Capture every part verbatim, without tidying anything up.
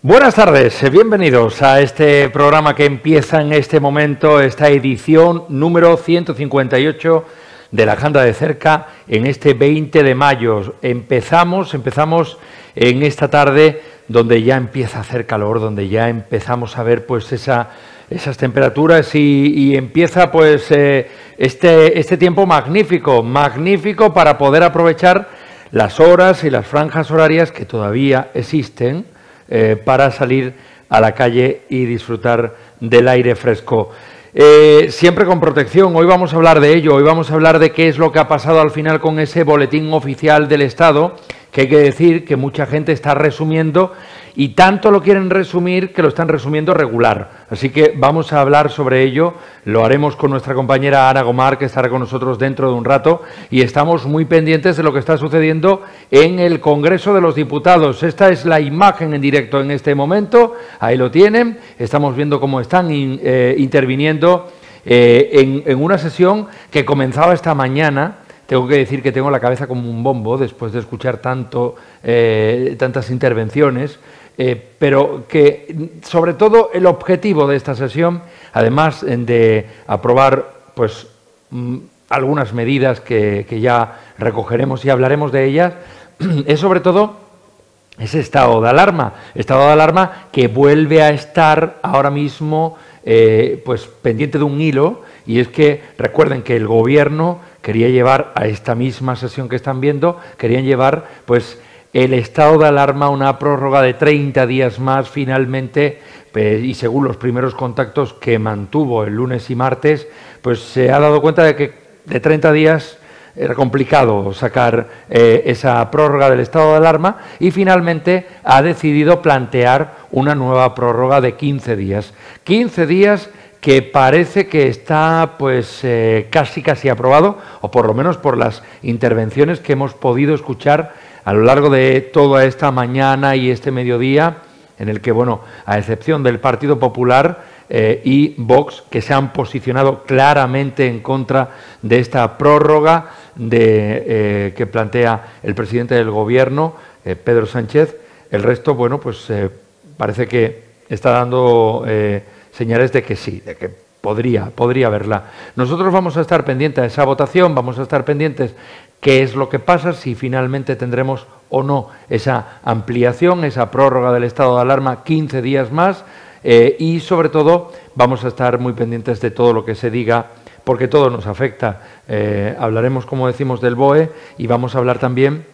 Buenas tardes, bienvenidos a este programa que empieza en este momento, esta edición número ciento cincuenta y ocho de la Agenda de Cerca en este veinte de mayo. Empezamos, empezamos en esta tarde donde ya empieza a hacer calor, donde ya empezamos a ver pues esa, esas temperaturas y, y empieza pues eh, este, este tiempo magnífico, magnífico para poder aprovechar las horas y las franjas horarias que todavía existen eh, para salir a la calle y disfrutar del aire fresco. Eh, siempre con protección. Hoy vamos a hablar de ello, hoy vamos a hablar de qué es lo que ha pasado al final con ese boletín oficial del Estado, que hay que decir que mucha gente está resumiendo y tanto lo quieren resumir que lo están resumiendo regular. Así que vamos a hablar sobre ello, lo haremos con nuestra compañera Ana Gomar, que estará con nosotros dentro de un rato, y estamos muy pendientes de lo que está sucediendo en el Congreso de los Diputados. Esta es la imagen en directo en este momento, ahí lo tienen, estamos viendo cómo están in, eh, interviniendo eh, en, en una sesión que comenzaba esta mañana. Tengo que decir que tengo la cabeza como un bombo después de escuchar tanto, eh, tantas intervenciones, eh, pero que sobre todo el objetivo de esta sesión, además de aprobar pues mm, algunas medidas que, que ya recogeremos y hablaremos de ellas, es sobre todo ese estado de alarma, estado de alarma que vuelve a estar ahora mismo eh, pues pendiente de un hilo, y es que recuerden que el Gobierno quería llevar a esta misma sesión que están viendo, querían llevar pues el estado de alarma, una prórroga de treinta días más finalmente, pues, y según los primeros contactos que mantuvo el lunes y martes, pues se ha dado cuenta de que de treinta días era complicado sacar eh, esa prórroga del estado de alarma y finalmente ha decidido plantear una nueva prórroga de quince días. quince días que parece que está pues eh, casi casi aprobado, o por lo menos por las intervenciones que hemos podido escuchar a lo largo de toda esta mañana y este mediodía, en el que, bueno, a excepción del Partido Popular eh, y Vox, que se han posicionado claramente en contra de esta prórroga de, eh, que plantea el presidente del Gobierno, eh, Pedro Sánchez, el resto, bueno, pues eh, parece que está dando Eh, señales de que sí, de que podría, podría haberla. Nosotros vamos a estar pendientes de esa votación, vamos a estar pendientes qué es lo que pasa, si finalmente tendremos o no esa ampliación, esa prórroga del estado de alarma, quince días más, eh, y sobre todo vamos a estar muy pendientes de todo lo que se diga, porque todo nos afecta. Eh, hablaremos, como decimos, del B O E y vamos a hablar también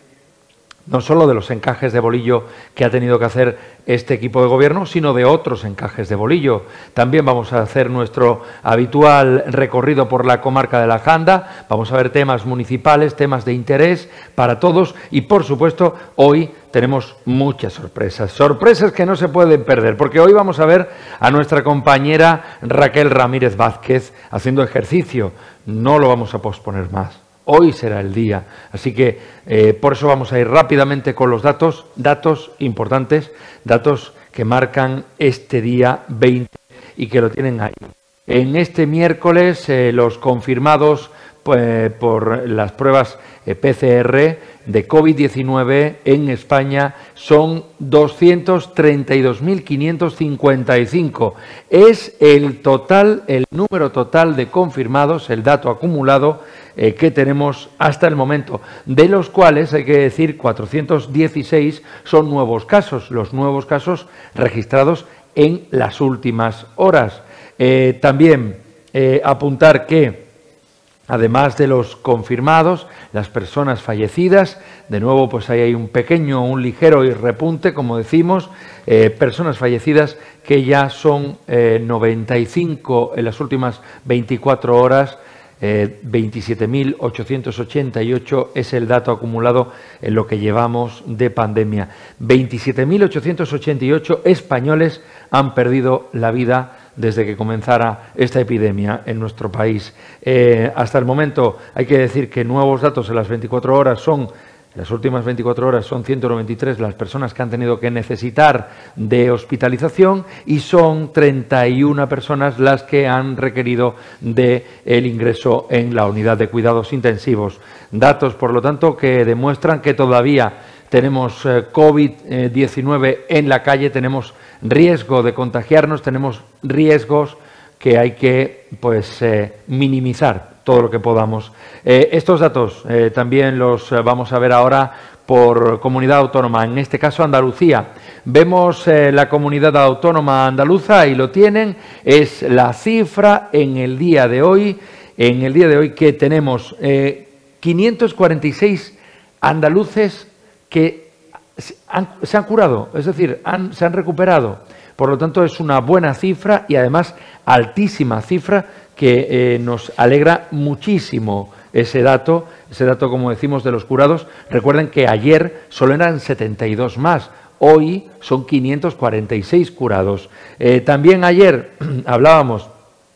no solo de los encajes de bolillo que ha tenido que hacer este equipo de gobierno, sino de otros encajes de bolillo. También vamos a hacer nuestro habitual recorrido por la comarca de la Janda, vamos a ver temas municipales, temas de interés para todos y, por supuesto, hoy tenemos muchas sorpresas, sorpresas que no se pueden perder, porque hoy vamos a ver a nuestra compañera Raquel Ramírez Vázquez haciendo ejercicio. No lo vamos a posponer más. Hoy será el día, así que eh, por eso vamos a ir rápidamente con los datos, datos importantes, datos que marcan este día veinte y que lo tienen ahí. En este miércoles eh, los confirmados pues, por las pruebas eh, P C R de COVID diecinueve en España son doscientos treinta y dos mil quinientos cincuenta y cinco. Es el total, el número total de confirmados, el dato acumulado eh, que tenemos hasta el momento, de los cuales hay que decir cuatrocientos dieciséis son nuevos casos, los nuevos casos registrados en las últimas horas. Eh, también eh, apuntar que además de los confirmados, las personas fallecidas, de nuevo pues ahí hay un pequeño, un ligero repunte, como decimos, eh, personas fallecidas que ya son eh, noventa y cinco en las últimas veinticuatro horas, eh, veintisiete mil ochocientos ochenta y ocho es el dato acumulado en lo que llevamos de pandemia. veintisiete mil ochocientos ochenta y ocho españoles han perdido la vida desde que comenzara esta epidemia en nuestro país. Eh, hasta el momento hay que decir que nuevos datos en las veinticuatro horas son, las últimas veinticuatro horas son ciento noventa y tres las personas que han tenido que necesitar de hospitalización y son treinta y una personas las que han requerido de el ingreso en la unidad de cuidados intensivos. Datos, por lo tanto, que demuestran que todavía tenemos eh, COVID diecinueve en la calle, tenemos riesgo de contagiarnos, tenemos riesgos que hay que pues eh, minimizar todo lo que podamos. Eh, estos datos eh, también los eh, vamos a ver ahora por comunidad autónoma, en este caso Andalucía. Vemos eh, la comunidad autónoma andaluza y lo tienen, es la cifra en el día de hoy, en el día de hoy que tenemos eh, quinientos cuarenta y seis andaluces que se han, se han curado, es decir, han, se han recuperado. Por lo tanto, es una buena cifra y además altísima cifra que eh, nos alegra muchísimo ese dato, ese dato, como decimos, de los curados. Recuerden que ayer solo eran setenta y dos más, hoy son quinientos cuarenta y seis curados. Eh, también ayer hablábamos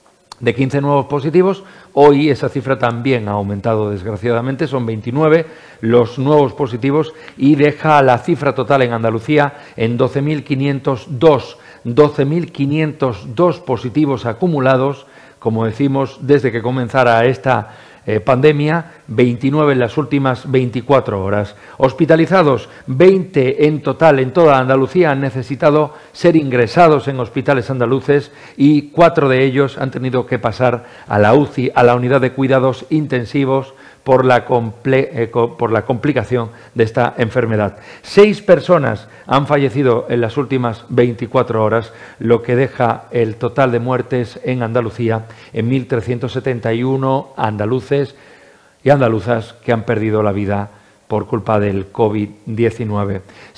de quince nuevos positivos, hoy esa cifra también ha aumentado desgraciadamente, son veintinueve los nuevos positivos y deja la cifra total en Andalucía en doce mil quinientos dos, doce mil quinientos dos positivos acumulados, como decimos, desde que comenzara esta eh, pandemia, veintinueve en las últimas veinticuatro horas. Hospitalizados, veinte en total en toda Andalucía han necesitado ser ingresados en hospitales andaluces y cuatro de ellos han tenido que pasar a la U C I, a la unidad de cuidados intensivos, por la, comple eh, por la complicación de esta enfermedad. Seis personas han fallecido en las últimas veinticuatro horas, lo que deja el total de muertes en Andalucía en mil trescientos setenta y uno andaluces y andaluzas que han perdido la vida por culpa del COVID diecinueve.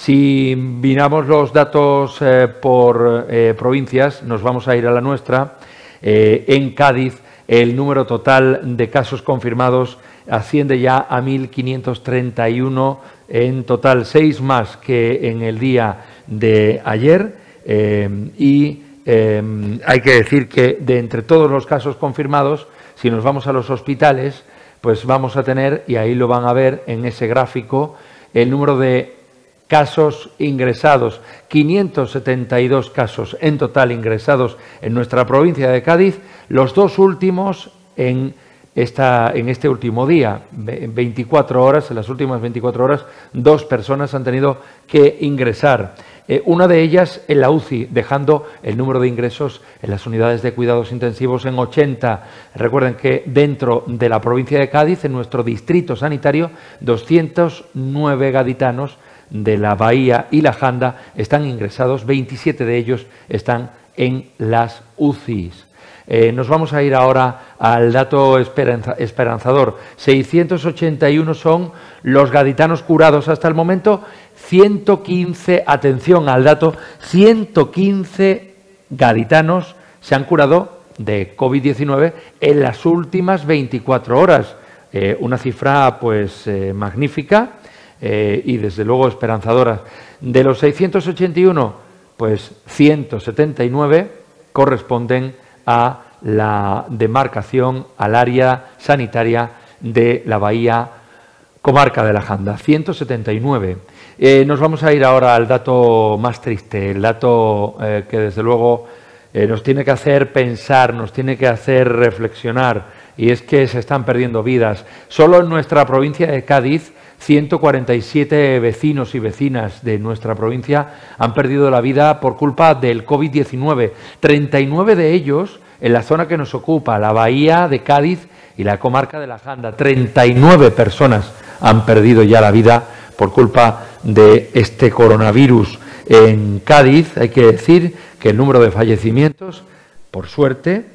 Si miramos los datos eh, por eh, provincias, nos vamos a ir a la nuestra. Eh, en Cádiz, el número total de casos confirmados asciende ya a mil quinientos treinta y uno, en total seis más que en el día de ayer eh, y eh, hay que decir que de entre todos los casos confirmados, si nos vamos a los hospitales, pues vamos a tener, y ahí lo van a ver en ese gráfico, el número de casos ingresados, quinientos setenta y dos casos en total ingresados en nuestra provincia de Cádiz, los dos últimos en Esta, en este último día, veinticuatro horas, en las últimas veinticuatro horas, dos personas han tenido que ingresar. Eh, una de ellas en la U C I, dejando el número de ingresos en las unidades de cuidados intensivos en ochenta. Recuerden que dentro de la provincia de Cádiz, en nuestro distrito sanitario, doscientos nueve gaditanos de la Bahía y la Janda están ingresados, veintisiete de ellos están en las U C Is. Eh, nos vamos a ir ahora al dato esperanza, esperanzador. seiscientos ochenta y uno son los gaditanos curados hasta el momento, ciento quince, atención al dato, ciento quince gaditanos se han curado de COVID diecinueve en las últimas veinticuatro horas. Eh, una cifra pues eh, magnífica eh, y desde luego esperanzadora. De los seiscientos ochenta y uno, pues ciento setenta y nueve corresponden a la demarcación, al área sanitaria de la Bahía, comarca de la Janda, ciento setenta y nueve. Eh, nos vamos a ir ahora al dato más triste, el dato eh, que desde luego eh, nos tiene que hacer pensar, nos tiene que hacer reflexionar, y es que se están perdiendo vidas. Solo en nuestra provincia de Cádiz, ciento cuarenta y siete vecinos y vecinas de nuestra provincia han perdido la vida por culpa del COVID diecinueve. treinta y nueve de ellos en la zona que nos ocupa, la Bahía de Cádiz y la comarca de la Janda. treinta y nueve personas han perdido ya la vida por culpa de este coronavirus. En Cádiz hay que decir que el número de fallecimientos, por suerte,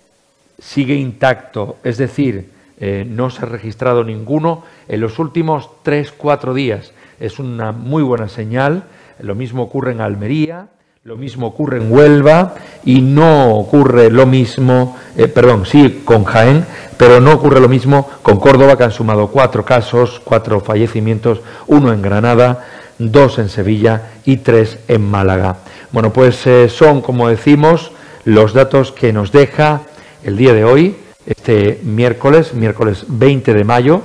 sigue intacto, es decir, eh, no se ha registrado ninguno en los últimos tres cuatro días. Es una muy buena señal. Lo mismo ocurre en Almería, lo mismo ocurre en Huelva y no ocurre lo mismo, eh, perdón, sí, con Jaén, pero no ocurre lo mismo con Córdoba, que han sumado cuatro casos, cuatro fallecimientos, uno en Granada, dos en Sevilla y tres en Málaga. Bueno, pues eh, son, como decimos, los datos que nos deja el día de hoy, este miércoles, miércoles veinte de mayo.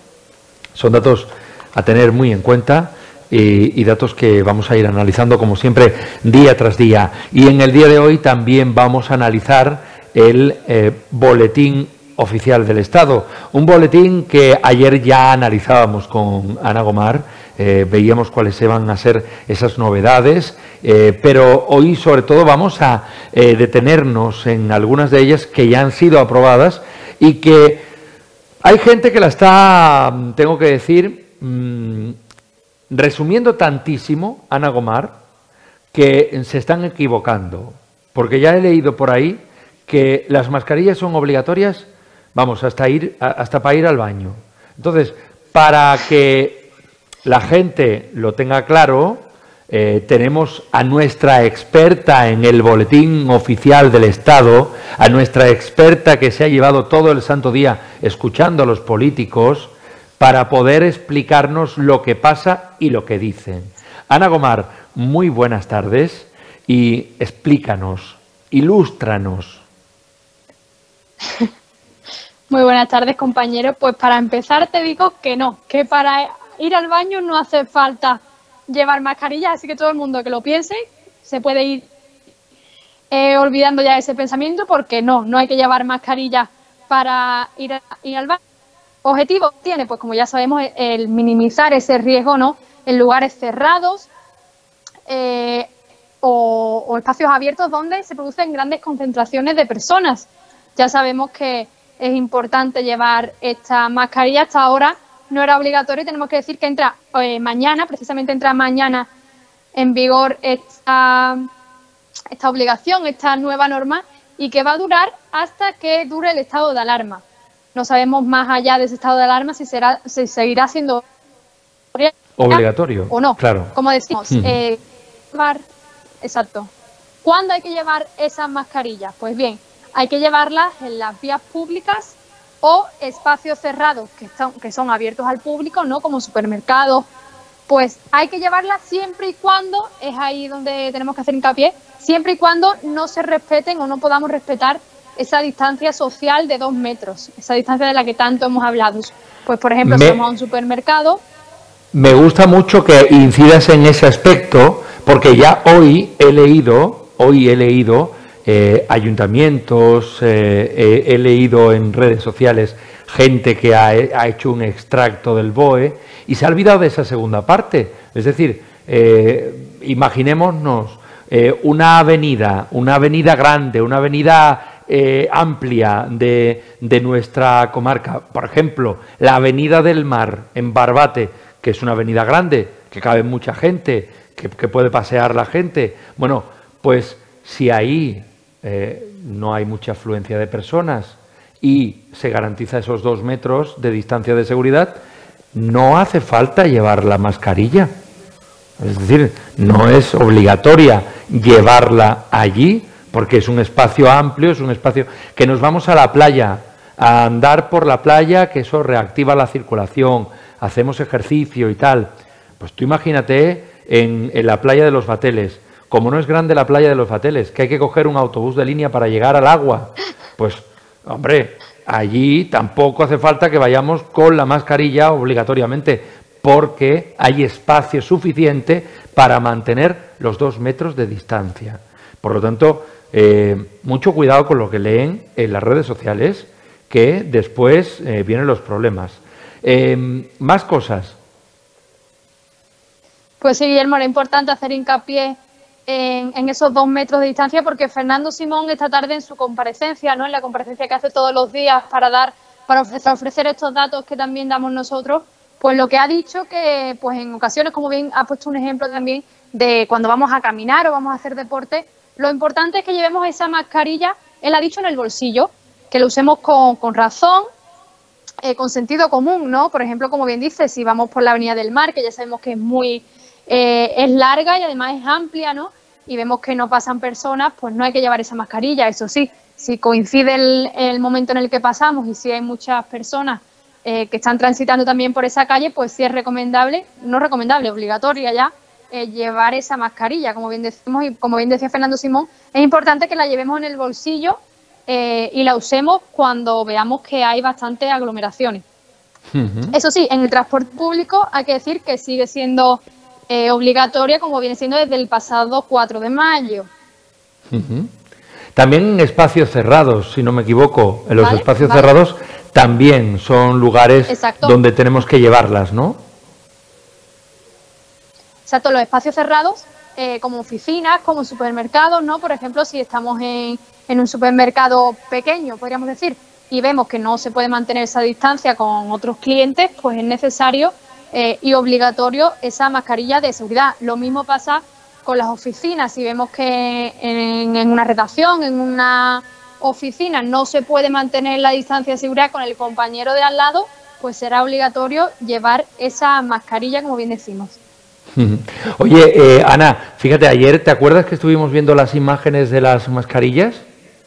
Son datos a tener muy en cuenta y, y datos que vamos a ir analizando, como siempre, día tras día. Y en el día de hoy también vamos a analizar el eh, boletín oficial del Estado, un boletín que ayer ya analizábamos con Ana Gomar, eh, veíamos cuáles iban a ser esas novedades, eh, pero hoy sobre todo vamos a eh, detenernos en algunas de ellas que ya han sido aprobadas y que hay gente que la está, tengo que decir, mmm, resumiendo tantísimo, Ana Gomar, que se están equivocando, porque ya he leído por ahí que las mascarillas son obligatorias, vamos, hasta ir hasta para ir al baño. Entonces, para que la gente lo tenga claro, eh, tenemos a nuestra experta en el boletín oficial del Estado, a nuestra experta que se ha llevado todo el santo día escuchando a los políticos para poder explicarnos lo que pasa y lo que dicen. Ana Gomar, muy buenas tardes y explícanos, ilústranos. Muy buenas tardes, compañeros. Pues para empezar te digo que no, que para ir al baño no hace falta llevar mascarilla, así que todo el mundo que lo piense se puede ir eh, olvidando ya ese pensamiento, porque no, no hay que llevar mascarilla para ir, a, ir al baño. Objetivo tiene, pues como ya sabemos, el minimizar ese riesgo, ¿no?, en lugares cerrados eh, o, o espacios abiertos donde se producen grandes concentraciones de personas. Ya sabemos que es importante llevar esta mascarilla. Hasta ahora no era obligatorio y tenemos que decir que entra eh, mañana, precisamente entra mañana en vigor esta, esta obligación, esta nueva norma, y que va a durar hasta que dure el estado de alarma. No sabemos más allá de ese estado de alarma si será, si seguirá siendo obligatorio o no. Claro. Como decimos, uh-huh. eh, llevar, exacto. ¿Cuándo hay que llevar esas mascarillas? Pues bien, hay que llevarlas en las vías públicas o espacios cerrados que son, que son abiertos al público, ¿no?, como supermercados. Pues hay que llevarlas siempre y cuando, es ahí donde tenemos que hacer hincapié, siempre y cuando no se respeten o no podamos respetar esa distancia social de dos metros, esa distancia de la que tanto hemos hablado. Pues, por ejemplo, me, si vamos a un supermercado... Me gusta mucho que incidas en ese aspecto, porque ya hoy he leído, hoy he leído eh, ayuntamientos, eh, eh, he leído en redes sociales gente que ha, ha hecho un extracto del B O E y se ha olvidado de esa segunda parte. Es decir, eh, imaginémonos eh, una avenida, una avenida grande, una avenida Eh, amplia de, de nuestra comarca, por ejemplo, la Avenida del Mar en Barbate, que es una avenida grande, que cabe mucha gente, que, que puede pasear la gente. Bueno, pues si ahí eh, no hay mucha afluencia de personas y se garantiza esos dos metros de distancia de seguridad, no hace falta llevar la mascarilla. Es decir, no es obligatoria llevarla allí, porque es un espacio amplio, es un espacio que nos vamos a la playa, a andar por la playa, que eso reactiva la circulación, hacemos ejercicio y tal. Pues tú imagínate en, en la playa de los Bateles, como no es grande la playa de los Bateles, que hay que coger un autobús de línea para llegar al agua, pues, hombre, allí tampoco hace falta que vayamos con la mascarilla obligatoriamente, porque hay espacio suficiente para mantener los dos metros de distancia. Por lo tanto, Eh, mucho cuidado con lo que leen en las redes sociales, que después eh, vienen los problemas. Eh, más cosas. Pues sí, Guillermo, era importante hacer hincapié en, en esos dos metros de distancia, porque Fernando Simón esta tarde en su comparecencia, ¿no?, en la comparecencia que hace todos los días para dar, para ofrecer, ofrecer estos datos que también damos nosotros, pues lo que ha dicho que, pues en ocasiones, como bien ha puesto un ejemplo también de cuando vamos a caminar o vamos a hacer deporte, lo importante es que llevemos esa mascarilla, él ha dicho, en el bolsillo, que lo usemos con, con razón, eh, con sentido común, ¿no? Por ejemplo, como bien dice, si vamos por la Avenida del Mar, que ya sabemos que es muy eh, es larga y además es amplia, ¿no?, y vemos que no pasan personas, pues no hay que llevar esa mascarilla. Eso sí, si coincide el, el momento en el que pasamos y si hay muchas personas eh, que están transitando también por esa calle, pues sí es recomendable, no recomendable, obligatoria ya, Eh, llevar esa mascarilla. Como bien decimos y como bien decía Fernando Simón, es importante que la llevemos en el bolsillo eh, y la usemos cuando veamos que hay bastantes aglomeraciones. Uh-huh. Eso sí, en el transporte público hay que decir que sigue siendo eh, obligatoria, como viene siendo desde el pasado cuatro de mayo. Uh-huh. También en espacios cerrados, si no me equivoco, en los ¿Vale? espacios vale. cerrados también son lugares Exacto. donde tenemos que llevarlas, ¿no? exacto, los espacios cerrados, eh, como oficinas, como supermercados, ¿no? Por ejemplo, si estamos en, en un supermercado pequeño, podríamos decir, y vemos que no se puede mantener esa distancia con otros clientes, pues es necesario eh, y obligatorio esa mascarilla de seguridad. Lo mismo pasa con las oficinas. Si vemos que en, en una redacción, en una oficina, no se puede mantener la distancia de seguridad con el compañero de al lado, pues será obligatorio llevar esa mascarilla, como bien decimos. Oye, eh, Ana, fíjate, ayer, ¿te acuerdas que estuvimos viendo las imágenes de las mascarillas?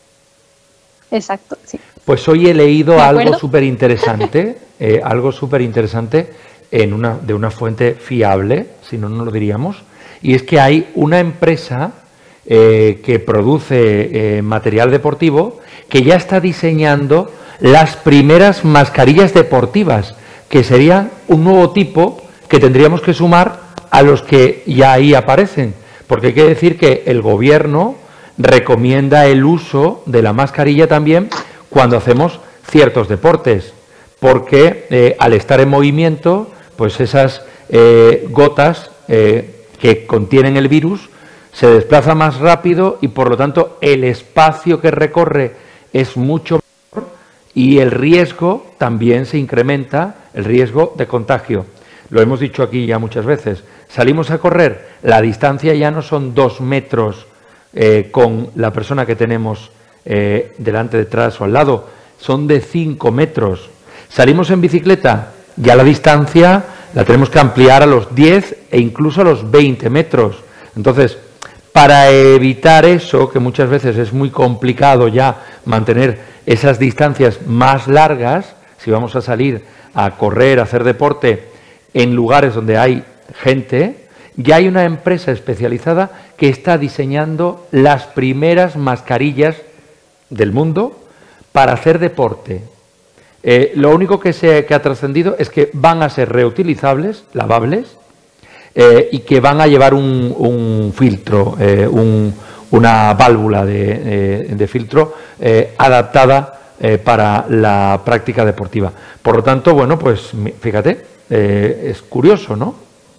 Exacto, sí. Pues hoy he leído algo súper interesante, eh, algo súper interesante en una, de una fuente fiable, si no, no lo diríamos, y es que hay una empresa eh, que produce eh, material deportivo que ya está diseñando las primeras mascarillas deportivas, que sería un nuevo tipo que tendríamos que sumar a los que ya ahí aparecen, porque hay que decir que el gobierno recomienda el uso de la mascarilla también cuando hacemos ciertos deportes, porque eh, al estar en movimiento, pues esas eh, gotas eh, que contienen el virus se desplazan más rápido y por lo tanto el espacio que recorre es mucho menor y el riesgo también se incrementa, el riesgo de contagio. Lo hemos dicho aquí ya muchas veces. Salimos a correr, la distancia ya no son dos metros eh, con la persona que tenemos eh, delante, detrás o al lado, son de cinco metros. Salimos en bicicleta, ya la distancia la tenemos que ampliar a los diez e incluso a los veinte metros. Entonces, para evitar eso, que muchas veces es muy complicado ya mantener esas distancias más largas, si vamos a salir a correr, a hacer deporte en lugares donde hay gente, ya hay una empresa especializada que está diseñando las primeras mascarillas del mundo para hacer deporte. Eh, lo único que, se, que ha trascendido es que van a ser reutilizables, lavables, eh, y que van a llevar un, un filtro, eh, un, una válvula de, eh, de filtro eh, adaptada eh, para la práctica deportiva. Por lo tanto, bueno, pues fíjate, eh, es curioso, ¿no?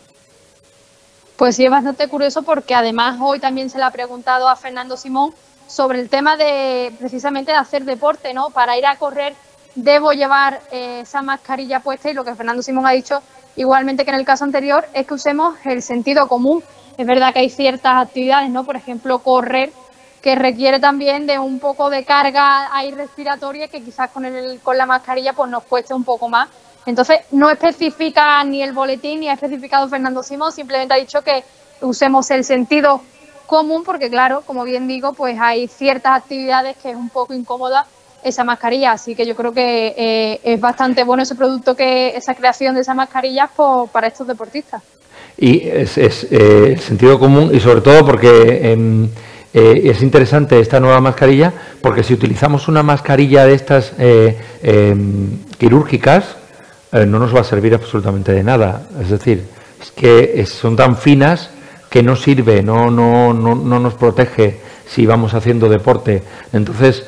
Pues sí, es bastante curioso porque además hoy también se le ha preguntado a Fernando Simón sobre el tema de precisamente de hacer deporte, ¿no? Para ir a correr debo llevar eh, esa mascarilla puesta y lo que Fernando Simón ha dicho igualmente que en el caso anterior es que usemos el sentido común. Es verdad que hay ciertas actividades, ¿no? Por ejemplo, correr, que requiere también de un poco de carga ahí respiratoria que quizás con, el, con la mascarilla pues nos cueste un poco más. Entonces, no especifica ni el boletín ni ha especificado Fernando Simón, simplemente ha dicho que usemos el sentido común porque, claro, como bien digo, pues hay ciertas actividades que es un poco incómoda esa mascarilla, así que yo creo que eh, es bastante bueno ese producto, que esa creación de esas mascarillas por, para estos deportistas. Y es, es eh, el sentido común y sobre todo porque eh, eh, es interesante esta nueva mascarilla porque si utilizamos una mascarilla de estas eh, eh, quirúrgicas eh, no nos va a servir absolutamente de nada, es decir, es que es, son tan finas que no sirve, no, no, no, no nos protege si vamos haciendo deporte. Entonces,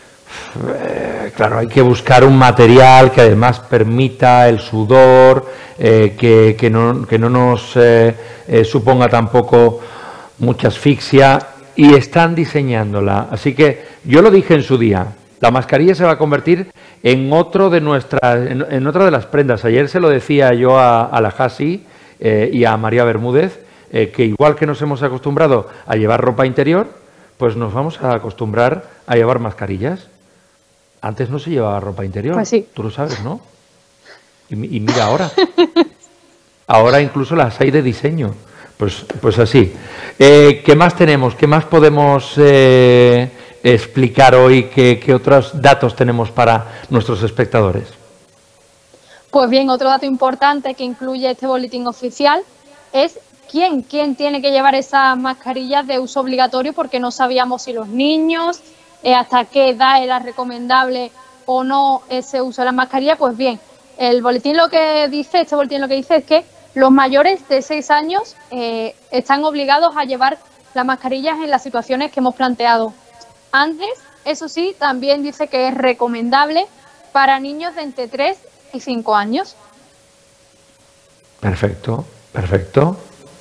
eh, claro, hay que buscar un material que además permita el sudor, eh, que, que, no, que no nos eh, eh, suponga tampoco mucha asfixia, y están diseñándola. Así que yo lo dije en su día, la mascarilla se va a convertir en otro de nuestras, en, en otra de las prendas. Ayer se lo decía yo a, a la Jasi eh, y a María Bermúdez, eh, que igual que nos hemos acostumbrado a llevar ropa interior, pues nos vamos a acostumbrar a llevar mascarillas. Antes no se llevaba ropa interior, pues sí. Tú lo sabes, ¿no? Y, y mira ahora. Ahora incluso las hay de diseño. Pues, pues así. Eh, ¿Qué más tenemos? ¿Qué más podemos eh, explicar hoy? ¿Qué, qué otros datos tenemos para nuestros espectadores? Pues bien, otro dato importante que incluye este boletín oficial es quién, quién tiene que llevar esas mascarillas de uso obligatorio, porque no sabíamos si los niños, eh, hasta qué edad era recomendable o no ese uso de la mascarilla. Pues bien, el boletín lo que dice, este boletín lo que dice es que los mayores de seis años eh, están obligados a llevar las mascarillas en las situaciones que hemos planteado antes. Eso sí, también dice que es recomendable para niños de entre tres y cinco años. Perfecto, perfecto.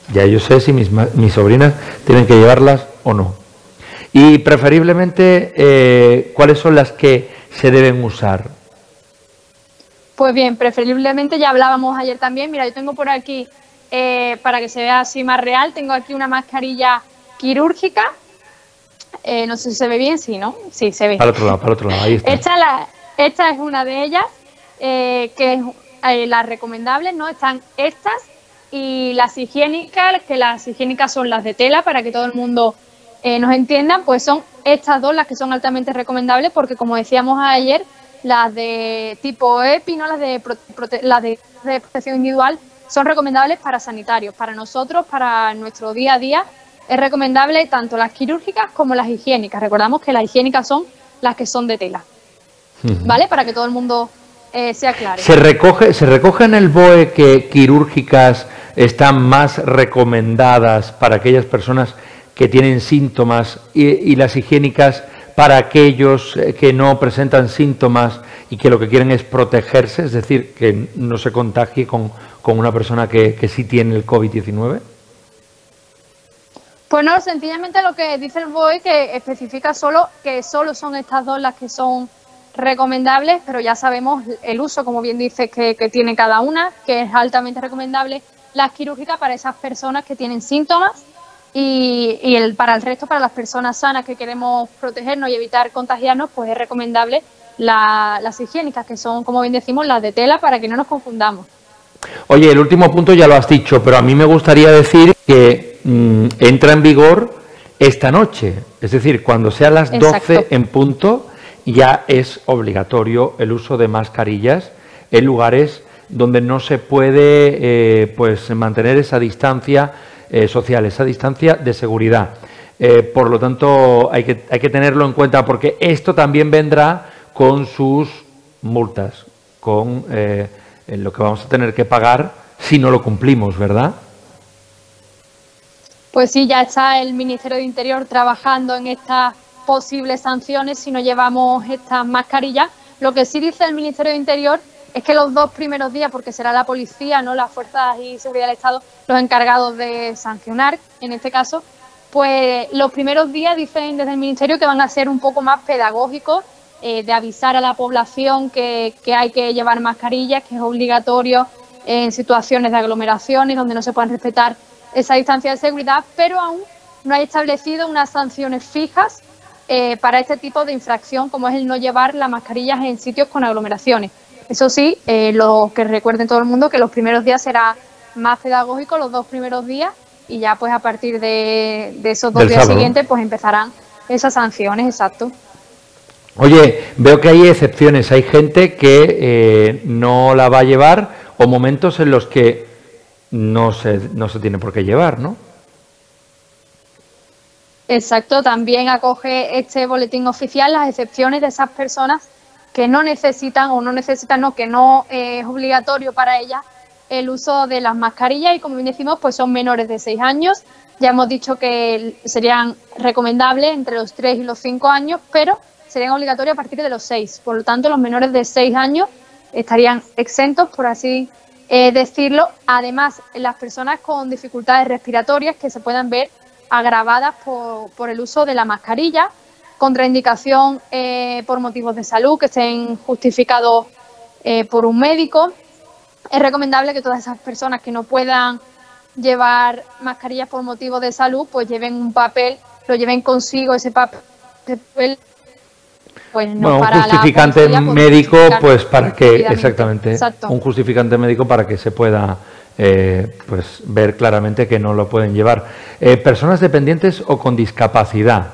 Ya yo sé si mis, mis sobrinas tienen que llevarlas o no. Y preferiblemente, eh, ¿cuáles son las que se deben usar? Pues bien, preferiblemente, ya hablábamos ayer también, mira, yo tengo por aquí, eh, para que se vea así más real, tengo aquí una mascarilla quirúrgica, eh, no sé si se ve bien, sí, ¿no? Sí, se ve. Para el otro lado, para el otro lado, ahí está. Esta, la, esta es una de ellas, eh, que es eh, las recomendables, ¿no? Están estas y las higiénicas, que las higiénicas son las de tela, para que todo el mundo eh, nos entienda, pues son estas dos las que son altamente recomendables, porque como decíamos ayer, las de tipo EPI, ¿no? las, de prote las de, de protección individual, son recomendables para sanitarios. Para nosotros, para nuestro día a día, es recomendable tanto las quirúrgicas como las higiénicas. Recordamos que las higiénicas son las que son de tela, uh-huh. ¿vale? Para que todo el mundo eh, sea claro. ¿Se recoge, ¿Se recoge en el B O E que quirúrgicas están más recomendadas para aquellas personas que tienen síntomas y, y las higiénicas para aquellos que no presentan síntomas y que lo que quieren es protegerse, es decir, que no se contagie con, con una persona que, que sí tiene el COVID diecinueve? Pues no, sencillamente lo que dice el B O E que especifica solo que solo son estas dos las que son recomendables, pero ya sabemos el uso, como bien dice, que, que tiene cada una, que es altamente recomendable las quirúrgicas para esas personas que tienen síntomas y, y el, para el resto, para las personas sanas que queremos protegernos y evitar contagiarnos, pues es recomendable la, las higiénicas, que son, como bien decimos, las de tela, para que no nos confundamos. Oye, el último punto ya lo has dicho, pero a mí me gustaría decir que mmm, entra en vigor esta noche, es decir, cuando sean las doce Exacto. En punto, ya es obligatorio el uso de mascarillas en lugares donde no se puede eh, pues mantener esa distancia eh, social, esa distancia de seguridad. Eh, por lo tanto, hay que, hay que tenerlo en cuenta, porque esto también vendrá con sus multas, con eh, lo que vamos a tener que pagar si no lo cumplimos, ¿verdad? Pues sí, ya está el Ministerio de Interior trabajando en estas posibles sanciones si no llevamos estas mascarillas. Lo que sí dice el Ministerio de Interior es que los dos primeros días, porque será la policía, no las fuerzas y seguridad del Estado, los encargados de sancionar, en este caso, pues los primeros días dicen desde el Ministerio que van a ser un poco más pedagógicos, eh, de avisar a la población que, que hay que llevar mascarillas, que es obligatorio en situaciones de aglomeraciones donde no se puedan respetar esa distancia de seguridad, pero aún no hay establecido unas sanciones fijas eh, para este tipo de infracción, como es el no llevar las mascarillas en sitios con aglomeraciones. Eso sí, eh, lo que recuerden todo el mundo, que los primeros días será más pedagógico, los dos primeros días, y ya pues a partir de, de esos dos Del días sábado. siguientes pues empezarán esas sanciones, exacto. Oye, veo que hay excepciones, hay gente que eh, no la va a llevar o momentos en los que no se, no se tiene por qué llevar, ¿no? Exacto, también acoge este boletín oficial las excepciones de esas personas que no necesitan o no necesitan, no, que no eh, es obligatorio para ellas el uso de las mascarillas y, como bien decimos, pues son menores de seis años. Ya hemos dicho que serían recomendables entre los tres y los cinco años, pero serían obligatorios a partir de los seis. Por lo tanto, los menores de seis años estarían exentos, por así eh, decirlo. Además, las personas con dificultades respiratorias que se puedan ver agravadas por, por el uso de la mascarilla, contraindicación eh, por motivos de salud que estén justificados eh, por un médico. Es recomendable que todas esas personas que no puedan llevar mascarillas por motivos de salud, pues lleven un papel, lo lleven consigo ese papel, pues no bueno, para un justificante la médico, pues para que, exactamente, Exacto. un justificante médico para que se pueda eh, pues ver claramente que no lo pueden llevar. Eh, personas dependientes o con discapacidad.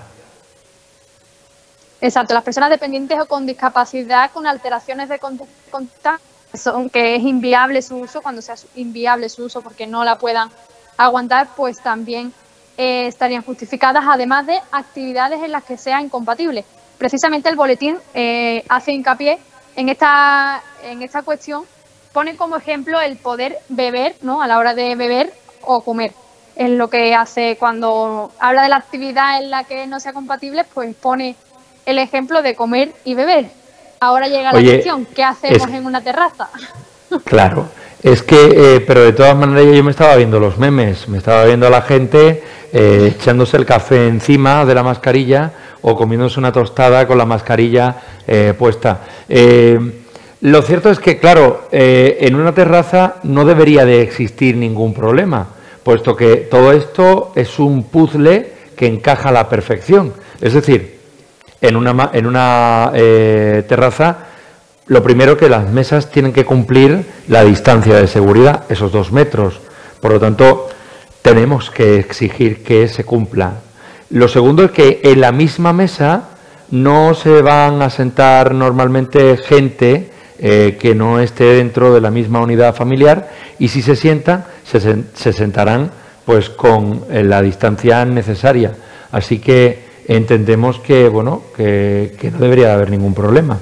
Exacto, las personas dependientes o con discapacidad, con alteraciones de conducta, son que es inviable su uso, cuando sea inviable su uso porque no la puedan aguantar, pues también eh, estarían justificadas, además de actividades en las que sea incompatible. Precisamente el boletín eh, hace hincapié en esta, en esta cuestión, pone como ejemplo el poder beber, ¿no?, a la hora de beber o comer. Es lo que hace cuando habla de la actividad en la que no sea compatible, pues pone el ejemplo de comer y beber. Ahora llega la Oye, cuestión, ¿qué hacemos es, en una terraza? Claro, Es que, eh, pero de todas maneras yo me estaba viendo los memes, me estaba viendo a la gente eh, echándose el café encima de la mascarilla o comiéndose una tostada con la mascarilla eh, puesta. Eh, lo cierto es que, claro, eh, en una terraza no debería de existir ningún problema, puesto que todo esto es un puzzle que encaja a la perfección. Es decir, en una, en una eh, terraza, lo primero que las mesas tienen que cumplir la distancia de seguridad, esos dos metros. Por lo tanto, tenemos que exigir que se cumpla. Lo segundo es que en la misma mesa no se van a sentar normalmente gente eh, que no esté dentro de la misma unidad familiar, y si se sientan, se, se sentarán pues con eh, la distancia necesaria. Así que entendemos que, bueno, que, que no debería de haber ningún problema.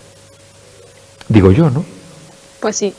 Digo yo, ¿no? Pues sí,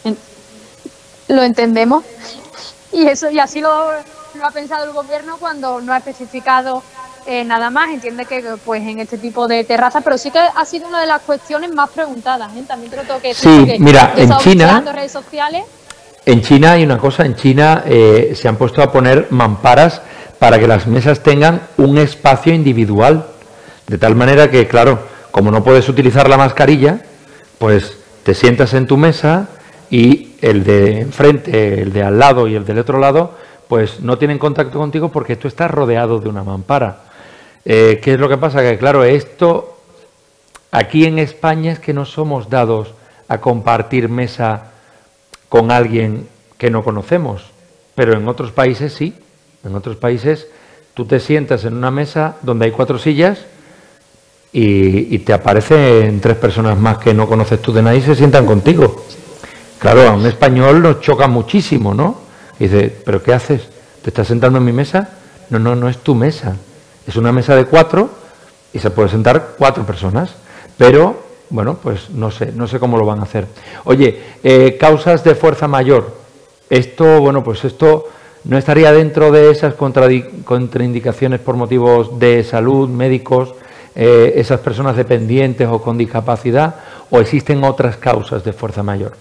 lo entendemos. Y eso y así lo, lo ha pensado el gobierno cuando no ha especificado eh, nada más. Entiende que pues en este tipo de terrazas, pero sí que ha sido una de las cuestiones más preguntadas, ¿eh? También te lo tengo que decir. Sí, mira, en China, en redes sociales. En China hay una cosa, en China eh, se han puesto a poner mamparas para que las mesas tengan un espacio individual, de tal manera que, claro, como no puedes utilizar la mascarilla, pues te sientas en tu mesa y el de enfrente, el de al lado y el del otro lado, pues no tienen contacto contigo porque tú estás rodeado de una mampara. Eh, ¿Qué es lo que pasa? Que claro, esto aquí en España es que no somos dados a compartir mesa con alguien que no conocemos, pero en otros países sí. En otros países tú te sientas en una mesa donde hay cuatro sillas Y, y te aparecen tres personas más que no conoces tú de nadie y se sientan contigo. Claro, a un español nos choca muchísimo, ¿no? Y dice, ¿pero qué haces? ¿Te estás sentando en mi mesa? No, no, no es tu mesa. Es una mesa de cuatro y se puede sentar cuatro personas. Pero, bueno, pues no sé, no sé cómo lo van a hacer. Oye, eh, causas de fuerza mayor. Esto, bueno, pues esto no estaría dentro de esas contraindicaciones por motivos de salud, médicos, Eh, esas personas dependientes o con discapacidad, o existen otras causas de fuerza mayor?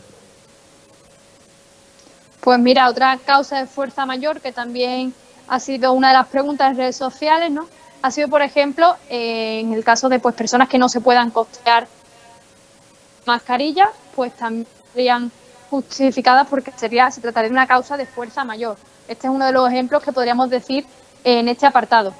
Pues mira, otra causa de fuerza mayor que también ha sido una de las preguntas en redes sociales, ¿no? Ha sido, por ejemplo, eh, en el caso de pues personas que no se puedan costear mascarillas, pues también serían justificadas porque sería se trataría de una causa de fuerza mayor. Este es uno de los ejemplos que podríamos decir en este apartado.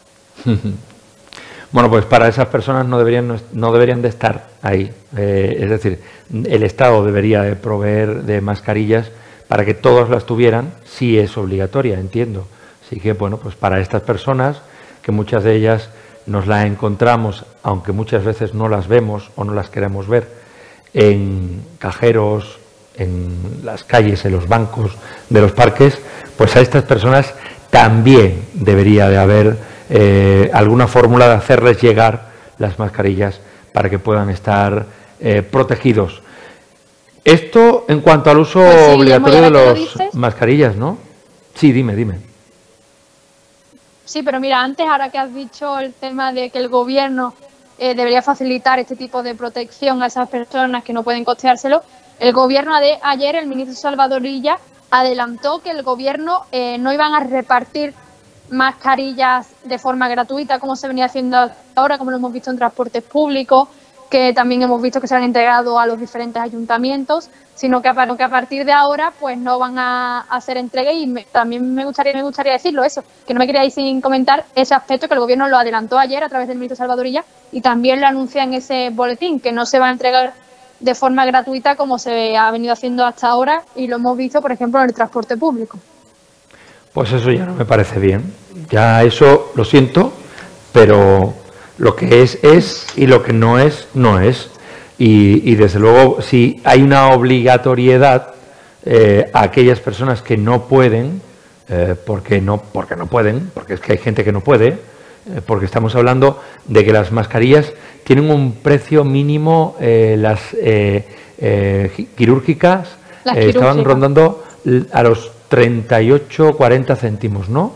Bueno, pues para esas personas no deberían, no deberían de estar ahí. Eh, es decir, el Estado debería de proveer de mascarillas para que todos las tuvieran, si es obligatoria, entiendo. Así que, bueno, pues para estas personas, que muchas de ellas nos las encontramos, aunque muchas veces no las vemos o no las queremos ver, en cajeros, en las calles, en los bancos de los parques, pues a estas personas también debería de haber Eh, alguna fórmula de hacerles llegar las mascarillas para que puedan estar eh, protegidos. Esto en cuanto al uso pues sí, obligatorio de las mascarillas, ¿no? Sí, dime, dime. Sí, pero mira, antes, ahora que has dicho el tema de que el gobierno eh, debería facilitar este tipo de protección a esas personas que no pueden costeárselo, el gobierno de ayer, el ministro Salvador Illa, adelantó que el gobierno eh, no iban a repartir mascarillas de forma gratuita como se venía haciendo ahora, como lo hemos visto en transportes públicos, que también hemos visto que se han entregado a los diferentes ayuntamientos, sino que a, que a partir de ahora pues no van a hacer entrega. Y me, también me gustaría me gustaría decirlo eso, que no me quería ir sin comentar ese aspecto, que el gobierno lo adelantó ayer a través del ministro Salvador Illa y también lo anuncia en ese boletín, que no se va a entregar de forma gratuita como se ha venido haciendo hasta ahora, y lo hemos visto, por ejemplo, en el transporte público. Pues eso ya no me parece bien. Ya eso lo siento, pero lo que es, es, y lo que no es, no es. Y, y desde luego, si hay una obligatoriedad eh, a aquellas personas que no pueden, eh, porque no, porque no pueden, porque es que hay gente que no puede, eh, porque estamos hablando de que las mascarillas tienen un precio mínimo, eh, las eh, eh, quirúrgicas, las eh, quirúrgicas estaban rondando a los treinta y ocho, cuarenta céntimos, ¿no?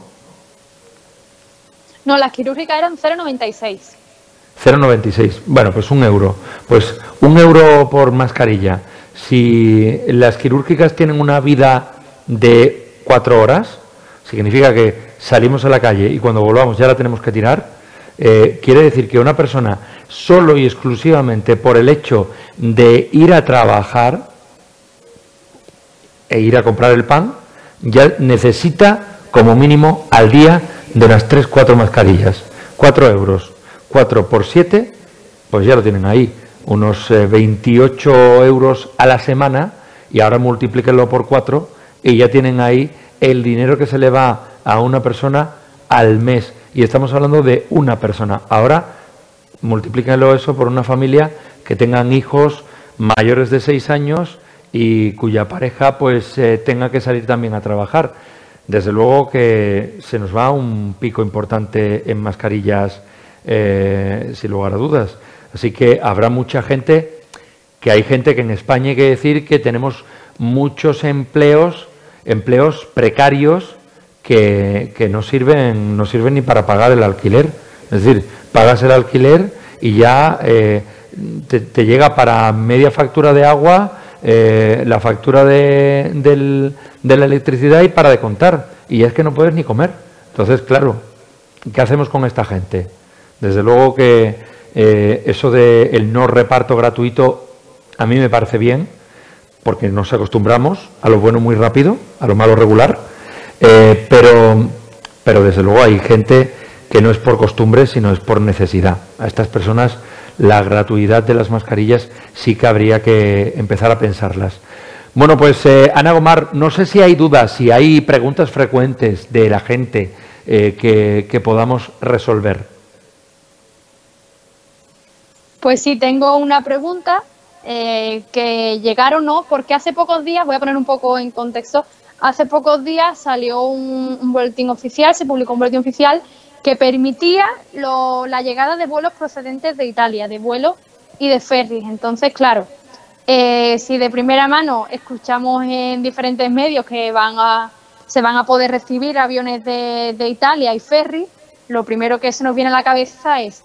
No, las quirúrgicas eran cero coma noventa y seis. cero coma noventa y seis. Bueno, pues un euro. Pues un euro por mascarilla. si las quirúrgicas tienen una vida de cuatro horas, significa que salimos a la calle y cuando volvamos ya la tenemos que tirar, eh, quiere decir que una persona solo y exclusivamente por el hecho de ir a trabajar e ir a comprar el pan, ya necesita como mínimo al día de unas tres, cuatro mascarillas. cuatro euros. cuatro por siete, pues ya lo tienen ahí. Unos eh, veintiocho euros a la semana, y ahora multiplíquenlo por cuatro y ya tienen ahí el dinero que se le va a una persona al mes. Y estamos hablando de una persona. Ahora multiplíquenlo eso por una familia que tengan hijos mayores de seis años y cuya pareja pues eh, tenga que salir también a trabajar. Desde luego que se nos va un pico importante en mascarillas, eh, sin lugar a dudas. Así que habrá mucha gente, que hay gente que en España hay que decir que tenemos muchos empleos, empleos precarios que, que no sirven, no sirven ni para pagar el alquiler. Es decir, pagas el alquiler y ya eh, te, te llega para media factura de agua, eh, la factura de, del, de la electricidad y para de contar. Y es que no puedes ni comer. Entonces, claro, ¿qué hacemos con esta gente? Desde luego que Eh, eso de el no reparto gratuito a mí me parece bien, porque nos acostumbramos a lo bueno muy rápido, a lo malo regular, eh, pero, pero desde luego hay gente que no es por costumbre, sino es por necesidad. A estas personas la gratuidad de las mascarillas sí que habría que empezar a pensarlas. Bueno, pues eh, Ana Gomar, no sé si hay dudas, si hay preguntas frecuentes de la gente eh, que, que podamos resolver. Pues sí, tengo una pregunta eh, que llegaron, ¿no? Porque hace pocos días, voy a poner un poco en contexto, hace pocos días salió un, un boletín oficial, se publicó un boletín oficial que permitía lo, la llegada de vuelos procedentes de Italia, de vuelos y de ferries. Entonces, claro, eh, si de primera mano escuchamos en diferentes medios que van a, se van a poder recibir aviones de, de Italia y ferries, lo primero que se nos viene a la cabeza es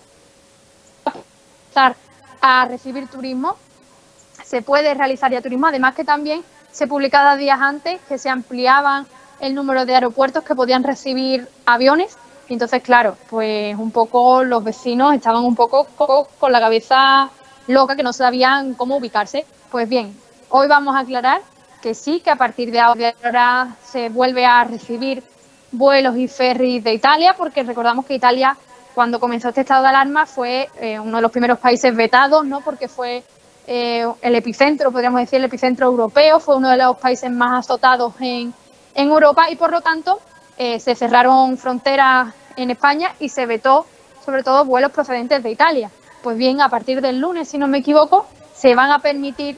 a recibir turismo, se puede realizar ya turismo, además que también se publicaba días antes que se ampliaban el número de aeropuertos que podían recibir aviones, y entonces claro, pues un poco los vecinos estaban un poco con la cabeza loca, que no sabían cómo ubicarse. Pues bien, hoy vamos a aclarar que sí, que a partir de ahora se vuelve a recibir vuelos y ferries de Italia, porque recordamos que Italia, cuando comenzó este estado de alarma, fue eh, uno de los primeros países vetados, ¿no? Porque fue eh, el epicentro, podríamos decir, el epicentro europeo, fue uno de los países más azotados en, en Europa, y por lo tanto eh, se cerraron fronteras en España y se vetó sobre todo vuelos procedentes de Italia. Pues bien, a partir del lunes, si no me equivoco, se van a permitir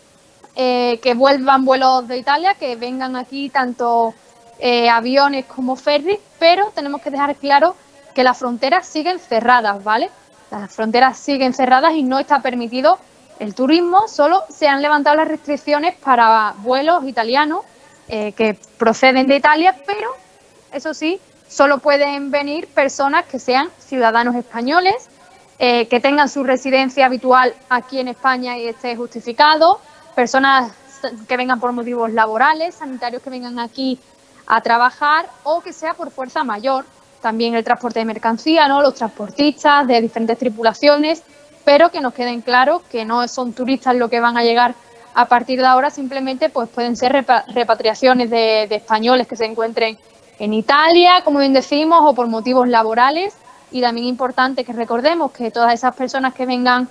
eh, que vuelvan vuelos de Italia, que vengan aquí tanto eh, aviones como ferries, pero tenemos que dejar claro que las fronteras siguen cerradas, ¿vale? Las fronteras siguen cerradas y no está permitido el turismo, solo se han levantado las restricciones para vuelos italianos eh, que proceden de Italia, pero eso sí, solo pueden venir personas que sean ciudadanos españoles, eh, que tengan su residencia habitual aquí en España y esté justificado, personas que vengan por motivos laborales, sanitarios que vengan aquí a trabajar, o que sea por fuerza mayor. También el transporte de mercancía, ¿no? Los transportistas de diferentes tripulaciones, pero que nos queden claros que no son turistas los que van a llegar a partir de ahora, simplemente pues pueden ser repa repatriaciones de, de españoles que se encuentren en Italia, como bien decimos, o por motivos laborales. Y también importante que recordemos que todas esas personas que vengan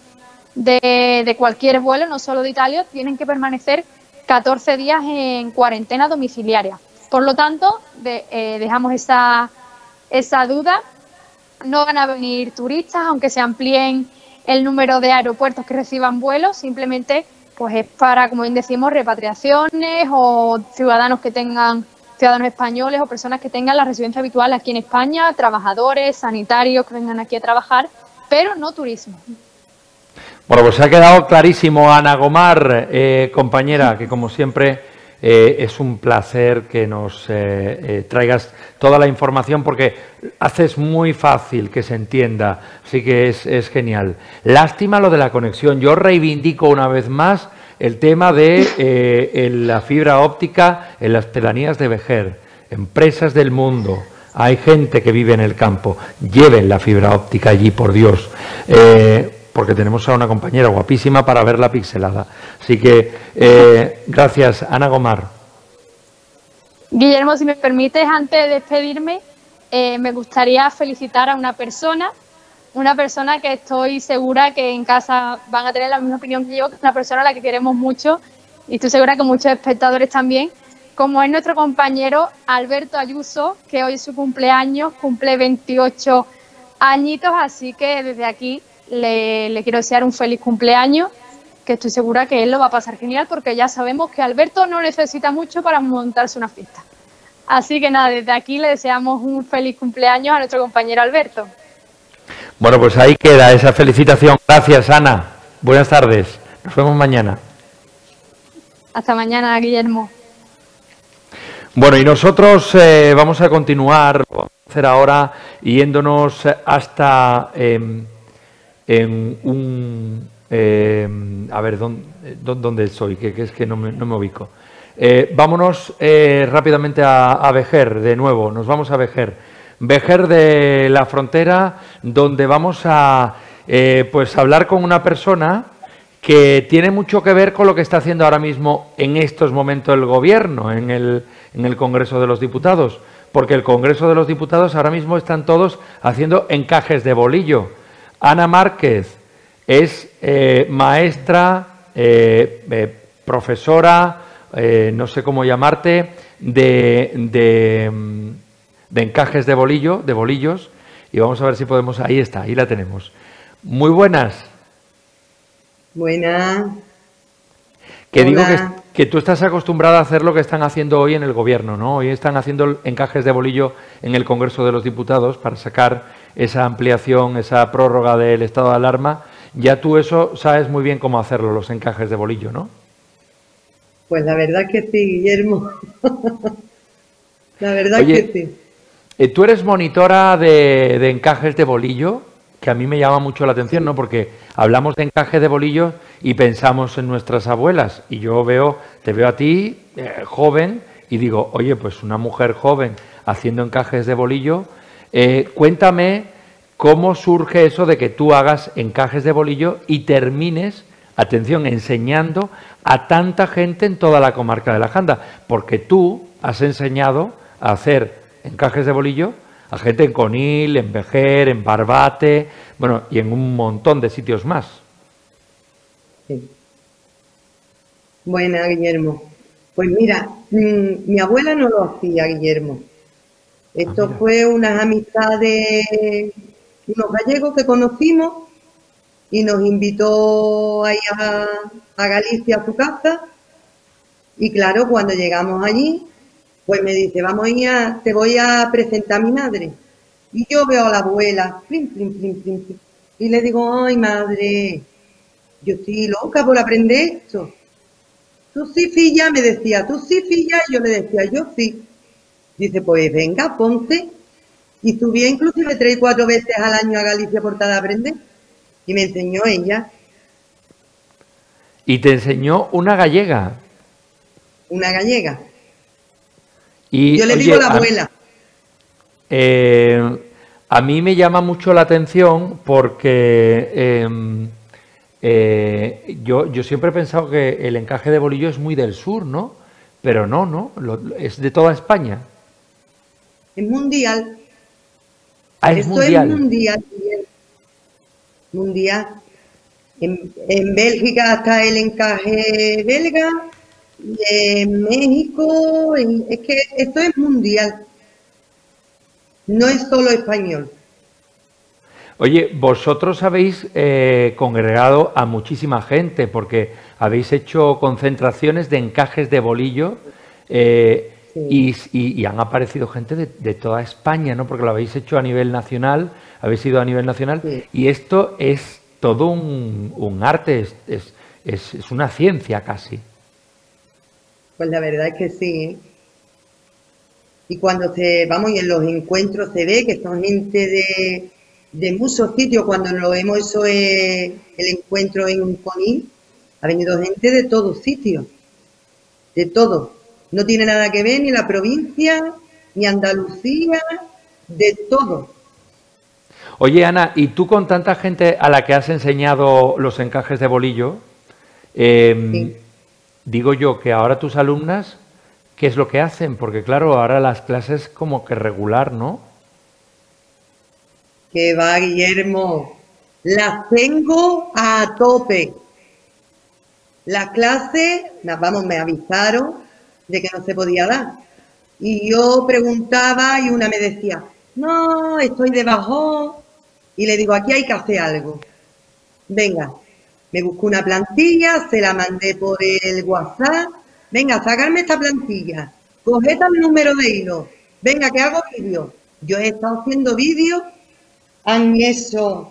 de, de cualquier vuelo, no solo de Italia, tienen que permanecer catorce días en cuarentena domiciliaria. Por lo tanto, de, eh, dejamos esa... esa duda. No van a venir turistas, aunque se amplíen el número de aeropuertos que reciban vuelos, simplemente pues es para, como bien decimos, repatriaciones o ciudadanos que tengan, ciudadanos españoles o personas que tengan la residencia habitual aquí en España, trabajadores, sanitarios que vengan aquí a trabajar, pero no turismo. Bueno, pues se ha quedado clarísimo, Ana Gomar, eh, compañera, que como siempre Eh, es un placer que nos eh, eh, traigas toda la información, porque haces muy fácil que se entienda, así que es, es genial. Lástima lo de la conexión. Yo reivindico una vez más el tema de eh, en la fibra óptica en las pedanías de Vejer, empresas del mundo. Hay gente que vive en el campo, lleven la fibra óptica allí, por Dios, eh, porque tenemos a una compañera guapísima para ver la pixelada. Así que, eh, gracias, Ana Gomar. Guillermo, si me permites, antes de despedirme, eh, me gustaría felicitar a una persona, una persona que estoy segura que en casa van a tener la misma opinión que yo, que es una persona a la que queremos mucho, y estoy segura que muchos espectadores también, como es nuestro compañero Alberto Ayuso, que hoy es su cumpleaños, cumple veintiocho añitos, así que desde aquí le, le quiero desear un feliz cumpleaños, que estoy segura que él lo va a pasar genial, porque ya sabemos que Alberto no necesita mucho para montarse una fiesta. Así que nada, desde aquí le deseamos un feliz cumpleaños a nuestro compañero Alberto. Bueno, pues ahí queda esa felicitación. Gracias, Ana. Buenas tardes. Nos vemos mañana. Hasta mañana, Guillermo. Bueno, y nosotros eh, vamos a continuar, lo vamos a hacer ahora yéndonos hasta eh, en un... Eh, a ver, ¿dónde, dónde estoy? Que, que es que no me, no me ubico. Eh, vámonos eh, rápidamente a, a Vejer, de nuevo, nos vamos a Vejer. Vejer de la Frontera, donde vamos a eh, pues hablar con una persona que tiene mucho que ver con lo que está haciendo ahora mismo en estos momentos el Gobierno, en el, en el Congreso de los Diputados, porque el Congreso de los Diputados ahora mismo están todos haciendo encajes de bolillo. Ana Márquez es eh, maestra, eh, eh, profesora, eh, no sé cómo llamarte, de, de, de encajes de bolillo, de bolillos, y vamos a ver si podemos, ahí está, ahí la tenemos. Muy buenas. Buenas. Que Hola. Digo que, que tú estás acostumbrada a hacer lo que están haciendo hoy en el Gobierno, ¿no? Hoy están haciendo encajes de bolillo en el Congreso de los Diputados para sacar esa ampliación, esa prórroga del estado de alarma. Ya tú eso sabes muy bien cómo hacerlo, los encajes de bolillo, ¿no? Pues la verdad que sí, Guillermo. La verdad Oye, que sí. Eh, tú eres monitora de, de encajes de bolillo, que a mí me llama mucho la atención, ¿no? Porque hablamos de encaje de bolillo y pensamos en nuestras abuelas. Y yo veo, te veo a ti, eh, joven, y digo, oye, pues una mujer joven haciendo encajes de bolillo. Eh, cuéntame cómo surge eso de que tú hagas encajes de bolillo y termines, atención, enseñando a tanta gente en toda la comarca de la Janda. Porque tú has enseñado a hacer encajes de bolillo a gente en Conil, en Vejer, en Barbate, bueno, y en un montón de sitios más. Sí. Buena, Guillermo. Pues mira, mmm, mi abuela no lo hacía, Guillermo. Esto ah, fue unas amistades, unos gallegos que conocimos y nos invitó ahí a, a Galicia a su casa. Y claro, cuando llegamos allí, pues me dice, vamos a ir a, te voy a presentar a mi madre. Y yo veo a la abuela, plim, plim, plim, plim, plim, y le digo, ay, madre, yo estoy loca por aprender esto. Tú sí, filla, me decía, tú sí, filla, y yo le decía, yo sí. Dice, pues venga, ponte. Y subía inclusive tres y cuatro veces al año a Galicia por tal de aprender. Y me enseñó ella. ¿Y te enseñó una gallega? Una gallega. Y, yo le oye, digo a la abuela. A, eh, a mí me llama mucho la atención porque eh, eh, yo, yo siempre he pensado que el encaje de bolillo es muy del sur, ¿no? Pero no, ¿no? Lo, es de toda España. Es mundial. Ah, es Esto mundial. es mundial. Mundial. En, en Bélgica está el encaje belga. Y en México, en, es que esto es mundial, no es solo español. Oye, vosotros habéis eh, congregado a muchísima gente porque habéis hecho concentraciones de encajes de bolillo eh, sí. y, y, y han aparecido gente de, de toda España, ¿no? Porque lo habéis hecho a nivel nacional, habéis ido a nivel nacional sí. Y esto es todo un, un arte, es, es, es, es una ciencia casi. Pues la verdad es que sí, ¿eh? Y cuando se, vamos, y en los encuentros se ve que son gente de, de muchos sitios. Cuando lo hemos hecho eh, el encuentro en Conil, Ha venido gente de todos sitios, de todo. No tiene nada que ver ni la provincia, ni Andalucía, de todo. Oye, Ana, ¿y tú con tanta gente a la que has enseñado los encajes de bolillo, eh, Sí. digo yo que ahora tus alumnas, ¿qué es lo que hacen? Porque claro, ahora las clases como que regular, ¿no? Que va, Guillermo. Las tengo a tope. Las clases, las- vamos, me avisaron de que no se podía dar. Y yo preguntaba y una me decía, no, estoy de bajón. Y le digo, aquí hay que hacer algo. Venga, me busco una plantilla, se la mandé por el WhatsApp. Venga, sacarme esta plantilla. Coged el número de hilo. Venga, que hago vídeos. Yo he estado haciendo vídeos, han hecho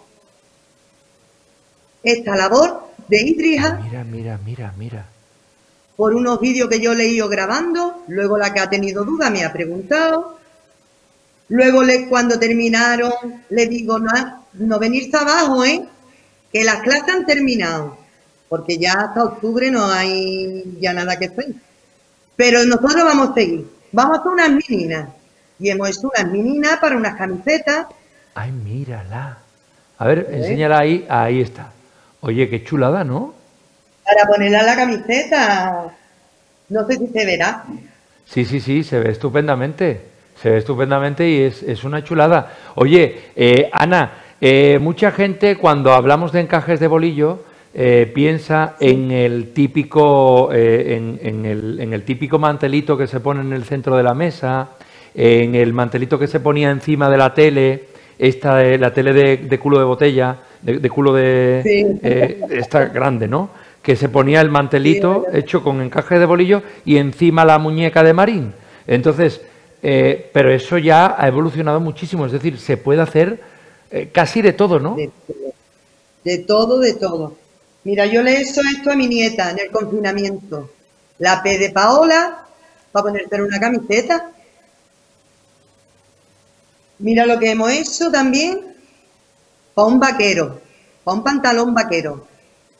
esta labor de Idrija Mira, mira, mira, mira. por unos vídeos que yo le he ido grabando. Luego la que ha tenido duda me ha preguntado. Luego le, cuando terminaron le digo, no, no venirse abajo, ¿eh? Que las clases han terminado. Porque ya hasta octubre no hay ya nada que hacer. Pero nosotros vamos a seguir. Vamos a hacer unas meninas. Y hemos hecho unas meninas para unas camisetas. Ay, mírala. A ver, enséñala ahí. Ahí está. Oye, qué chulada, ¿no? Para ponerla en la camiseta. No sé si se verá. Sí, sí, sí, se ve estupendamente. Se ve estupendamente y es, es una chulada. Oye, eh, Ana, eh, mucha gente cuando hablamos de encajes de bolillo eh, piensa en el típico, eh, en, en el, en el típico mantelito que se pone en el centro de la mesa, en el mantelito que se ponía encima de la tele, esta de, la tele de, de culo de botella, de, de culo de Sí. eh, esta grande, ¿no? Que se ponía el mantelito Sí, hecho con encaje de bolillo y encima la muñeca de Marín. Entonces, eh, pero eso ya ha evolucionado muchísimo, es decir, se puede hacer eh, casi de todo, ¿no? De todo, de todo, de todo. Mira, yo le he hecho esto a mi nieta en el confinamiento. La P de Paola, para ponerte en una camiseta. Mira lo que hemos hecho también para un vaquero, para un pantalón vaquero.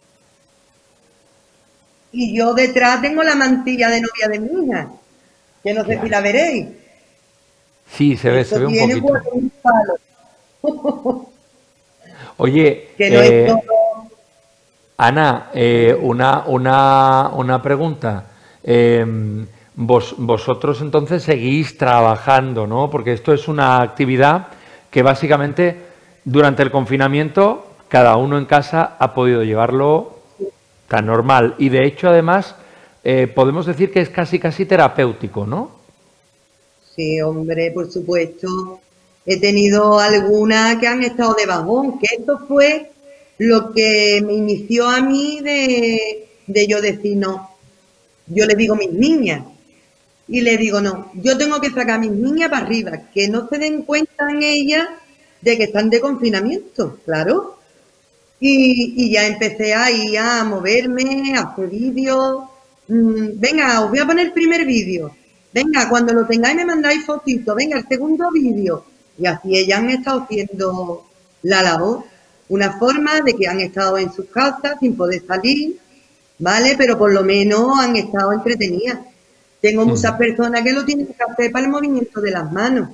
Y yo detrás tengo la mantilla de novia de mi hija, que no sé Claro. si la veréis. Sí, se ve, Esto se ve un tiene poquito. cuatro mil palos. Oye, Que no eh, es todo. Ana, eh, una, una, una pregunta. Eh, vos, vosotros entonces seguís trabajando, ¿no? Porque esto es una actividad que básicamente durante el confinamiento cada uno en casa ha podido llevarlo tan normal. Y de hecho, además, eh, podemos decir que es casi, casi terapéutico, ¿no? Sí, hombre, por supuesto. He tenido algunas que han estado de bajón, que esto fue lo que me inició a mí de, de yo decir no. Yo le digo mis niñas y le digo no, yo tengo que sacar a mis niñas para arriba, que no se den cuenta en ellas de que están de confinamiento, claro. Y, y ya empecé ahí a moverme, a hacer vídeos. Mm, venga, os voy a poner el primer vídeo. Venga, cuando lo tengáis me mandáis fotitos. Venga, el segundo vídeo. Y así ellas han estado haciendo la labor. Una forma de que han estado en sus casas sin poder salir, ¿vale? Pero por lo menos han estado entretenidas. Tengo muchas personas que lo tienen que hacer para el movimiento de las manos.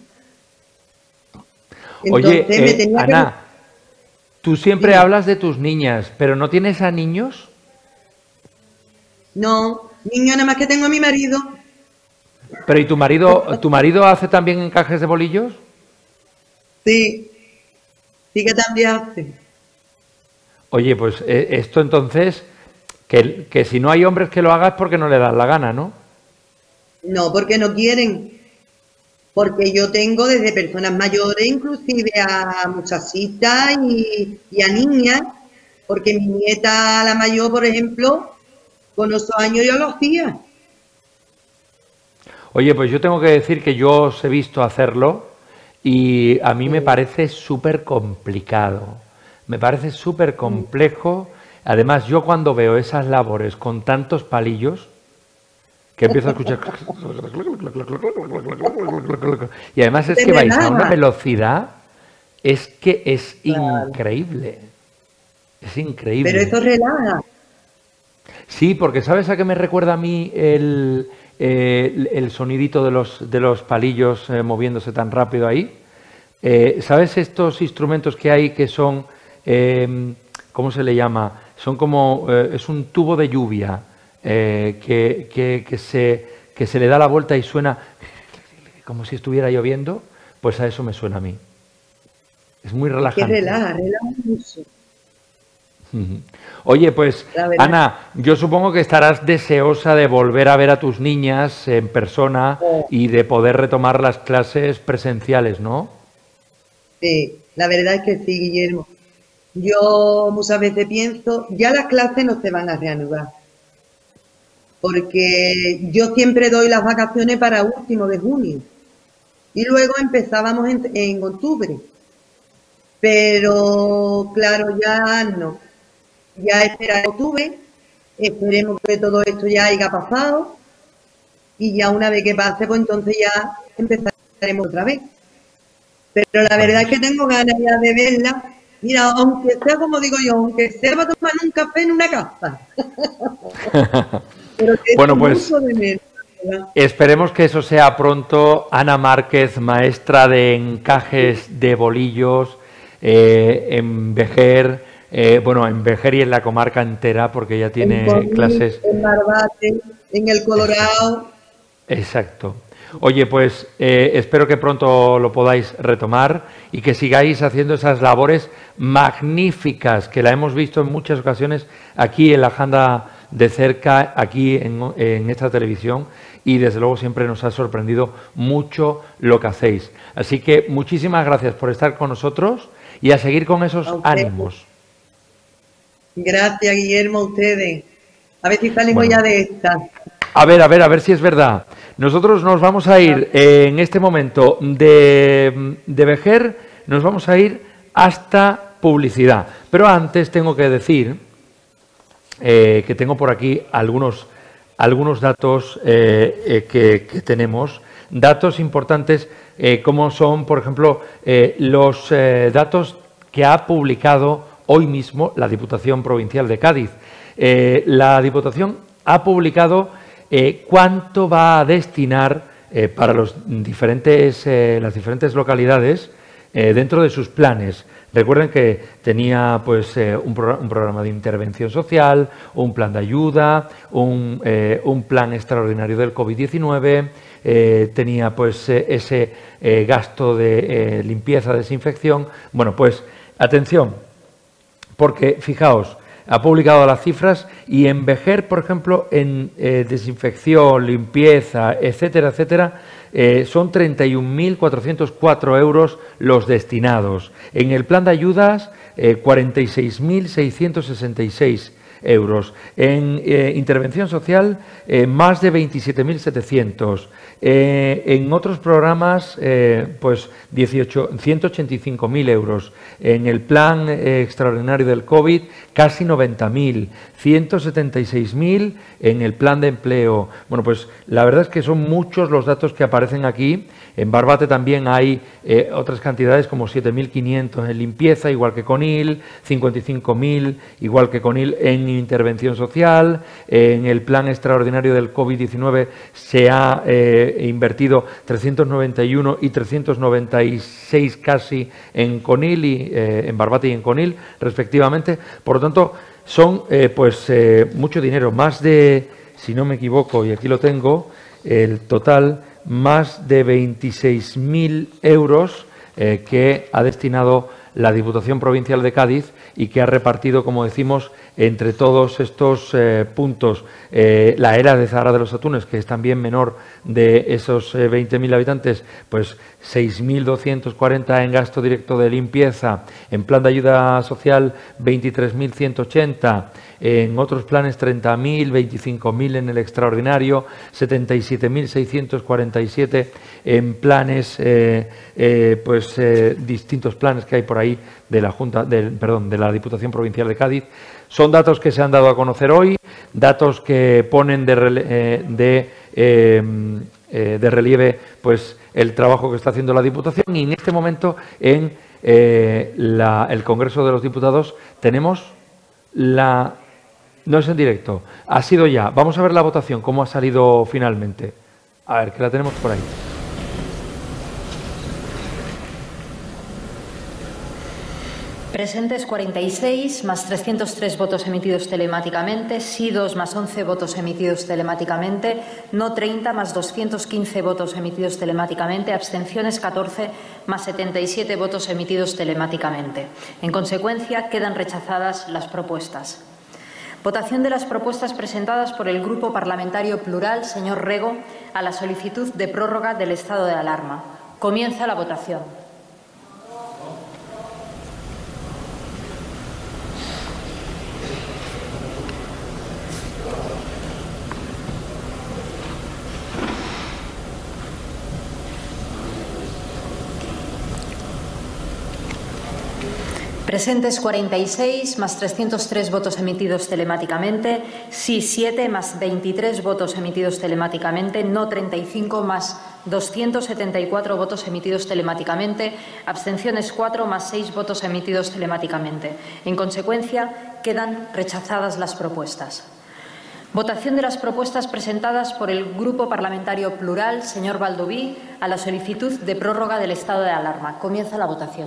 Oye, Entonces me eh, tenía que... Ana, tú siempre Dime. hablas de tus niñas, pero ¿no tienes a niños? No, niño, nada más que tengo a mi marido. Pero ¿y tu marido, tu marido hace también encajes de bolillos? Sí, sí que también hace. Oye, pues eh, esto entonces, que, que si no hay hombres que lo hagan es porque no le dan la gana, ¿no? No, porque no quieren. Porque yo tengo desde personas mayores, inclusive a muchachitas y, y a niñas. Porque mi nieta, la mayor, por ejemplo, con ocho años yo lo hacía. Oye, pues yo tengo que decir que yo os he visto hacerlo y a mí me parece súper complicado. Me parece súper complejo. Además, yo cuando veo esas labores con tantos palillos, que empiezo a escuchar... Y además es De que vais a una verdad. velocidad, es que es Claro. increíble. Es Pero increíble. eso relaja. Sí, porque ¿sabes a qué me recuerda a mí el, eh, el sonidito de los, de los palillos eh, moviéndose tan rápido ahí? Eh, ¿Sabes estos instrumentos que hay que son, eh, ¿cómo se le llama? Son como, eh, es un tubo de lluvia eh, que, que, que, se, que se le da la vuelta y suena como si estuviera lloviendo. Pues a eso me suena a mí. Es muy relajante. Que relaja, relaja mucho. Oye, pues Ana, yo supongo que estarás deseosa de volver a ver a tus niñas en persona Oh. y de poder retomar las clases presenciales, ¿no? Sí, la verdad es que sí, Guillermo. Yo muchas veces pienso, ya las clases no se van a reanudar, porque yo siempre doy las vacaciones para último de junio y luego empezábamos en, en octubre, pero claro, ya no, ya espera octubre, esperemos que todo esto ya haya pasado y ya una vez que pase, pues entonces ya empezaremos otra vez. Pero la verdad es que tengo ganas ya de verla. Mira, aunque sea como digo yo, aunque sea para tomar un café en una casa. Pero que bueno, pues mucho de menos, ¿verdad? Esperemos que eso sea pronto. Ana Márquez, maestra de encajes de bolillos eh, en Vejer, eh, bueno, en Vejer y en la comarca entera, porque ella tiene En Conil, clases. en Barbate, en el Colorado. Exacto. Oye, pues eh, espero que pronto lo podáis retomar y que sigáis haciendo esas labores magníficas que la hemos visto en muchas ocasiones aquí en la Janda de Cerca, aquí en, en esta televisión, y desde luego siempre nos ha sorprendido mucho lo que hacéis. Así que muchísimas gracias por estar con nosotros y a seguir con esos ánimos. Gracias, Guillermo, a ustedes. A ver si salimos Bueno. ya de esta. A ver, a ver, a ver si es verdad. Nosotros nos vamos a ir eh, en este momento de, de Vejer, nos vamos a ir hasta publicidad. Pero antes tengo que decir eh, que tengo por aquí algunos, algunos datos eh, eh, que, que tenemos, datos importantes eh, como son, por ejemplo, eh, los eh, datos que ha publicado hoy mismo la Diputación Provincial de Cádiz. Eh, la Diputación ha publicado Eh, cuánto va a destinar eh, para los diferentes, eh, las diferentes localidades eh, dentro de sus planes. Recuerden que tenía pues eh, un, pro un programa de intervención social, un plan de ayuda, un, eh, un plan extraordinario del COVID diecinueve, eh, tenía pues eh, ese eh, gasto de eh, limpieza, desinfección. Bueno, pues atención, porque fijaos, ha publicado las cifras y en Vejer, por ejemplo, en eh, desinfección, limpieza, etcétera, etcétera, eh, son treinta y un mil cuatrocientos cuatro euros los destinados. En el plan de ayudas, eh, cuarenta y seis mil seiscientos sesenta y seis euros. En eh, intervención social, eh, más de veintisiete mil setecientos. Eh, en otros programas, eh, pues ciento ochenta y cinco mil euros. En el plan eh, extraordinario del COVID, casi noventa mil. ciento setenta y seis mil en el plan de empleo. Bueno, pues la verdad es que son muchos los datos que aparecen aquí. En Barbate también hay eh, otras cantidades como siete mil quinientos en limpieza, igual que Conil, cincuenta y cinco mil, igual que Conil en intervención social. En el plan extraordinario del COVID diecinueve se ha eh, invertido trescientos noventa y uno y trescientos noventa y seis casi en Conil y eh, en Barbate y en Conil, respectivamente. Por lo tanto, son eh, pues eh, mucho dinero, más de, si no me equivoco, y aquí lo tengo, el total, más de veintiséis mil euros eh, que ha destinado la Diputación Provincial de Cádiz y que ha repartido, como decimos, entre todos estos eh, puntos. Eh, la era de Zahara de los Atunes, que es también menor de esos eh, veinte mil habitantes, pues seis mil doscientos cuarenta en gasto directo de limpieza, en plan de ayuda social veintitrés mil ciento ochenta, en otros planes treinta mil, veinticinco mil en el extraordinario, setenta y siete mil seiscientos cuarenta y siete en planes, eh, eh, pues eh, distintos planes que hay por ahí de la Junta, del, perdón, de la Diputación Provincial de Cádiz. Son datos que se han dado a conocer hoy, datos que ponen de, eh, de, eh, eh, de relieve pues el trabajo que está haciendo la Diputación, y en este momento en eh, la, el Congreso de los Diputados tenemos la No es en directo. Ha sido ya. Vamos a ver la votación, cómo ha salido finalmente. A ver, que la tenemos por ahí. Presentes cuarenta y seis, más trescientos tres votos emitidos telemáticamente, sí dos más once votos emitidos telemáticamente, no treinta más doscientos quince votos emitidos telemáticamente, abstenciones catorce más setenta y siete votos emitidos telemáticamente. En consecuencia, quedan rechazadas las propuestas. Votación de las propuestas presentadas por el Grupo Parlamentario Plural, señor Rego, a la solicitud de prórroga del estado de alarma. Comienza la votación. Presentes cuarenta y seis, más trescientos tres votos emitidos telemáticamente, sí siete, más veintitrés votos emitidos telemáticamente, no treinta y cinco, más doscientos setenta y cuatro votos emitidos telemáticamente, abstenciones cuatro, más seis votos emitidos telemáticamente. En consecuencia, quedan rechazadas las propuestas. Votación de las propuestas presentadas por el Grupo Parlamentario Plural, señor Baldoví, a la solicitud de prórroga del estado de alarma. Comienza la votación.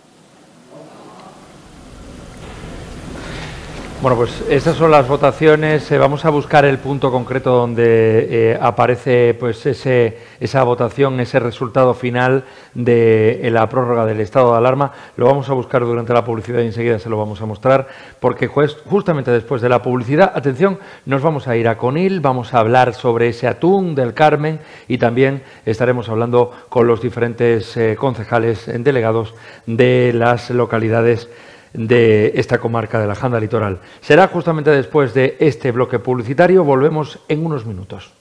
Bueno, pues estas son las votaciones. Eh, vamos a buscar el punto concreto donde eh, aparece pues ese, esa votación, ese resultado final de eh, la prórroga del estado de alarma. Lo vamos a buscar durante la publicidad y enseguida se lo vamos a mostrar, porque pues, justamente después de la publicidad, atención, nos vamos a ir a Conil, vamos a hablar sobre ese atún del Carmen y también estaremos hablando con los diferentes eh, concejales delegados de las localidades de esta comarca de la Janda Litoral. Será justamente después de este bloque publicitario. Volvemos en unos minutos.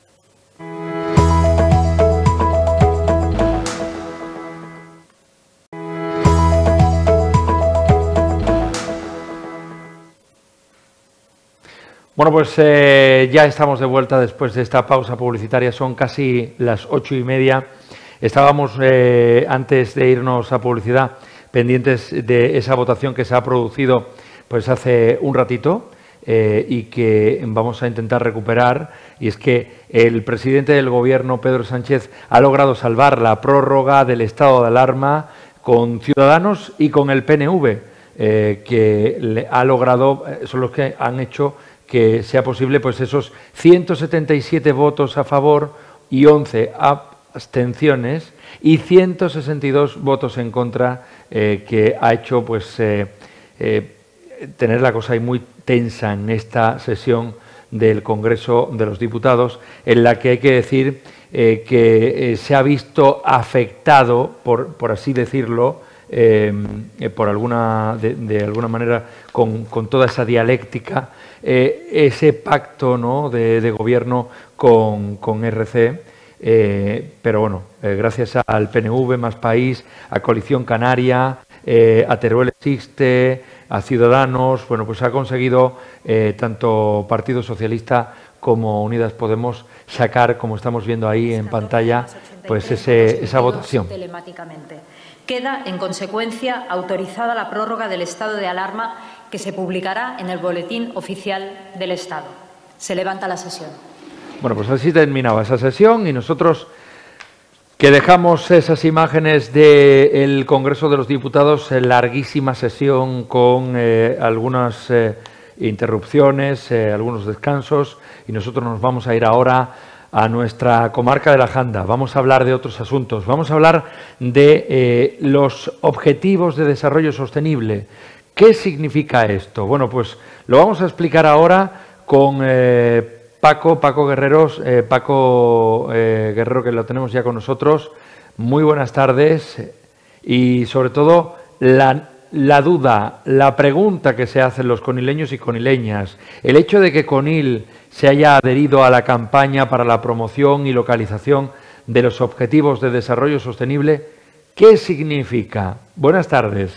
Bueno, pues eh, ya estamos de vuelta después de esta pausa publicitaria. Son casi las ocho y media. Estábamos, eh, antes de irnos a publicidad, pendientes de esa votación que se ha producido pues hace un ratito eh, y que vamos a intentar recuperar, y es que el presidente del Gobierno, Pedro Sánchez, ha logrado salvar la prórroga del estado de alarma con Ciudadanos y con el P N V, eh, que le ha logrado, son los que han hecho que sea posible pues esos ciento setenta y siete votos a favor y once abstenciones y ciento sesenta y dos votos en contra, eh, que ha hecho pues eh, eh, tener la cosa ahí muy tensa en esta sesión del Congreso de los Diputados, en la que hay que decir eh, que eh, se ha visto afectado, por, por así decirlo, eh, eh, por alguna de, de alguna manera con, con toda esa dialéctica, eh, ese pacto, ¿no?, de, de gobierno con, con R C. Eh, pero bueno, eh, gracias al P N V, Más País, a Coalición Canaria, eh, a Teruel Existe, a Ciudadanos, bueno, pues ha conseguido eh, tanto Partido Socialista como Unidas Podemos sacar, como estamos viendo ahí en pantalla, pues ese, esa votación. Telemáticamente. Queda, en consecuencia, autorizada la prórroga del estado de alarma, que se publicará en el Boletín Oficial del Estado. Se levanta la sesión. Bueno, pues así terminaba esa sesión y nosotros, que dejamos esas imágenes del Congreso de los Diputados, en larguísima sesión con eh, algunas eh, interrupciones, eh, algunos descansos, y nosotros nos vamos a ir ahora a nuestra comarca de la Janda. Vamos a hablar de otros asuntos, vamos a hablar de eh, los Objetivos de Desarrollo Sostenible. ¿Qué significa esto? Bueno, pues lo vamos a explicar ahora con Eh, Paco, Paco Guerreros, eh, Paco eh, Guerrero, que lo tenemos ya con nosotros. Muy buenas tardes y sobre todo la, la duda, la pregunta que se hacen los conileños y conileñas. El hecho de que Conil se haya adherido a la campaña para la promoción y localización de los Objetivos de Desarrollo Sostenible, ¿qué significa? Buenas tardes.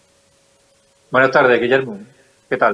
Buenas tardes, Guillermo. ¿Qué tal?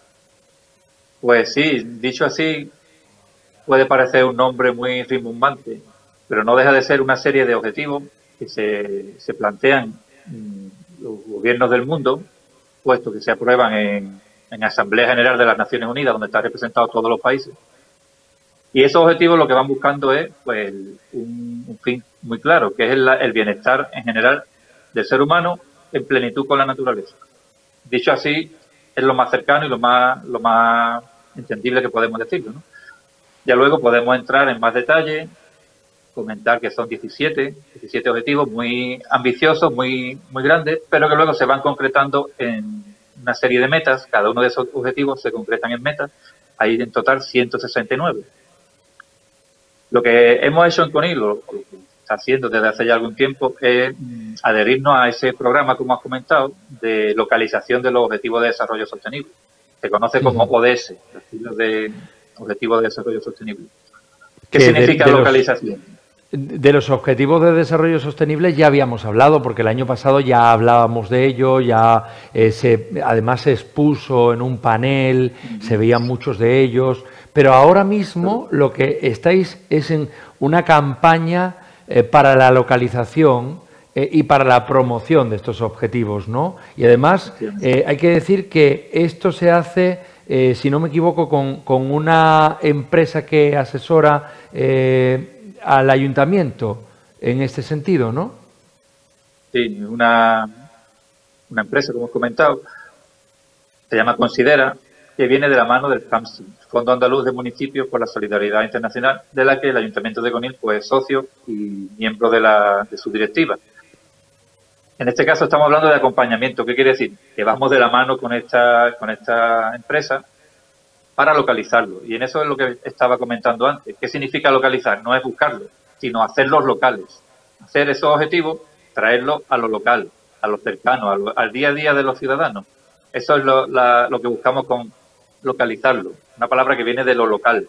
Pues sí, dicho así, puede parecer un nombre muy rimbombante, pero no deja de ser una serie de objetivos que se, se plantean mmm, los gobiernos del mundo, puesto que se aprueban en, en Asamblea General de las Naciones Unidas, donde están representados todos los países. Y esos objetivos lo que van buscando es pues un, un fin muy claro, que es el, el bienestar en general del ser humano en plenitud con la naturaleza. Dicho así, es lo más cercano y lo más, lo más entendible que podemos decirlo, ¿no? Ya luego podemos entrar en más detalle, comentar que son diecisiete, diecisiete objetivos muy ambiciosos, muy, muy grandes, pero que luego se van concretando en una serie de metas. Cada uno de esos objetivos se concretan en metas. Hay en total ciento sesenta y nueve. Lo que hemos hecho en CONIL, lo que está haciendo desde hace ya algún tiempo, es mm, adherirnos a ese programa, como has comentado, de localización de los Objetivos de Desarrollo Sostenible. Se conoce como O D S, los siglas de Objetivos de Desarrollo Sostenible. ¿Qué Que significa de- de los- localización? De los objetivos de desarrollo sostenible ya habíamos hablado, porque el año pasado ya hablábamos de ello, ya eh, se, además se expuso en un panel, se veían muchos de ellos, pero ahora mismo lo que estáis es en una campaña eh, para la localización eh, y para la promoción de estos objetivos, ¿no? Y además eh, hay que decir que esto se hace, eh, si no me equivoco, con, con una empresa que asesora eh, al ayuntamiento en este sentido, ¿no? Sí, una, una empresa, como he comentado, se llama Considera, que viene de la mano del FAMSI, Fondo Andaluz de Municipios por la Solidaridad Internacional, de la que el Ayuntamiento de Conil pues, es socio y miembro de, la, de su directiva. En este caso estamos hablando de acompañamiento. ¿Qué quiere decir? Que vamos de la mano con esta, con esta empresa para localizarlo. Y en eso es lo que estaba comentando antes. ¿Qué significa localizar? No es buscarlo, sino hacerlos locales. Hacer esos objetivos, traerlos a lo local, a lo cercano, a lo, al día a día de los ciudadanos. Eso es lo, la, lo que buscamos con localizarlo. Una palabra que viene de lo local.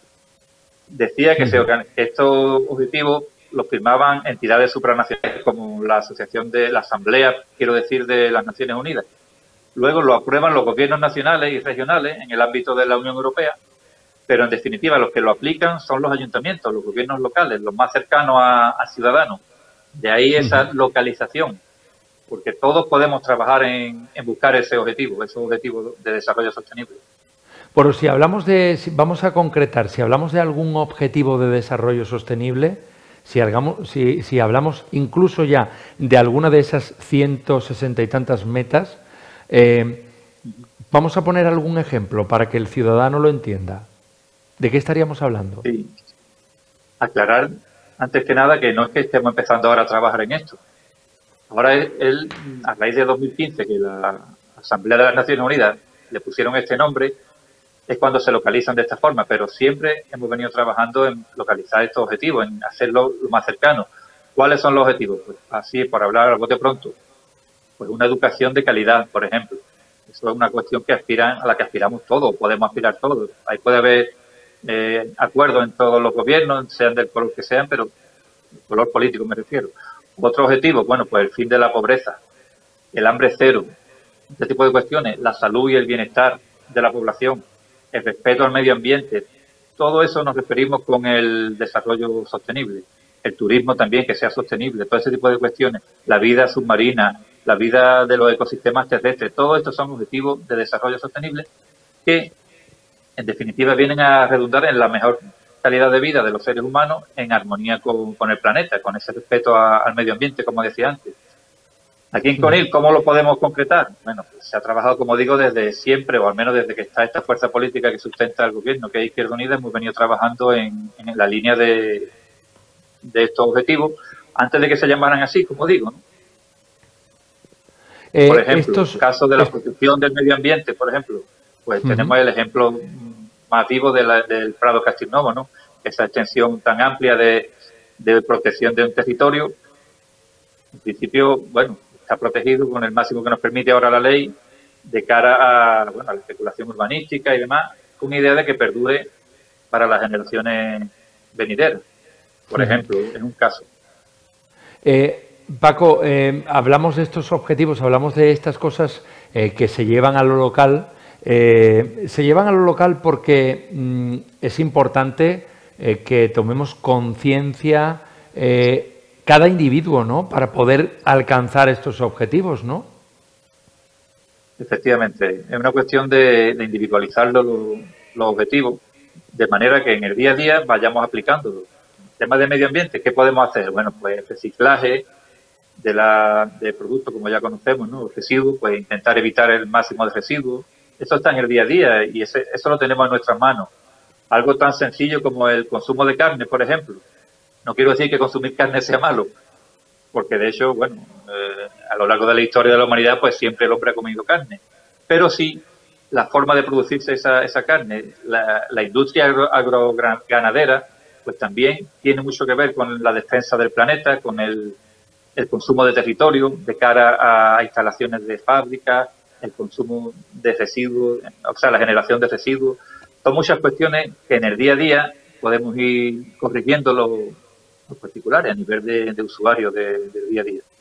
Decía que, se, que estos objetivos los firmaban entidades supranacionales como la Asociación de la Asamblea, quiero decir, de las Naciones Unidas. Luego lo aprueban los gobiernos nacionales y regionales en el ámbito de la Unión Europea, pero en definitiva los que lo aplican son los ayuntamientos, los gobiernos locales, los más cercanos a, a ciudadanos. De ahí esa uh-huh. localización, porque todos podemos trabajar en, en buscar ese objetivo, esos objetivos de desarrollo sostenible. Pero si hablamos de, si, vamos a concretar, si hablamos de algún objetivo de desarrollo sostenible, si, hagamos, si, si hablamos incluso ya de alguna de esas ciento sesenta y tantas metas, Eh, vamos a poner algún ejemplo para que el ciudadano lo entienda. ¿De qué estaríamos hablando? Sí. Aclarar, antes que nada, que no es que estemos empezando ahora a trabajar en esto. Ahora él, a raíz de dos mil quince, que la Asamblea de las Naciones Unidas le pusieron este nombre, es cuando se localizan de esta forma, pero siempre hemos venido trabajando en localizar estos objetivos, en hacerlo lo más cercano. ¿Cuáles son los objetivos? Pues así, por hablar algo de pronto, pues una educación de calidad, por ejemplo. Eso es una cuestión que aspiran, a la que aspiramos todos, podemos aspirar todos. Ahí puede haber eh, acuerdos en todos los gobiernos, sean del color que sean, pero el color político me refiero. Otro objetivo, bueno, pues el fin de la pobreza, el hambre cero, este tipo de cuestiones, la salud y el bienestar de la población, el respeto al medio ambiente, todo eso nos referimos con el desarrollo sostenible. El turismo también, que sea sostenible, todo ese tipo de cuestiones, la vida submarina, la vida de los ecosistemas terrestres, todo esto son objetivos de desarrollo sostenible que, en definitiva, vienen a redundar en la mejor calidad de vida de los seres humanos en armonía con, con el planeta, con ese respeto a, al medio ambiente, como decía antes. Aquí en Conil, ¿cómo lo podemos concretar? Bueno, pues se ha trabajado, como digo, desde siempre, o al menos desde que está esta fuerza política que sustenta el gobierno, que es Izquierda Unida, hemos venido trabajando en, en la línea de, de estos objetivos, antes de que se llamaran así, como digo, ¿no? Eh, por ejemplo, estos, en el caso de la protección del medio ambiente, por ejemplo, pues uh-huh. tenemos el ejemplo más vivo de la, del Prado Castilnovo, ¿no? Esa extensión tan amplia de, de protección de un territorio, en principio, bueno, está protegido con el máximo que nos permite ahora la ley de cara a, bueno, a la especulación urbanística y demás, con una idea de que perdure para las generaciones venideras, por uh-huh. ejemplo, en un caso. Eh, Paco, eh, hablamos de estos objetivos, hablamos de estas cosas eh, que se llevan a lo local. Eh, se llevan a lo local porque mm, es importante eh, que tomemos conciencia eh, cada individuo, ¿no? Para poder alcanzar estos objetivos, ¿no? Efectivamente, es una cuestión de, de individualizar los, los objetivos, de manera que en el día a día vayamos aplicándolo. Tema de medio ambiente, ¿qué podemos hacer? Bueno, pues reciclaje de, la, de productos, como ya conocemos, ¿no? Residuos, pues intentar evitar el máximo de residuos. Eso está en el día a día y ese, eso lo tenemos en nuestras manos. Algo tan sencillo como el consumo de carne, por ejemplo. No quiero decir que consumir carne sea malo, porque de hecho, bueno, eh, a lo largo de la historia de la humanidad, pues siempre el hombre ha comido carne. Pero sí, la forma de producirse esa, esa carne, la, la industria agro, agroganadera, pues también tiene mucho que ver con la defensa del planeta, con el, el consumo de territorio de cara a instalaciones de fábricas, el consumo de residuos, o sea, la generación de residuos. Son muchas cuestiones que en el día a día podemos ir corrigiendo los, los particulares a nivel de, de usuarios de, del día a día.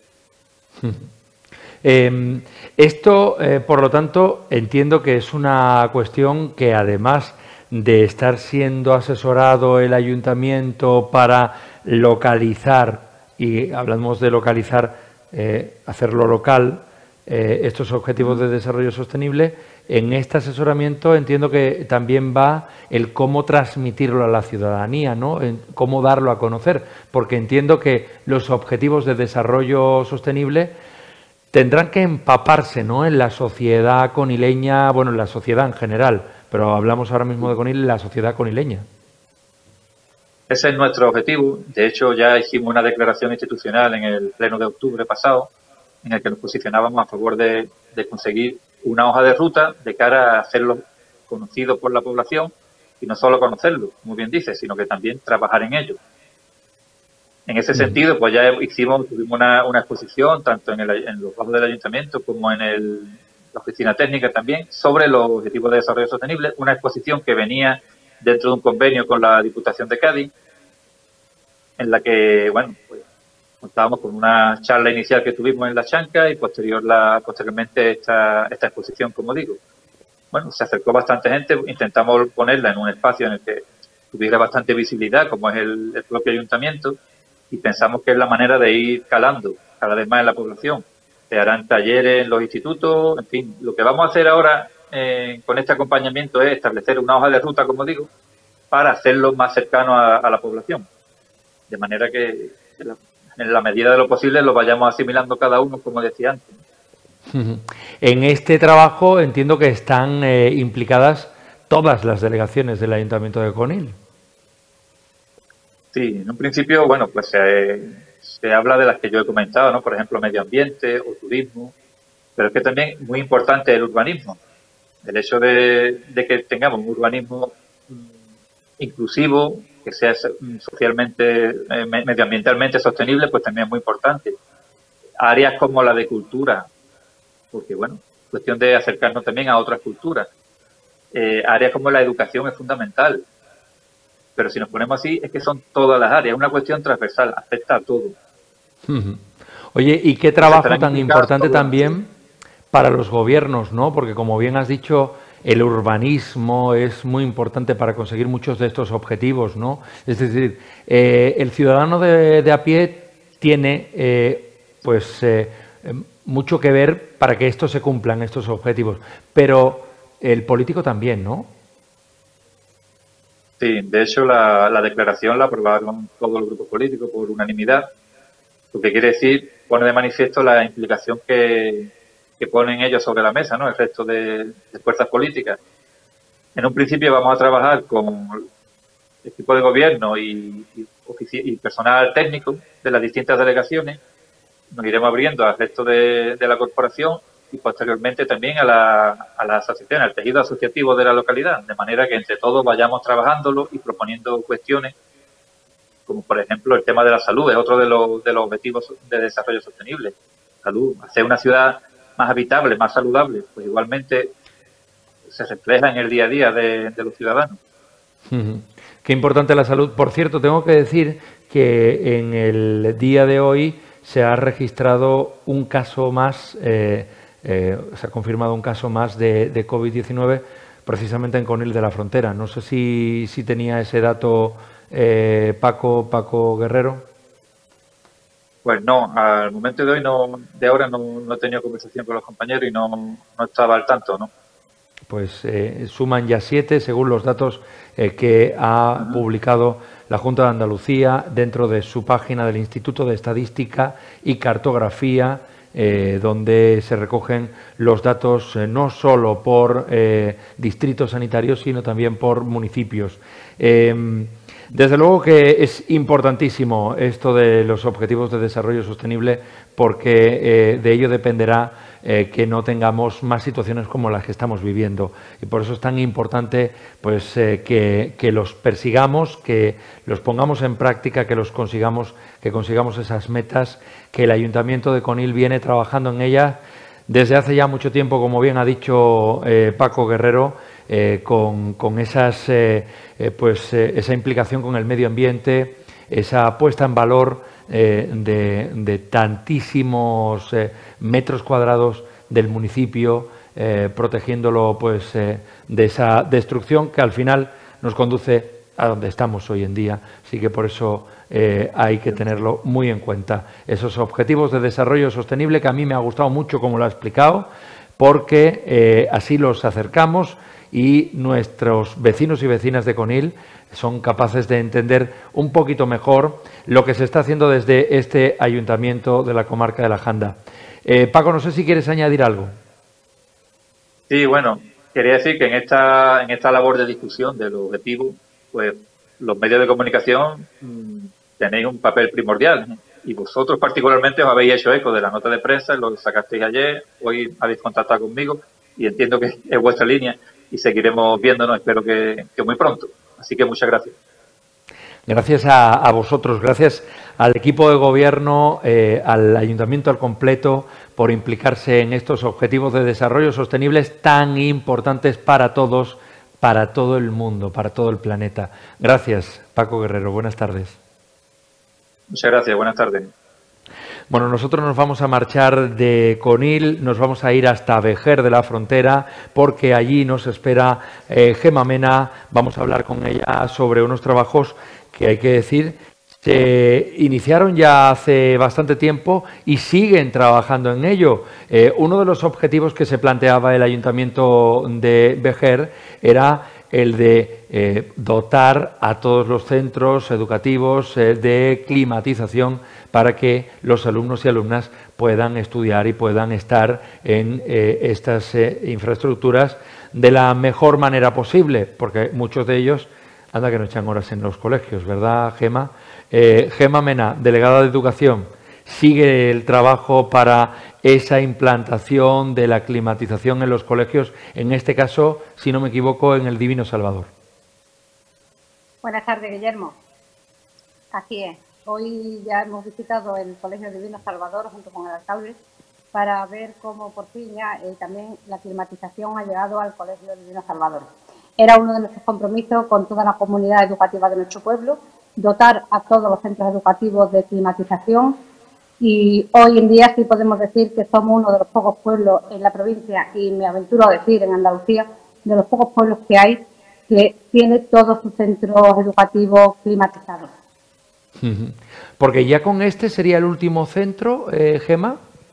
Eh, esto, eh, por lo tanto, entiendo que es una cuestión que además de estar siendo asesorado el ayuntamiento para localizar, y hablamos de localizar, eh, hacerlo local, eh, estos objetivos de desarrollo sostenible, en este asesoramiento entiendo que también va el cómo transmitirlo a la ciudadanía, ¿no? En cómo darlo a conocer, porque entiendo que los objetivos de desarrollo sostenible tendrán que empaparse, ¿no?, en la sociedad conileña, bueno, en la sociedad en general, pero hablamos ahora mismo de Conil, la sociedad conileña. Ese es nuestro objetivo. De hecho, ya hicimos una declaración institucional en el pleno de octubre pasado, en el que nos posicionábamos a favor de, de conseguir una hoja de ruta de cara a hacerlo conocido por la población, y no solo conocerlo, como bien dice, sino que también trabajar en ello. En ese sentido, pues ya hicimos, tuvimos una, una exposición, tanto en, el, en los bajos del ayuntamiento como en el, la oficina técnica también, sobre los objetivos de desarrollo sostenible, una exposición que venía dentro de un convenio con la Diputación de Cádiz, en la que, bueno, pues contábamos con una charla inicial que tuvimos en La Chanca y posterior la, posteriormente esta, esta exposición, como digo. Bueno, se acercó bastante gente, intentamos ponerla en un espacio en el que tuviera bastante visibilidad, como es el, el propio ayuntamiento, y pensamos que es la manera de ir calando cada vez más en la población. Se harán talleres en los institutos, en fin, lo que vamos a hacer ahora eh, con este acompañamiento es establecer una hoja de ruta, como digo, para hacerlo más cercano a, a la población, de manera que en la medida de lo posible lo vayamos asimilando cada uno, como decía antes. En este trabajo entiendo que están eh, implicadas todas las delegaciones del Ayuntamiento de Conil. Sí, en un principio, bueno, pues se, se habla de las que yo he comentado, ¿no? Por ejemplo, medio ambiente o turismo, pero es que también es muy importante el urbanismo. El hecho de, de que tengamos un urbanismo mm, inclusivo, que sea socialmente, eh, medioambientalmente sostenible, pues también es muy importante. Áreas como la de cultura, porque, bueno, cuestión de acercarnos también a otras culturas. Eh, áreas como la educación es fundamental. Pero si nos ponemos así, es que son todas las áreas, es una cuestión transversal, afecta a todo. Oye, ¿y qué trabajo tan importante también para los gobiernos, ¿no? Porque como bien has dicho, el urbanismo es muy importante para conseguir muchos de estos objetivos, ¿no? Es decir, eh, el ciudadano de, de a pie tiene eh, pues eh, mucho que ver para que estos se cumplan, estos objetivos, pero el político también, ¿no? Sí, de hecho la, la declaración la aprobaron todos los grupos políticos por unanimidad, lo que quiere decir, pone de manifiesto la implicación que, que ponen ellos sobre la mesa, ¿no? El resto de, de fuerzas políticas. En un principio vamos a trabajar con el equipo de gobierno y, y, y personal técnico de las distintas delegaciones. Nos iremos abriendo al resto de, de la corporación y posteriormente también a la, a la asociación, al tejido asociativo de la localidad, de manera que entre todos vayamos trabajándolo y proponiendo cuestiones, como por ejemplo el tema de la salud, es otro de los, de los objetivos de desarrollo sostenible. Salud, hacer una ciudad más habitable, más saludable, pues igualmente se refleja en el día a día de, de los ciudadanos. Uh-huh. Qué importante la salud. Por cierto, tengo que decir que en el día de hoy se ha registrado un caso más, eh, eh, se ha confirmado un caso más de, de COVID diecinueve precisamente en Conil de la Frontera. No sé si, si tenía ese dato eh, Paco, Paco Guerrero. Pues no, al momento de hoy, no, de ahora, no, no he tenido conversación con los compañeros y no, no estaba al tanto, ¿no? Pues eh, suman ya siete, según los datos eh, que ha uh-huh. publicado la Junta de Andalucía dentro de su página del Instituto de Estadística y Cartografía, eh, donde se recogen los datos eh, no solo por eh, distritos sanitarios, sino también por municipios. Eh, Desde luego que es importantísimo esto de los Objetivos de Desarrollo Sostenible, porque eh, de ello dependerá eh, que no tengamos más situaciones como las que estamos viviendo. Y por eso es tan importante pues, eh, que, que los persigamos, que los pongamos en práctica, que los consigamos, que consigamos esas metas, que el Ayuntamiento de Conil viene trabajando en ellas desde hace ya mucho tiempo, como bien ha dicho eh, Paco Guerrero, eh, con, con esas, eh, eh, pues, eh, esa implicación con el medio ambiente, esa puesta en valor eh, de, de tantísimos eh, metros cuadrados del municipio, eh, protegiéndolo pues, eh, de esa destrucción que al final nos conduce a donde estamos hoy en día. Así que por eso eh, hay que tenerlo muy en cuenta. Esos objetivos de desarrollo sostenible que a mí me ha gustado mucho como lo ha explicado, porque eh, así los acercamos y nuestros vecinos y vecinas de Conil son capaces de entender un poquito mejor lo que se está haciendo desde este ayuntamiento de la comarca de la Janda. Eh, Paco, no sé si quieres añadir algo. Sí, bueno, quería decir que en esta, en esta labor de discusión de los objetivos, pues los medios de comunicación mmm, tenéis un papel primordial, ¿no? Y vosotros particularmente os habéis hecho eco de la nota de prensa, lo sacasteis ayer, hoy habéis contactado conmigo y entiendo que es vuestra línea y seguiremos viéndonos, espero que, que muy pronto. Así que muchas gracias. Gracias a, a vosotros, gracias al equipo de gobierno, eh, al ayuntamiento al completo, por implicarse en estos objetivos de desarrollo sostenibles tan importantes para todos, para todo el mundo, para todo el planeta. Gracias, Paco Guerrero. Buenas tardes. Muchas gracias. Buenas tardes. Bueno, nosotros nos vamos a marchar de Conil, nos vamos a ir hasta Vejer de la Frontera, porque allí nos espera eh, Gemma Mena. Vamos a hablar con ella sobre unos trabajos que hay que decir se iniciaron ya hace bastante tiempo y siguen trabajando en ello. Eh, uno de los objetivos que se planteaba el Ayuntamiento de Vejer era el de eh, dotar a todos los centros educativos eh, de climatización para que los alumnos y alumnas puedan estudiar y puedan estar en eh, estas eh, infraestructuras de la mejor manera posible, porque muchos de ellos, anda que no echan horas en los colegios, ¿verdad, Gemma? Eh, Gemma Mena, delegada de Educación, sigue el trabajo para esa implantación de la climatización en los colegios, en este caso, si no me equivoco, en el Divino Salvador. Buenas tardes, Guillermo. Así es. Hoy ya hemos visitado el Colegio Divino Salvador junto con el alcalde para ver cómo por fin ya eh, también la climatización ha llegado al Colegio Divino Salvador. Era uno de nuestros compromisos con toda la comunidad educativa de nuestro pueblo, dotar a todos los centros educativos de climatización. Y hoy en día sí podemos decir que somos uno de los pocos pueblos en la provincia, y me aventuro a decir en Andalucía, de los pocos pueblos que hay que tiene todos sus centros educativos climatizados. Porque ya con este sería el último centro, eh, Gemma.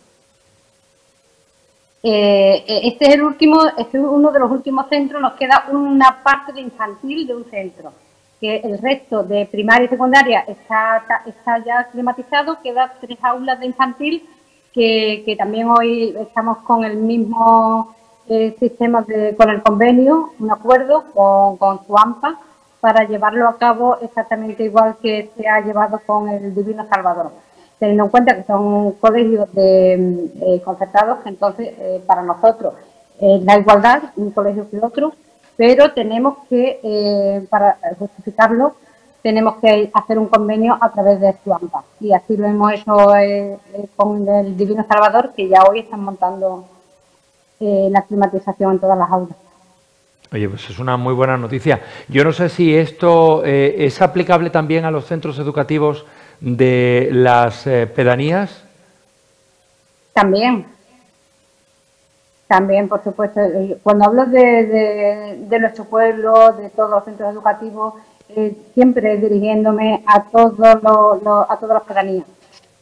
Eh, este es el último, este es uno de los últimos centros. Nos queda una parte de infantil de un centro, que el resto de primaria y secundaria está, está ya climatizado. Quedan tres aulas de infantil que, que también hoy estamos con el mismo eh, sistema, de, con el convenio, un acuerdo con, con su AMPA para llevarlo a cabo exactamente igual que se ha llevado con el Divino Salvador. Teniendo en cuenta que son colegios de, eh, concertados, que entonces eh, para nosotros eh, la igualdad, un colegio que otro, pero tenemos que, eh, para justificarlo, tenemos que hacer un convenio a través de su AMPA. Y así lo hemos hecho eh, eh, con el Divino Salvador, que ya hoy están montando eh, la climatización en todas las aulas. Oye, pues es una muy buena noticia. Yo no sé si esto eh, es aplicable también a los centros educativos de las eh, pedanías. También. También, por supuesto. Cuando hablo de, de, de nuestro pueblo, de todos los centros educativos, eh, siempre dirigiéndome a todos los, los, a todas las pedanías.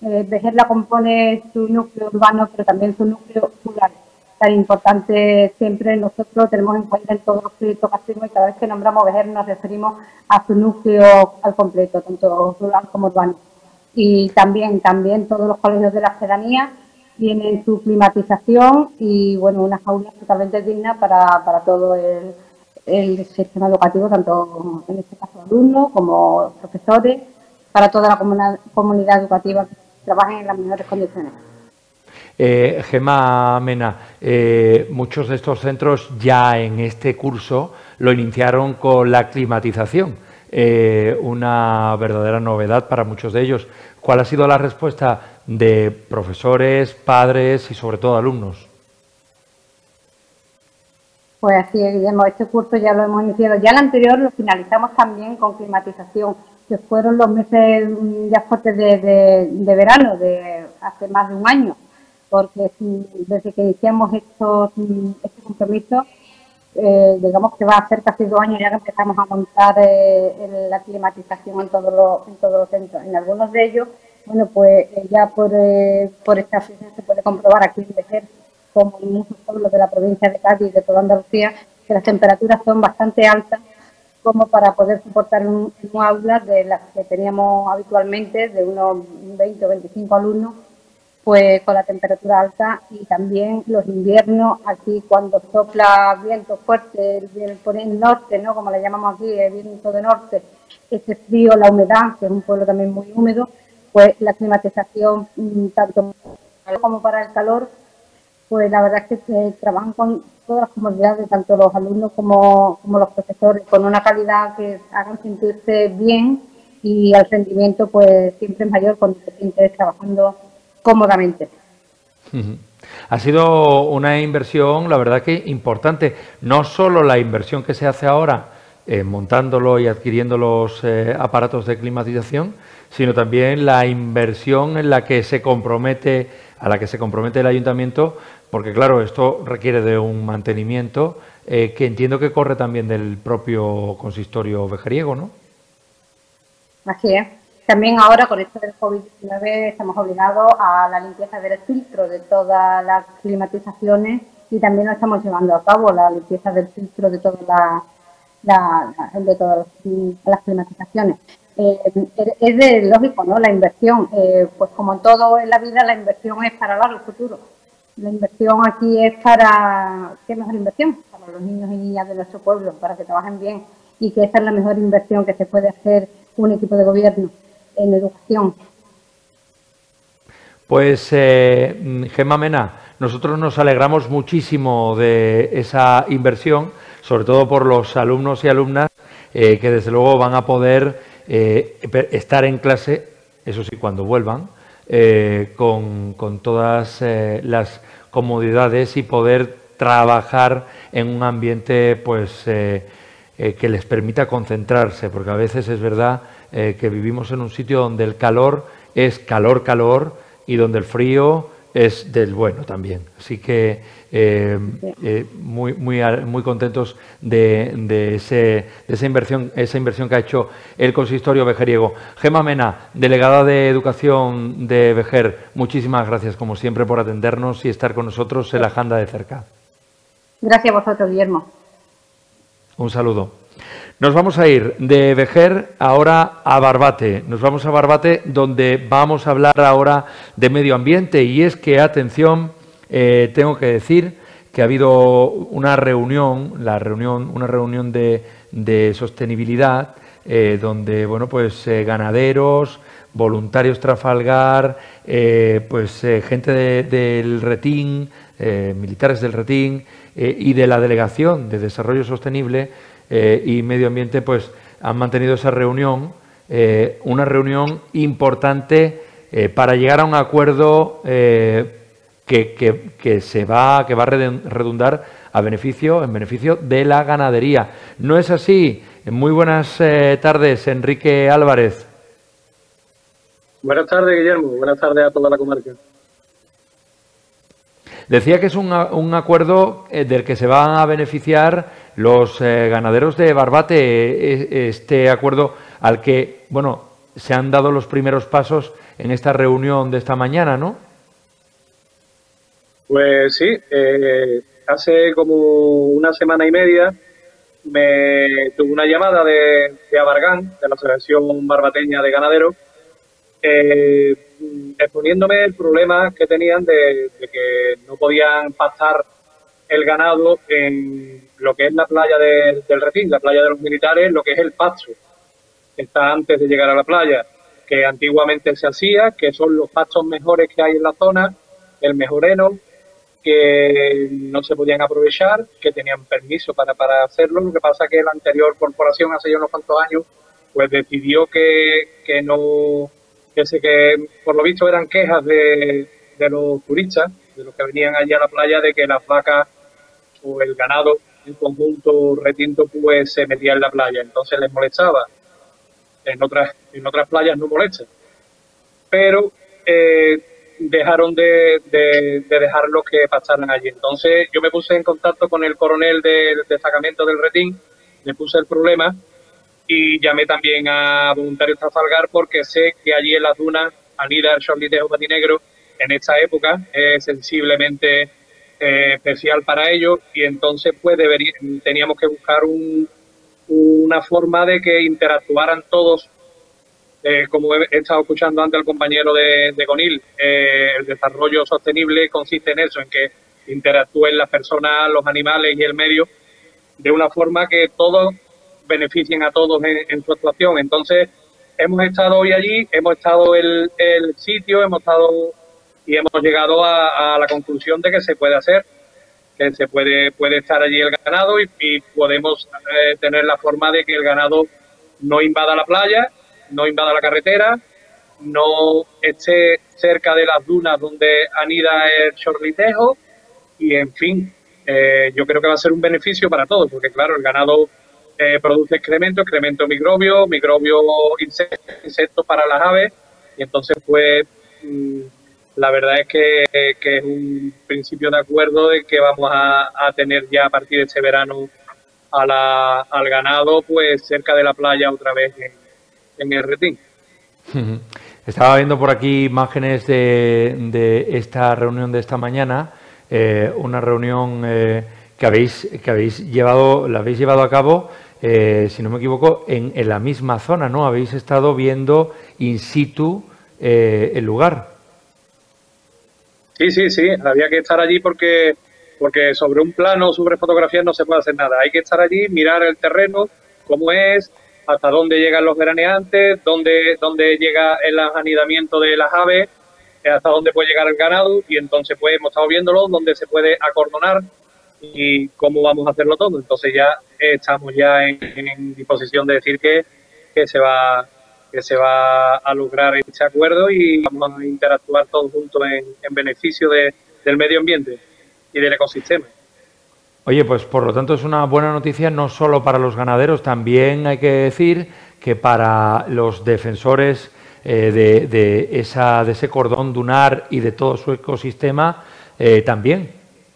eh, Vejer la compone su núcleo urbano, pero también su núcleo rural. Tan importante siempre nosotros lo tenemos en cuenta en todos los proyectos que hacemos, y cada vez que nombramos Vejer nos referimos a su núcleo al completo, tanto rural como urbano. Y también, también todos los colegios de la pedanía tienen su climatización y, bueno, unas aulas totalmente dignas para, para todo el, el sistema educativo, tanto en este caso alumnos como profesores, para toda la comunidad, comunidad educativa que trabajen en las mejores condiciones. Eh, Gemma Mena, eh, muchos de estos centros ya en este curso lo iniciaron con la climatización, eh, una verdadera novedad para muchos de ellos. ¿Cuál ha sido la respuesta de profesores, padres y sobre todo alumnos? Pues así es, Guillermo, este curso ya lo hemos iniciado. Ya el anterior lo finalizamos también con climatización, que fueron los meses ya fuertes de, de, de verano, de hace más de un año, porque desde que iniciamos estos, este compromiso, eh, digamos que va a hacer casi dos años ya que empezamos a montar eh, la climatización en todos los, en todos los centros. En algunos de ellos, bueno, pues eh, ya por, eh, por esta fecha se puede comprobar aquí en Vejer, como en muchos pueblos de la provincia de Cádiz y de toda Andalucía, que las temperaturas son bastante altas como para poder soportar un, un aula de las que teníamos habitualmente, de unos veinte o veinticinco alumnos, pues con la temperatura alta. Y también los inviernos, aquí cuando sopla viento fuerte, el, el, el norte, ¿no?, como le llamamos aquí, el viento de norte, este frío, la humedad, que es un pueblo también muy húmedo, pues la climatización, tanto como para el calor, pues la verdad es que se trabajan con todas las comodidades, tanto los alumnos como, como los profesores, con una calidad que hagan sentirse bien, y el rendimiento pues siempre es mayor cuando te sientes trabajando cómodamente. Uh-huh. Ha sido una inversión, la verdad que importante, no solo la inversión que se hace ahora eh, montándolo y adquiriendo los eh, aparatos de climatización, sino también la inversión en la que se compromete, a la que se compromete el ayuntamiento, porque claro, esto requiere de un mantenimiento eh, que entiendo que corre también del propio consistorio vejeriego, ¿no? Así es. También ahora con esto del COVID diecinueve estamos obligados a la limpieza del filtro de todas las climatizaciones, y también lo estamos llevando a cabo, la limpieza del filtro de todas las la, de todas las climatizaciones. Eh, es de lógico, ¿no?, la inversión. Eh, pues como en todo en la vida, la inversión es para largo futuro. La inversión aquí es para, ¿qué mejor inversión? Para los niños y niñas de nuestro pueblo, para que trabajen bien, y que esa es la mejor inversión que se puede hacer un equipo de gobierno en educación. Pues eh, Gemma Mena, nosotros nos alegramos muchísimo de esa inversión, sobre todo por los alumnos y alumnas eh, que desde luego van a poder eh, estar en clase, eso sí, cuando vuelvan, eh, con, con todas eh, las comodidades, y poder trabajar en un ambiente pues eh, eh, que les permita concentrarse, porque a veces es verdad eh, que vivimos en un sitio donde el calor es calor, calor, y donde el frío es del bueno también. Así que eh, eh, muy, muy, muy contentos de, de, ese, de esa inversión, esa inversión que ha hecho el consistorio vejeriego. Gemma Mena, delegada de Educación de Vejer, muchísimas gracias como siempre por atendernos y estar con nosotros en la Agenda de Cerca. Gracias a vosotros, Guillermo. Un saludo. Nos vamos a ir de Vejer ahora a Barbate. Nos vamos a Barbate, donde vamos a hablar ahora de medio ambiente. Y es que, atención, eh, tengo que decir que ha habido una reunión, la reunión, una reunión de, de sostenibilidad, eh, donde, bueno, pues eh, ganaderos, voluntarios Trafalgar, eh, pues eh, gente de, del Retín, eh, militares del Retín eh, y de la Delegación de Desarrollo Sostenible Eh, y Medio Ambiente, pues han mantenido esa reunión, eh, una reunión importante eh, para llegar a un acuerdo eh, que, que, que se va, que va a redundar a beneficio, en beneficio de la ganadería. ¿No es así? Muy buenas eh, tardes, Enrique Álvarez. Buenas tardes, Guillermo. Buenas tardes a toda la comarca. Decía que es un, un acuerdo eh, del que se van a beneficiar los eh, ganaderos de Barbate, eh, este acuerdo al que, bueno, se han dado los primeros pasos en esta reunión de esta mañana, ¿no? Pues sí, eh, hace como una semana y media me tuve una llamada de, de Abargán, de la Asociación Barbateña de Ganaderos, eh, exponiéndome el problema que tenían de, de que no podían pastar el ganado en lo que es la playa de, del Retín, la playa de los militares, lo que es el pasto, que está antes de llegar a la playa, que antiguamente se hacía, que son los pastos mejores que hay en la zona, el mejoreno, que no se podían aprovechar, que tenían permiso para, para hacerlo. Lo que pasa es que la anterior corporación, hace ya unos cuantos años, pues decidió que, que no, que se que por lo visto eran quejas de, de los turistas, de los que venían allí a la playa, de que las vacas o el ganado en conjunto retinto pues se metía en la playa, entonces les molestaba. En otras, en otras playas no molesta. Pero eh, dejaron de, de, de dejarlos que pasaran allí. Entonces yo me puse en contacto con el coronel del destacamento del Retín, le puse el problema y llamé también a Voluntarios Trafalgar, porque sé que allí en las dunas anida el chorlitejo patinegro en esta época, es sensiblemente eh, especial para ellos, y entonces pues debería, teníamos que buscar un, una forma de que interactuaran todos. Eh, como he, he estado escuchando antes al compañero de, de Conil, eh, el desarrollo sostenible consiste en eso, en que interactúen las personas, los animales y el medio de una forma que todos beneficien a todos en, en su actuación. Entonces hemos estado hoy allí, hemos estado en el, el sitio, hemos estado y hemos llegado a, a la conclusión de que se puede hacer, que se puede puede estar allí el ganado y, y podemos eh, tener la forma de que el ganado no invada la playa, no invada la carretera, no esté cerca de las dunas donde anida el chorlitejo y, en fin, eh, yo creo que va a ser un beneficio para todos, porque, claro, el ganado eh, produce excremento, excremento microbio, microbio insectos, insectos para las aves, y entonces, pues, mmm, la verdad es que, que es un principio de acuerdo de que vamos a, a tener ya a partir de este verano a la, al ganado pues cerca de la playa otra vez en, en el Retín. Estaba viendo por aquí imágenes de, de esta reunión de esta mañana, eh, una reunión eh, que habéis que habéis llevado, la habéis llevado a cabo, eh, si no me equivoco, en, en la misma zona, ¿no? Habéis estado viendo in situ eh, el lugar. Sí, sí, sí, había que estar allí porque porque sobre un plano, sobre fotografías no se puede hacer nada. Hay que estar allí, mirar el terreno, cómo es, hasta dónde llegan los veraneantes, dónde, dónde llega el anidamiento de las aves, hasta dónde puede llegar el ganado, y entonces pues hemos estado viéndolo, dónde se puede acordonar y cómo vamos a hacerlo todo. Entonces ya estamos ya en, en disposición de decir que, que se va que se va a lograr este acuerdo y vamos a interactuar todos juntos en, en beneficio de, del medio ambiente y del ecosistema. Oye, pues por lo tanto es una buena noticia no solo para los ganaderos, también hay que decir que para los defensores eh, de, de, esa, de ese cordón dunar y de todo su ecosistema eh, también.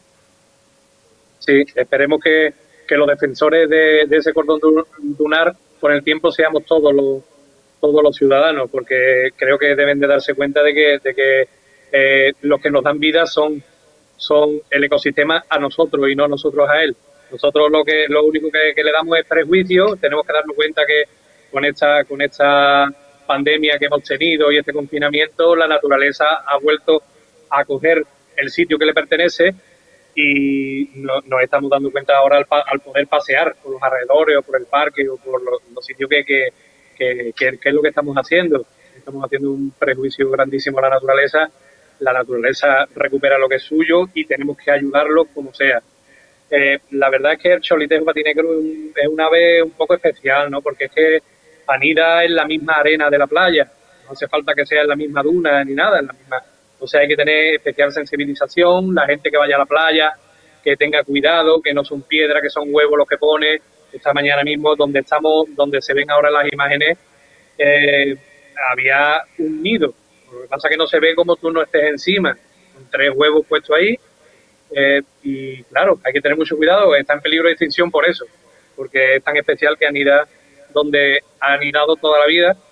Sí, esperemos que, que los defensores de, de ese cordón dunar con el tiempo seamos todos los todos los ciudadanos, porque creo que deben de darse cuenta de que, de que eh, los que nos dan vida son, son el ecosistema a nosotros y no nosotros a él. Nosotros lo que lo único que, que le damos es prejuicio. Tenemos que darnos cuenta que con esta, con esta pandemia que hemos tenido y este confinamiento, la naturaleza ha vuelto a coger el sitio que le pertenece y no, nos estamos dando cuenta ahora al, al poder pasear por los alrededores o por el parque o por los, los sitios que, que ¿Qué que, que es lo que estamos haciendo? Estamos haciendo un prejuicio grandísimo a la naturaleza. La naturaleza recupera lo que es suyo y tenemos que ayudarlo como sea. Eh, la verdad es que el chorlitejo patinegro es un, es un ave un poco especial, ¿no? Porque es que anida en la misma arena de la playa. No hace falta que sea en la misma duna ni nada, en la misma. O sea, hay que tener especial sensibilización. La gente que vaya a la playa, que tenga cuidado, que no son piedras, que son huevos los que pone. Esta mañana mismo, donde estamos, donde se ven ahora las imágenes, eh, había un nido. Lo que pasa es que no se ve como tú no estés encima, con tres huevos puestos ahí. Eh, y claro, hay que tener mucho cuidado, está en peligro de extinción por eso, porque es tan especial que anida donde ha anidado toda la vida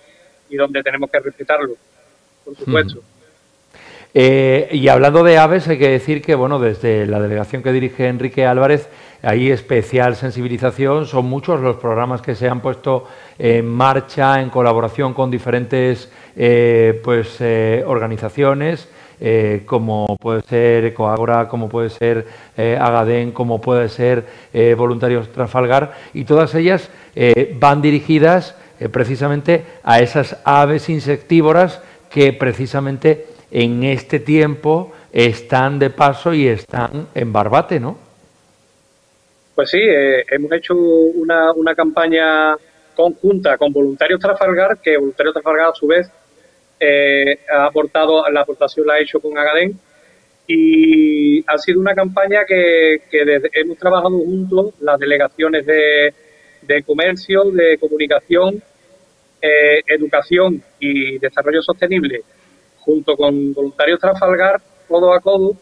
y donde tenemos que respetarlo, por supuesto. Mm. Eh, y hablando de aves, hay que decir que, bueno, desde la delegación que dirige Enrique Álvarez, hay especial sensibilización. Son muchos los programas que se han puesto en marcha en colaboración con diferentes eh, pues, eh, organizaciones, eh, como puede ser Ecoagora, como puede ser eh, Agadén, como puede ser eh, Voluntarios Trafalgar, y todas ellas eh, van dirigidas eh, precisamente a esas aves insectívoras que precisamente en este tiempo están de paso y están en Barbate, ¿no? Pues sí, eh, hemos hecho una, una campaña conjunta con Voluntarios Trafalgar, que Voluntarios Trafalgar a su vez eh, ha aportado, la aportación la ha hecho con Agadén, y ha sido una campaña que, que desde, hemos trabajado juntos las delegaciones de, de comercio, de comunicación, eh, educación y desarrollo sostenible, junto con Voluntarios Trafalgar, codo a codo,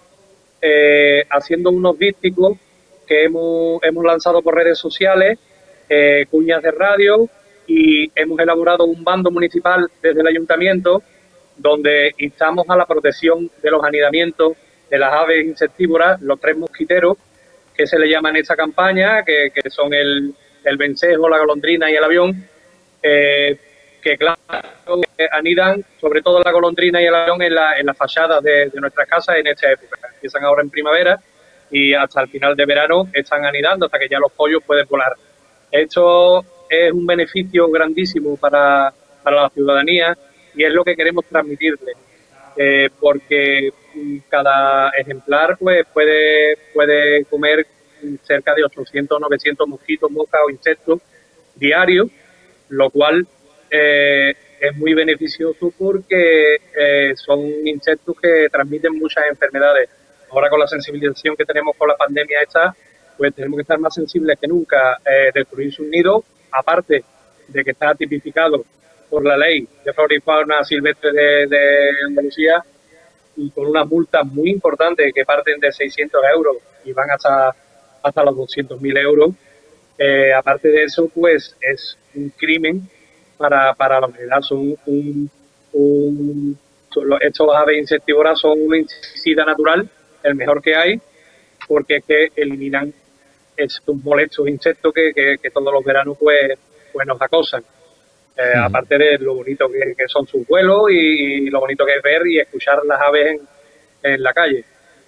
eh, haciendo unos dípticos que hemos, hemos lanzado por redes sociales, eh, cuñas de radio, y hemos elaborado un bando municipal desde el ayuntamiento donde instamos a la protección de los anidamientos de las aves insectívoras, los tres mosquiteros que se le llaman en esta campaña, que, que son el, el vencejo, la golondrina y el avión, eh, que claro, anidan sobre todo la golondrina y el avión en, la, en las fachadas de, de nuestras casas en esta época. Empiezan ahora en primavera y hasta el final de verano están anidando hasta que ya los pollos pueden volar. Esto es un beneficio grandísimo para, para la ciudadanía y es lo que queremos transmitirle, eh, porque cada ejemplar pues puede, puede comer cerca de ochocientos, novecientos mosquitos, moscas o insectos diarios, lo cual Eh, es muy beneficioso porque eh, son insectos que transmiten muchas enfermedades. Ahora con la sensibilización que tenemos con la pandemia esta, pues tenemos que estar más sensibles que nunca. Eh, destruir sus nidos, aparte de que está tipificado por la ley de flora y fauna silvestre de, de Andalucía, y con unas multas muy importantes que parten de seiscientos euros y van hasta, hasta los doscientos mil euros. Eh, aparte de eso, pues es un crimen para, para la humanidad. Son un, un, son, estos aves insectívoras son un insecticida natural, el mejor que hay, porque es que eliminan estos molestos insectos que, que, que todos los veranos pues, pues nos acosan. Eh, uh-huh. Aparte de lo bonito que, que son sus vuelos y, y lo bonito que es ver y escuchar las aves en, en la calle.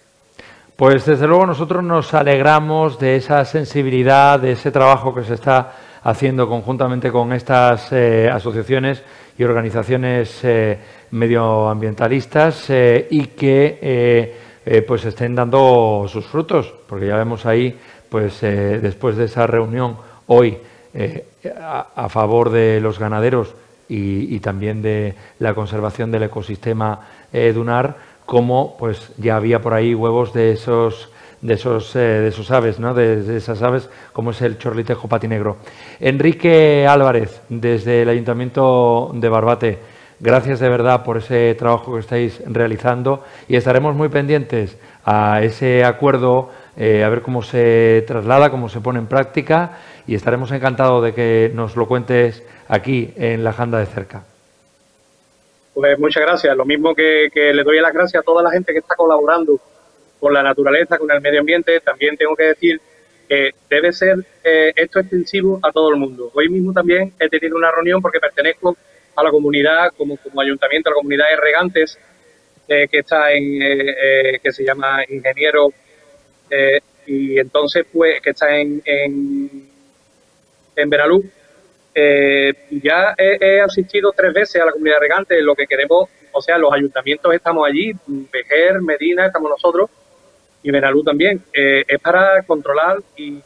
Pues desde luego nosotros nos alegramos de esa sensibilidad, de ese trabajo que se está haciendo conjuntamente con estas eh, asociaciones y organizaciones eh, medioambientalistas eh, y que eh, eh, pues estén dando sus frutos, porque ya vemos ahí, pues eh, después de esa reunión hoy eh, a, a favor de los ganaderos y, y también de la conservación del ecosistema eh, dunar, como pues ya había por ahí huevos de esos de esos eh, de esos aves, ¿no? De, de esas aves, como es el chorlitejo patinegro. Enrique Álvarez, desde el Ayuntamiento de Barbate, gracias de verdad por ese trabajo que estáis realizando y estaremos muy pendientes a ese acuerdo, eh, a ver cómo se traslada, cómo se pone en práctica, y estaremos encantados de que nos lo cuentes aquí en la Janda de Cerca. Pues muchas gracias. Lo mismo que, que le doy las gracias a toda la gente que está colaborando con la naturaleza, con el medio ambiente. También tengo que decir que debe ser eh, esto extensivo a todo el mundo. Hoy mismo también he tenido una reunión porque pertenezco a la comunidad, como, como ayuntamiento, a la comunidad de regantes, eh, que está en, eh, eh, que se llama Ingeniero, eh, y entonces pues que está en, en, en Benalú. Eh, ya he, he asistido tres veces a la comunidad de regantes. Lo que queremos, o sea, los ayuntamientos estamos allí, Vejer, Medina, estamos nosotros, y Benalú también, eh, es para controlar y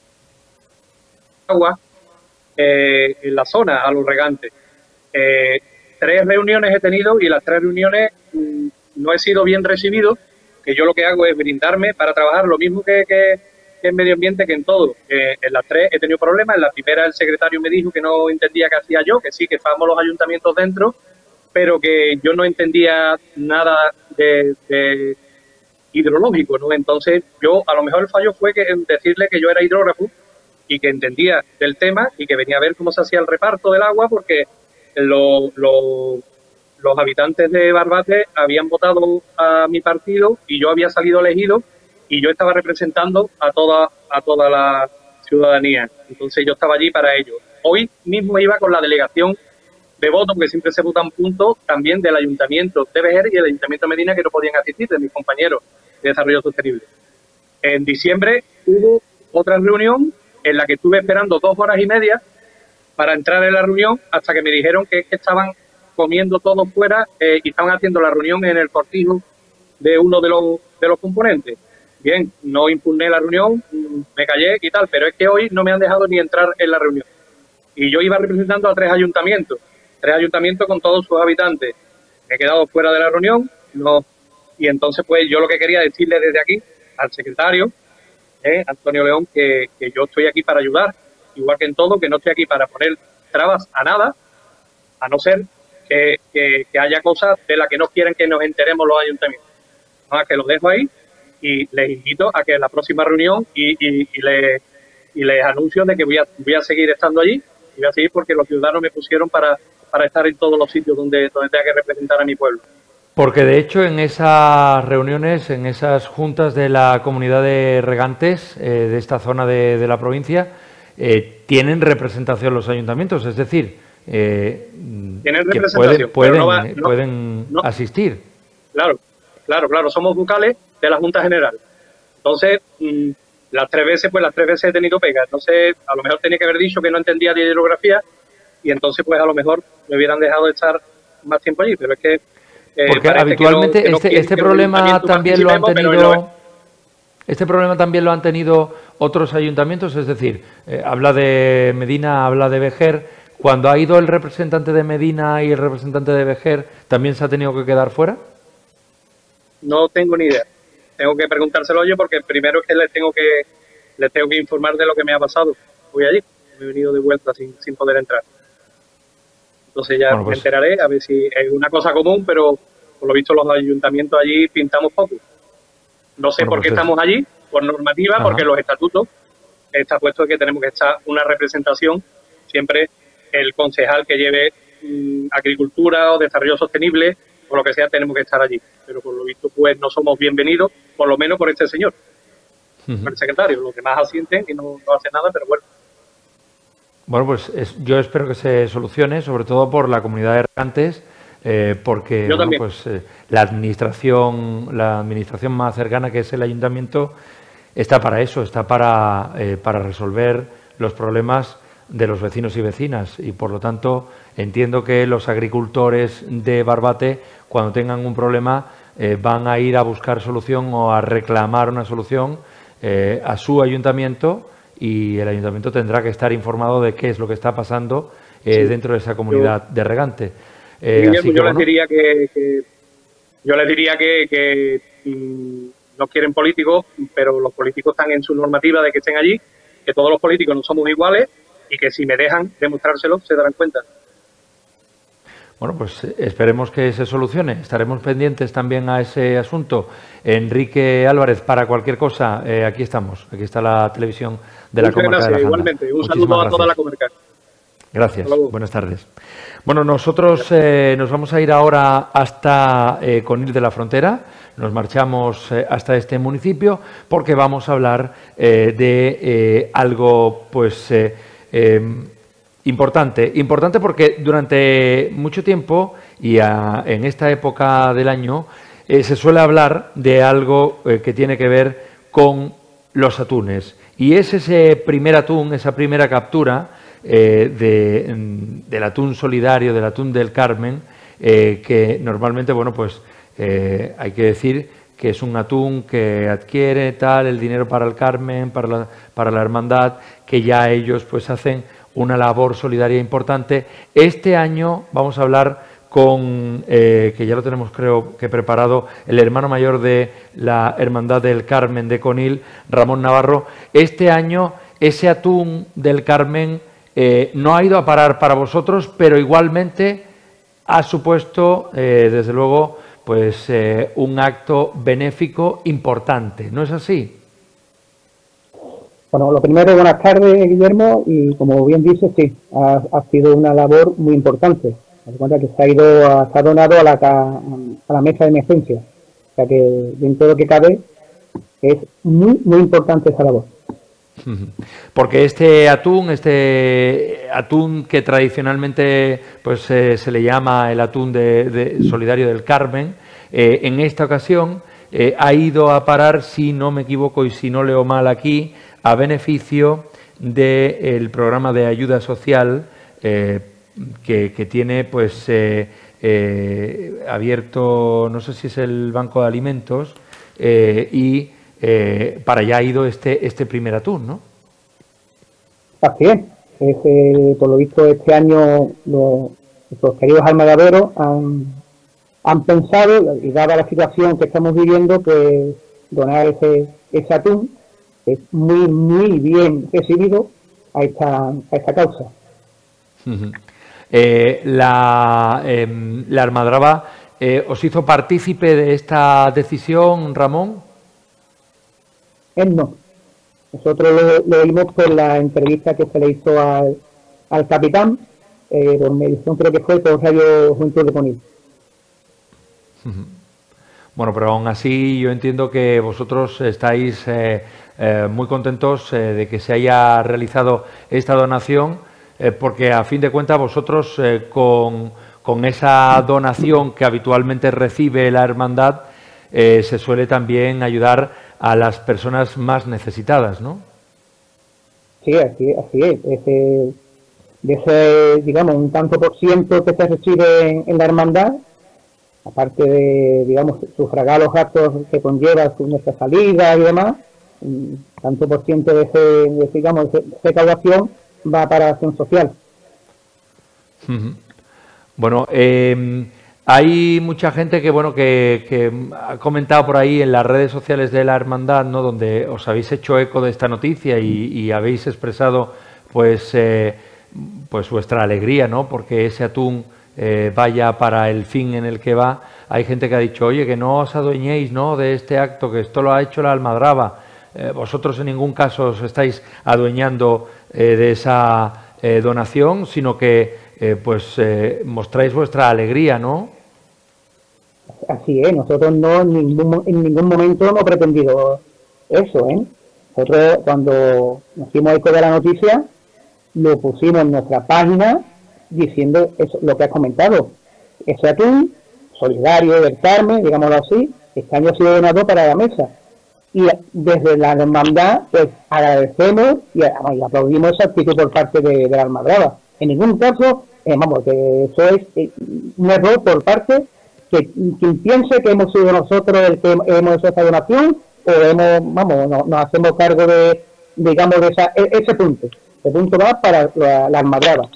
agua eh, en la zona a los regantes. Eh, tres reuniones he tenido y las tres reuniones mmm, no he sido bien recibido, que yo lo que hago es brindarme para trabajar lo mismo que, que, que en medio ambiente, que en todo. Eh, en las tres he tenido problemas. En la primera el secretario me dijo que no entendía qué hacía yo, que sí, que estábamos los ayuntamientos dentro, pero que yo no entendía nada de, de hidrológico, ¿no? Entonces yo, a lo mejor el fallo fue que decirle que yo era hidrógrafo y que entendía del tema y que venía a ver cómo se hacía el reparto del agua, porque lo, lo, los habitantes de Barbate habían votado a mi partido y yo había salido elegido y yo estaba representando a toda, a toda la ciudadanía. Entonces yo estaba allí para ello. Hoy mismo iba con la delegación de voto, porque siempre se votan puntos también del Ayuntamiento de Vejer y el Ayuntamiento de Medina, que no podían asistir, de mis compañeros de Desarrollo Sostenible. En diciembre hubo otra reunión en la que estuve esperando dos horas y media para entrar en la reunión, hasta que me dijeron que, que estaban comiendo todos fuera eh, y estaban haciendo la reunión en el cortijo de uno de los, de los componentes. Bien, no impugné la reunión, me callé y tal, pero es que hoy no me han dejado ni entrar en la reunión. Y yo iba representando a tres ayuntamientos, tres ayuntamientos con todos sus habitantes. Me he quedado fuera de la reunión, no, y entonces pues yo lo que quería decirle desde aquí al secretario, eh, Antonio León, que, que yo estoy aquí para ayudar, igual que en todo, que no estoy aquí para poner trabas a nada, a no ser que, que, que haya cosas de las que no quieren que nos enteremos los ayuntamientos. Nada, que lo dejo ahí y les invito a que en la próxima reunión y, y, y, les, y les anuncio de que voy a, voy a seguir estando allí y voy a seguir porque los ciudadanos me pusieron para, para estar en todos los sitios donde, donde tenga que representar a mi pueblo. Porque de hecho en esas reuniones, en esas juntas de la comunidad de regantes eh, de esta zona de, de la provincia, eh, tienen representación los ayuntamientos, es decir, eh, tienen que representación, pueden, pueden, no va, no, pueden no. asistir. Claro, claro, claro, somos vocales de la Junta General. Entonces, mmm, las tres veces, pues las tres veces he tenido pega. Entonces, a lo mejor tenía que haber dicho que no entendía de hidrografía y entonces, pues a lo mejor me hubieran dejado de estar más tiempo allí, pero es que Eh, Porque habitualmente que no, que este, no, este problema también lo han tenido, este problema también lo han tenido otros ayuntamientos, es decir, eh, habla de Medina, habla de Vejer. Cuando ha ido el representante de Medina y el representante de Vejer, ¿también se ha tenido que quedar fuera? No tengo ni idea. Tengo que preguntárselo yo porque primero es que les tengo que les tengo que informar de lo que me ha pasado. Voy allí, me he venido de vuelta sin, sin poder entrar. Entonces ya bueno, pues, me enteraré a ver si es una cosa común, pero por lo visto los ayuntamientos allí pintamos poco. No sé bueno, por qué pues estamos allí, por normativa, Ajá. porque los estatutos está puesto que tenemos que estar una representación, siempre el concejal que lleve mmm, agricultura o desarrollo sostenible o lo que sea, tenemos que estar allí. Pero por lo visto pues no somos bienvenidos, por lo menos por este señor, uh-huh. por el secretario. Los demás asienten y no, no hacen nada, pero bueno. Bueno, pues es, yo espero que se solucione, sobre todo por la comunidad de regantes, eh, porque bueno, pues, eh, la administración la administración más cercana, que es el ayuntamiento, está para eso, está para, eh, para resolver los problemas de los vecinos y vecinas. Y, por lo tanto, entiendo que los agricultores de Barbate, cuando tengan un problema, eh, van a ir a buscar solución o a reclamar una solución eh, a su ayuntamiento, y el ayuntamiento tendrá que estar informado de qué es lo que está pasando eh, sí. dentro de esa comunidad yo, de regante. Eh, Guillermo, así que, yo, bueno, les diría que, que, yo les diría que, que mmm, no quieren políticos, pero los políticos están en su normativa de que estén allí, que todos los políticos no somos iguales y que si me dejan demostrárselo se darán cuenta. Bueno, pues esperemos que se solucione. Estaremos pendientes también a ese asunto. Enrique Álvarez, para cualquier cosa, eh, aquí estamos. Aquí está la televisión de la comarca gracias, de la Janda. Igualmente, un Muchísimas saludo a toda la comarca. Gracias, buenas tardes. Bueno, nosotros eh, nos vamos a ir ahora hasta eh, Conil de la Frontera. Nos marchamos eh, hasta este municipio porque vamos a hablar eh, de eh, algo, pues... Eh, eh, Importante, importante porque durante mucho tiempo y a, en esta época del año eh, se suele hablar de algo eh, que tiene que ver con los atunes. Y es ese primer atún, esa primera captura eh, de, del atún solidario, del atún del Carmen, eh, que normalmente, bueno, pues eh, hay que decir que es un atún que adquiere tal el dinero para el Carmen, para la, para la hermandad, que ya ellos pues hacen una labor solidaria importante. Este año vamos a hablar con, eh, que ya lo tenemos creo que preparado, el hermano mayor de la Hermandad del Carmen de Conil, Ramón Navarro. Este año ese atún del Carmen eh, no ha ido a parar para vosotros, pero igualmente ha supuesto, eh, desde luego, pues eh, un acto benéfico importante. ¿No es así? Bueno, lo primero, buenas tardes, Guillermo, y como bien dices, sí, ha, ha sido una labor muy importante. Me cuenta que se ha ido, a, se ha donado a la, a la mesa de emergencia. O sea que dentro de lo que cabe es muy, muy importante esa labor. Porque este atún, este atún que tradicionalmente pues eh, se le llama el atún de, de Solidario del Carmen, eh, en esta ocasión eh, ha ido a parar, si no me equivoco y si no leo mal aquí, a beneficio del programa de ayuda social eh, que, que tiene pues eh, eh, abierto, no sé si es el Banco de Alimentos, eh, y eh, para allá ha ido este, este primer atún, ¿no? Así es. es eh, por lo visto este año los, los queridos almadraberos han, han pensado, y dada la situación que estamos viviendo, pues donar ese, ese atún es muy, muy bien recibido a esta, a esta causa. Uh-huh. eh, la, eh, la Almadraba eh, ¿os hizo partícipe de esta decisión, Ramón? Él no. Nosotros lo, lo vimos por la entrevista que se le hizo al, al capitán, eh, por medición creo que fue por Radio Juventud de Conil. Uh-huh. Bueno, pero aún así yo entiendo que vosotros estáis eh, eh, muy contentos eh, de que se haya realizado esta donación, eh, porque a fin de cuentas vosotros eh, con, con esa donación que habitualmente recibe la hermandad eh, se suele también ayudar a las personas más necesitadas, ¿no? Sí, así, así es. Ese, de ese, digamos, un tanto por ciento que se recibe en, en la hermandad, aparte de, digamos, sufragar los gastos que conlleva su, nuestra salida y demás, un tanto por ciento de ese, de, digamos, de esa recaudación va para acción social. Uh-huh. Bueno, eh, hay mucha gente que, bueno, que, que ha comentado por ahí en las redes sociales de la hermandad, ¿no?, donde os habéis hecho eco de esta noticia y, y habéis expresado, pues, eh, pues vuestra alegría, ¿no?, porque ese atún Eh, vaya para el fin en el que va. Hay gente que ha dicho, oye, que no os adueñéis, ¿no?, de este acto, que esto lo ha hecho la Almadraba. Eh, vosotros en ningún caso os estáis adueñando eh, de esa eh, donación, sino que eh, pues eh, mostráis vuestra alegría, ¿no? Así es, nosotros no en ningún, en ningún momento hemos pretendido eso, ¿eh? Nosotros cuando nos hicimos eco de la noticia, lo pusimos en nuestra página diciendo eso, lo que has comentado. Ese atún solidario del Carmen, digámoslo así, este año ha sido donado para la mesa. Y desde la hermandad, pues agradecemos y, y aplaudimos esa actitud por parte de, de la Almadraba. En ningún caso, eh, vamos, que eso es eh, un error por parte que quien piense que hemos sido nosotros el que hemos hecho esa donación, o hemos, vamos, no, nos hacemos cargo de, digamos, de esa, ese punto. Ese punto va para la, la Almadraba.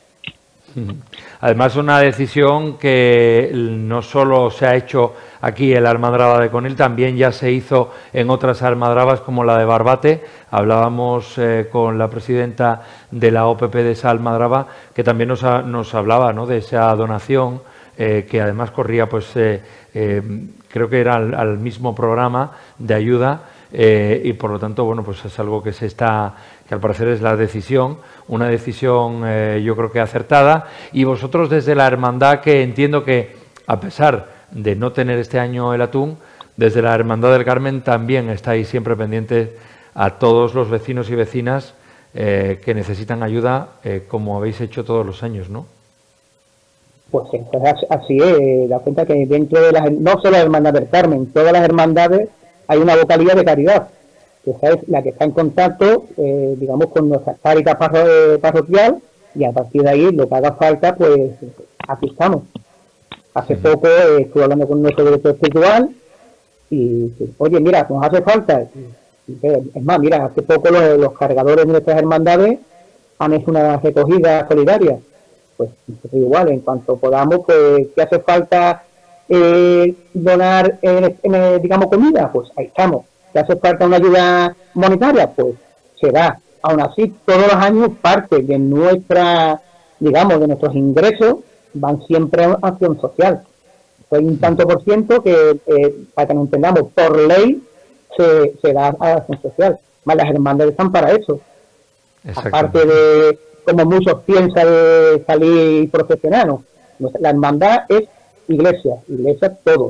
Además, una decisión que no solo se ha hecho aquí en la Almadraba de Conil, también ya se hizo en otras almadrabas como la de Barbate. Hablábamos eh, con la presidenta de la O P P de esa almadraba, que también nos, ha, nos hablaba, ¿no?, de esa donación, eh, que además corría, pues eh, eh, creo que era al, al mismo programa de ayuda, eh, y por lo tanto, bueno, pues es algo que se está, que al parecer es la decisión, una decisión eh, yo creo que acertada. Y vosotros desde la hermandad, que entiendo que a pesar de no tener este año el atún, desde la Hermandad del Carmen también estáis siempre pendientes a todos los vecinos y vecinas eh, que necesitan ayuda, eh, como habéis hecho todos los años, ¿no? Pues así es, da cuenta que dentro de las, no solo la Hermandad del Carmen, todas las hermandades hay una vocalía de caridad, que esa es la que está en contacto, eh, digamos, con nuestra cáritas parro parroquial, y a partir de ahí, lo que haga falta, pues aquí estamos. Hace uh-huh. poco eh, estuve hablando con nuestro director espiritual y, oye, mira, nos hace falta. Y, y, es más, mira, hace poco los, los cargadores de nuestras hermandades han hecho una recogida solidaria. Pues igual, en cuanto podamos, pues, ¿qué hace falta eh, donar, eh, eh, digamos, comida? Pues ahí estamos. ¿Qué hace falta una ayuda monetaria? Pues se da. Aún así, todos los años parte de nuestra, digamos, de nuestros ingresos van siempre a acción social. Hay un tanto por ciento que, eh, para que nos entendamos, por ley se, se da a acción social. Más las hermandades están para eso. Aparte de, como muchos piensan, de salir profesionales. La hermandad es iglesia, iglesia todo.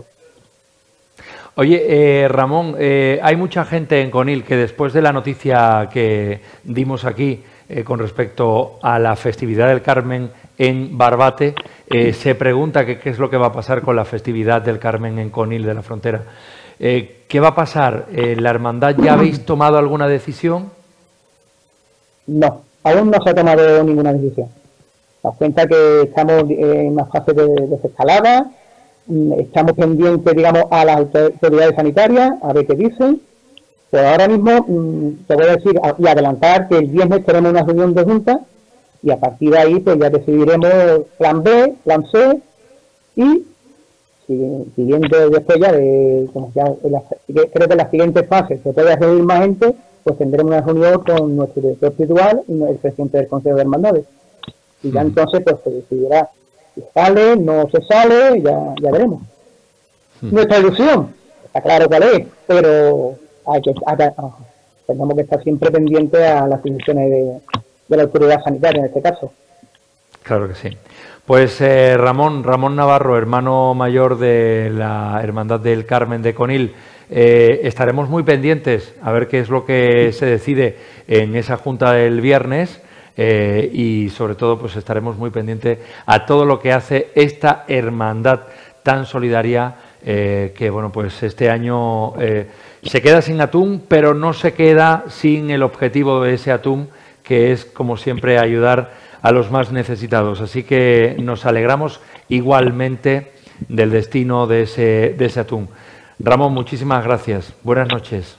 Oye, eh, Ramón, eh, hay mucha gente en Conil que después de la noticia que dimos aquí eh, con respecto a la festividad del Carmen en Barbate, eh, se pregunta que qué es lo que va a pasar con la festividad del Carmen en Conil de la Frontera. Eh, ¿Qué va a pasar? Eh, ¿La hermandad ya habéis tomado alguna decisión? No, aún no se ha tomado ninguna decisión. Nos cuenta que estamos en una fase de desescalada, estamos pendientes, digamos, a las autoridades sanitarias, a ver qué dicen. Pero ahora mismo te voy a decir y adelantar que el viernes tenemos una reunión de junta y a partir de ahí pues ya decidiremos plan B, plan C y siguiendo después ya de, como ya en la, creo que en la siguiente fase se puede reunir más gente, pues tendremos una reunión con nuestro director espiritual y el presidente del Consejo de Hermandades. Y ya entonces pues se decidirá si sale, no se sale, ya, ya veremos. Mm. Nuestra ilusión, está claro cuál es, pero hay que, hay, tenemos que estar siempre pendientes a las decisiones de, de la autoridad sanitaria en este caso. Claro que sí. Pues eh, Ramón, Ramón Navarro, hermano mayor de la Hermandad del Carmen de Conil, eh, estaremos muy pendientes a ver qué es lo que se decide en esa junta del viernes. Eh, y sobre todo pues estaremos muy pendientes a todo lo que hace esta hermandad tan solidaria eh, que bueno pues este año eh, se queda sin atún, pero no se queda sin el objetivo de ese atún, que es como siempre ayudar a los más necesitados. Así que nos alegramos igualmente del destino de ese, de ese atún. Ramón, muchísimas gracias. Buenas noches.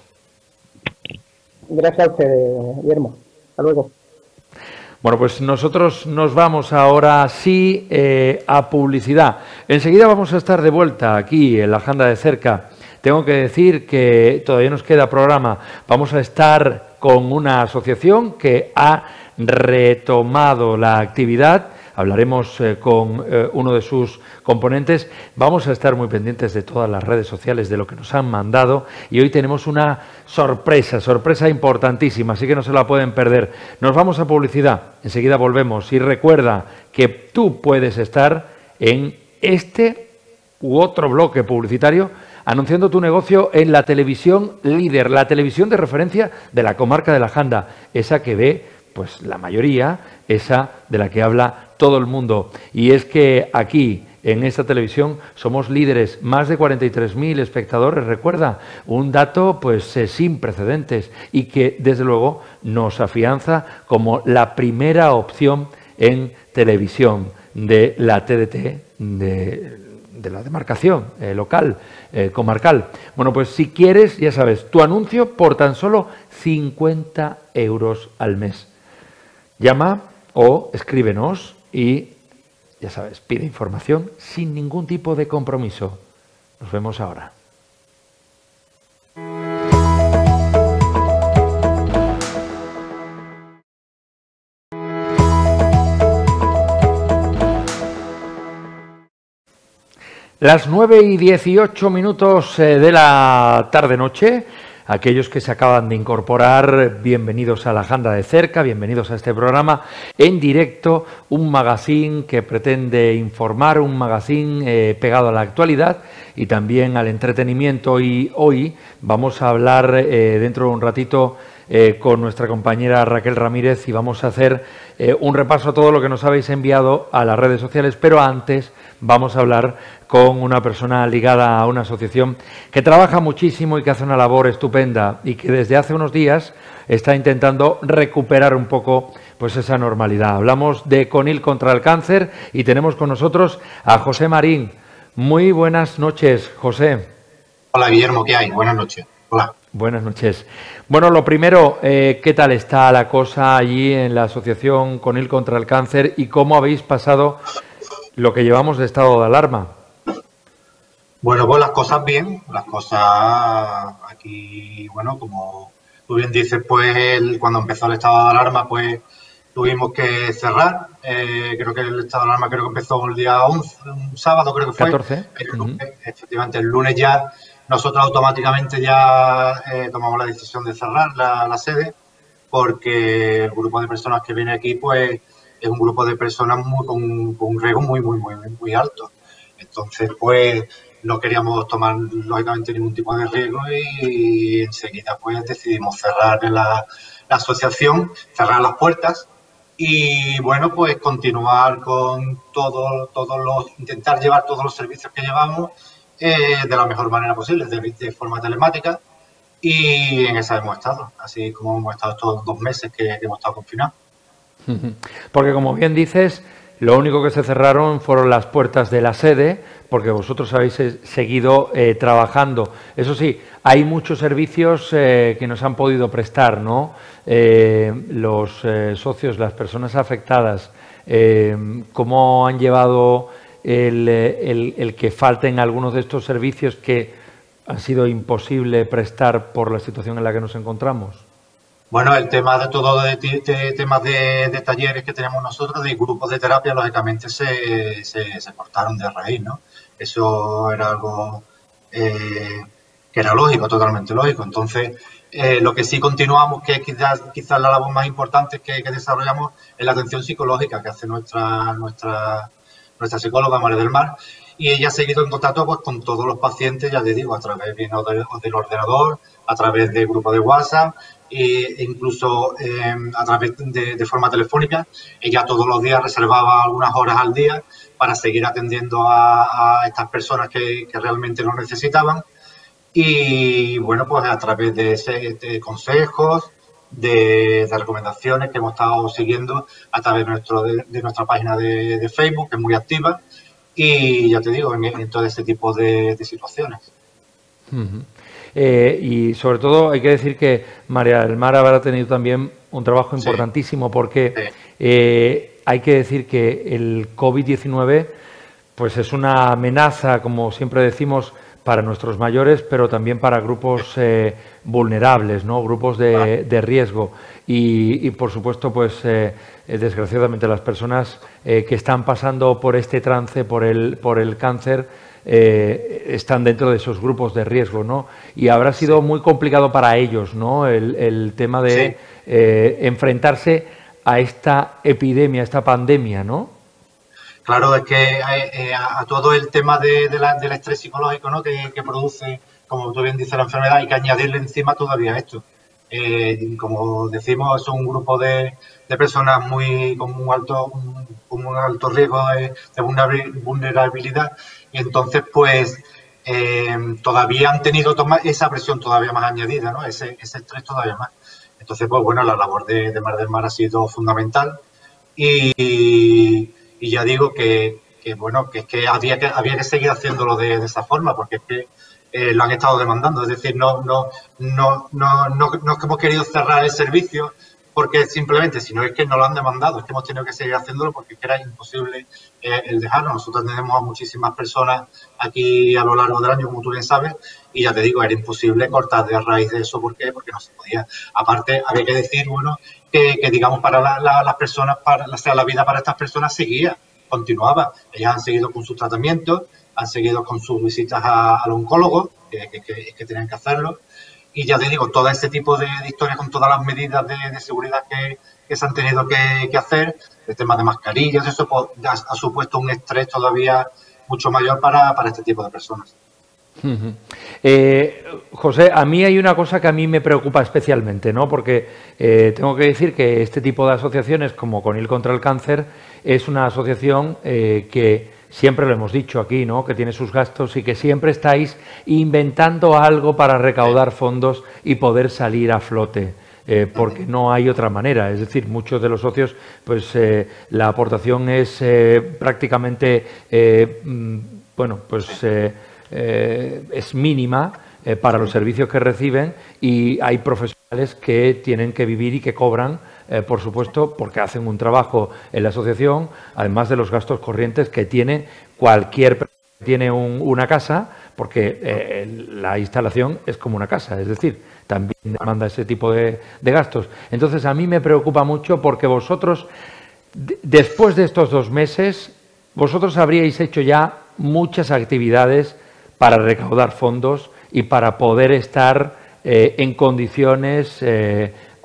Gracias a usted, Guillermo. Hasta luego. Bueno, pues nosotros nos vamos ahora sí eh, a publicidad. Enseguida vamos a estar de vuelta aquí en la Janda de Cerca. Tengo que decir que todavía nos queda programa. Vamos a estar con una asociación que ha retomado la actividad. Hablaremos eh, con eh, uno de sus componentes. Vamos a estar muy pendientes de todas las redes sociales, de lo que nos han mandado. Y hoy tenemos una sorpresa, sorpresa importantísima, así que no se la pueden perder. Nos vamos a publicidad, enseguida volvemos. Y recuerda que tú puedes estar en este u otro bloque publicitario anunciando tu negocio en la televisión líder, la televisión de referencia de la comarca de la Janda, esa que ve pues la mayoría, esa de la que habla todo el mundo. Y es que aquí, en esta televisión, somos líderes, más de cuarenta y tres mil espectadores, recuerda, un dato pues eh, sin precedentes y que desde luego nos afianza como la primera opción en televisión de la T D T, de, de la demarcación eh, local, eh, comarcal. Bueno, pues si quieres, ya sabes, tu anuncio por tan solo cincuenta euros al mes. Llama o escríbenos y, ya sabes, pide información sin ningún tipo de compromiso. Nos vemos ahora. Las nueve y dieciocho minutos de la tarde-noche. Aquellos que se acaban de incorporar, bienvenidos a la Janda de Cerca, bienvenidos a este programa en directo, un magazine que pretende informar, un magazine eh, pegado a la actualidad y también al entretenimiento. Y hoy vamos a hablar eh, dentro de un ratito eh, con nuestra compañera Raquel Ramírez y vamos a hacer eh, un repaso a todo lo que nos habéis enviado a las redes sociales, pero antes vamos a hablar con una persona ligada a una asociación que trabaja muchísimo y que hace una labor estupenda y que desde hace unos días está intentando recuperar un poco pues esa normalidad. Hablamos de Conil contra el cáncer y tenemos con nosotros a José Marín. Muy buenas noches, José. Hola, Guillermo, ¿qué hay? Buenas noches. Hola. Buenas noches. Bueno, lo primero, eh, ¿qué tal está la cosa allí en la asociación Conil contra el cáncer y cómo habéis pasado lo que llevamos de estado de alarma? Bueno, pues las cosas bien, las cosas aquí, bueno, como tú bien dices, pues el, cuando empezó el estado de alarma, pues tuvimos que cerrar. Eh, creo que el estado de alarma creo que empezó el día once, un sábado creo que fue. catorce. Pero, uh-huh. Efectivamente, el lunes ya nosotros automáticamente ya eh, tomamos la decisión de cerrar la, la sede porque el grupo de personas que viene aquí, pues es un grupo de personas muy, con, con un riesgo muy, muy, muy, muy alto. Entonces, pues, no queríamos tomar, lógicamente, ningún tipo de riesgo y, y enseguida, pues, decidimos cerrar la, la asociación, cerrar las puertas y, bueno, pues, continuar con todo, todos los, intentar llevar todos los servicios que llevamos eh, de la mejor manera posible, de, de forma telemática, y en esa hemos estado, así como hemos estado estos dos meses que, que hemos estado confinados. Porque, como bien dices, lo único que se cerraron fueron las puertas de la sede, porque vosotros habéis seguido eh, trabajando. Eso sí, hay muchos servicios eh, que nos han podido prestar, ¿no? Eh, los eh, socios, las personas afectadas, eh, ¿cómo han llevado el, el, el que falten algunos de estos servicios que han sido imposible prestar por la situación en la que nos encontramos? Bueno, el tema de todo, de, de temas de, de talleres que tenemos nosotros, de grupos de terapia, lógicamente se, se, se cortaron de raíz, ¿no? Eso era algo eh, que era lógico, totalmente lógico. Entonces, eh, lo que sí continuamos, que quizás, quizás la labor más importante que, que desarrollamos, es la atención psicológica que hace nuestra, nuestra, nuestra psicóloga María del Mar. Y ella ha seguido en contacto, pues, con todos los pacientes, ya les digo, a través bien, o del, o del ordenador, a través de grupos de WhatsApp, e incluso eh, a través de, de forma telefónica. Ella todos los días reservaba algunas horas al día para seguir atendiendo a, a estas personas que, que realmente lo necesitaban. Y bueno, pues a través de, ese, de consejos, de, de recomendaciones que hemos estado siguiendo a través de, nuestro, de, de nuestra página de, de Facebook, que es muy activa. Y ya te digo, en, en todo este tipo de, de situaciones. Uh-huh. eh, y sobre todo hay que decir que María del Mar habrá tenido también un trabajo importantísimo, sí, porque sí. eh, hay que decir que el COVID diecinueve pues es una amenaza, como siempre decimos, para nuestros mayores, pero también para grupos eh, vulnerables, ¿no? Grupos de, de riesgo. Y, y, por supuesto, pues eh, desgraciadamente las personas eh, que están pasando por este trance, por el, por el cáncer, eh, están dentro de esos grupos de riesgo, ¿no? Y habrá sido sí. muy complicado para ellos, ¿no? El, el tema de sí. eh, enfrentarse a esta epidemia, a esta pandemia, ¿no? Claro, es que eh, a, a todo el tema de, de la, del estrés psicológico, ¿no? que, que produce, como tú bien dices, la enfermedad, hay que añadirle encima todavía esto. Eh, como decimos, es un grupo de, de personas muy con un alto, con un alto riesgo de, de vulnerabilidad, y entonces, pues, eh, todavía han tenido esa presión todavía más añadida, ¿no? Ese, ese estrés todavía más. Entonces, pues, bueno, la labor de, de Mar del Mar ha sido fundamental y... Y ya digo que, que bueno, que es que había que había que seguir haciéndolo de, de esa forma, porque es que eh, lo han estado demandando. Es decir, no, no, no, no, no, no es que hemos querido cerrar el servicio porque simplemente, sino es que nos lo han demandado, es que hemos tenido que seguir haciéndolo porque es que era imposible eh, el dejarlo. Nosotros tenemos a muchísimas personas aquí a lo largo del año, como tú bien sabes, y ya te digo, era imposible cortar de raíz de eso. ¿Por qué? Porque no se podía. Aparte, había que decir, bueno, que, que digamos, para la, la, las personas, para, o sea, la vida para estas personas seguía, continuaba. Ellas han seguido con sus tratamientos, han seguido con sus visitas a, al oncólogo, que, que, que, que tenían que hacerlo. Y ya te digo, todo este tipo de, de historias con todas las medidas de, de seguridad que, que se han tenido que, que hacer, el tema de mascarillas, eso pues, ha, ha supuesto un estrés todavía mucho mayor para, para este tipo de personas. Uh-huh. eh, José, a mí hay una cosa que a mí me preocupa especialmente, ¿no? Porque eh, tengo que decir que este tipo de asociaciones como Conil contra el Cáncer es una asociación eh, que siempre lo hemos dicho aquí, ¿no? Que tiene sus gastos y que siempre estáis inventando algo para recaudar fondos y poder salir a flote. Eh, porque no hay otra manera. Es decir, muchos de los socios, pues eh, la aportación es eh, prácticamente, eh, bueno, pues eh, eh, es mínima eh, para los servicios que reciben, y hay profesionales que tienen que vivir y que cobran, eh, por supuesto, porque hacen un trabajo en la asociación, además de los gastos corrientes que tiene cualquier persona que tiene un, una casa, porque eh, la instalación es como una casa, es decir, también demanda ese tipo de, de gastos. Entonces, a mí me preocupa mucho porque vosotros, después de estos dos meses, vosotros habríais hecho ya muchas actividades para recaudar fondos y para poder estar eh, en condiciones eh,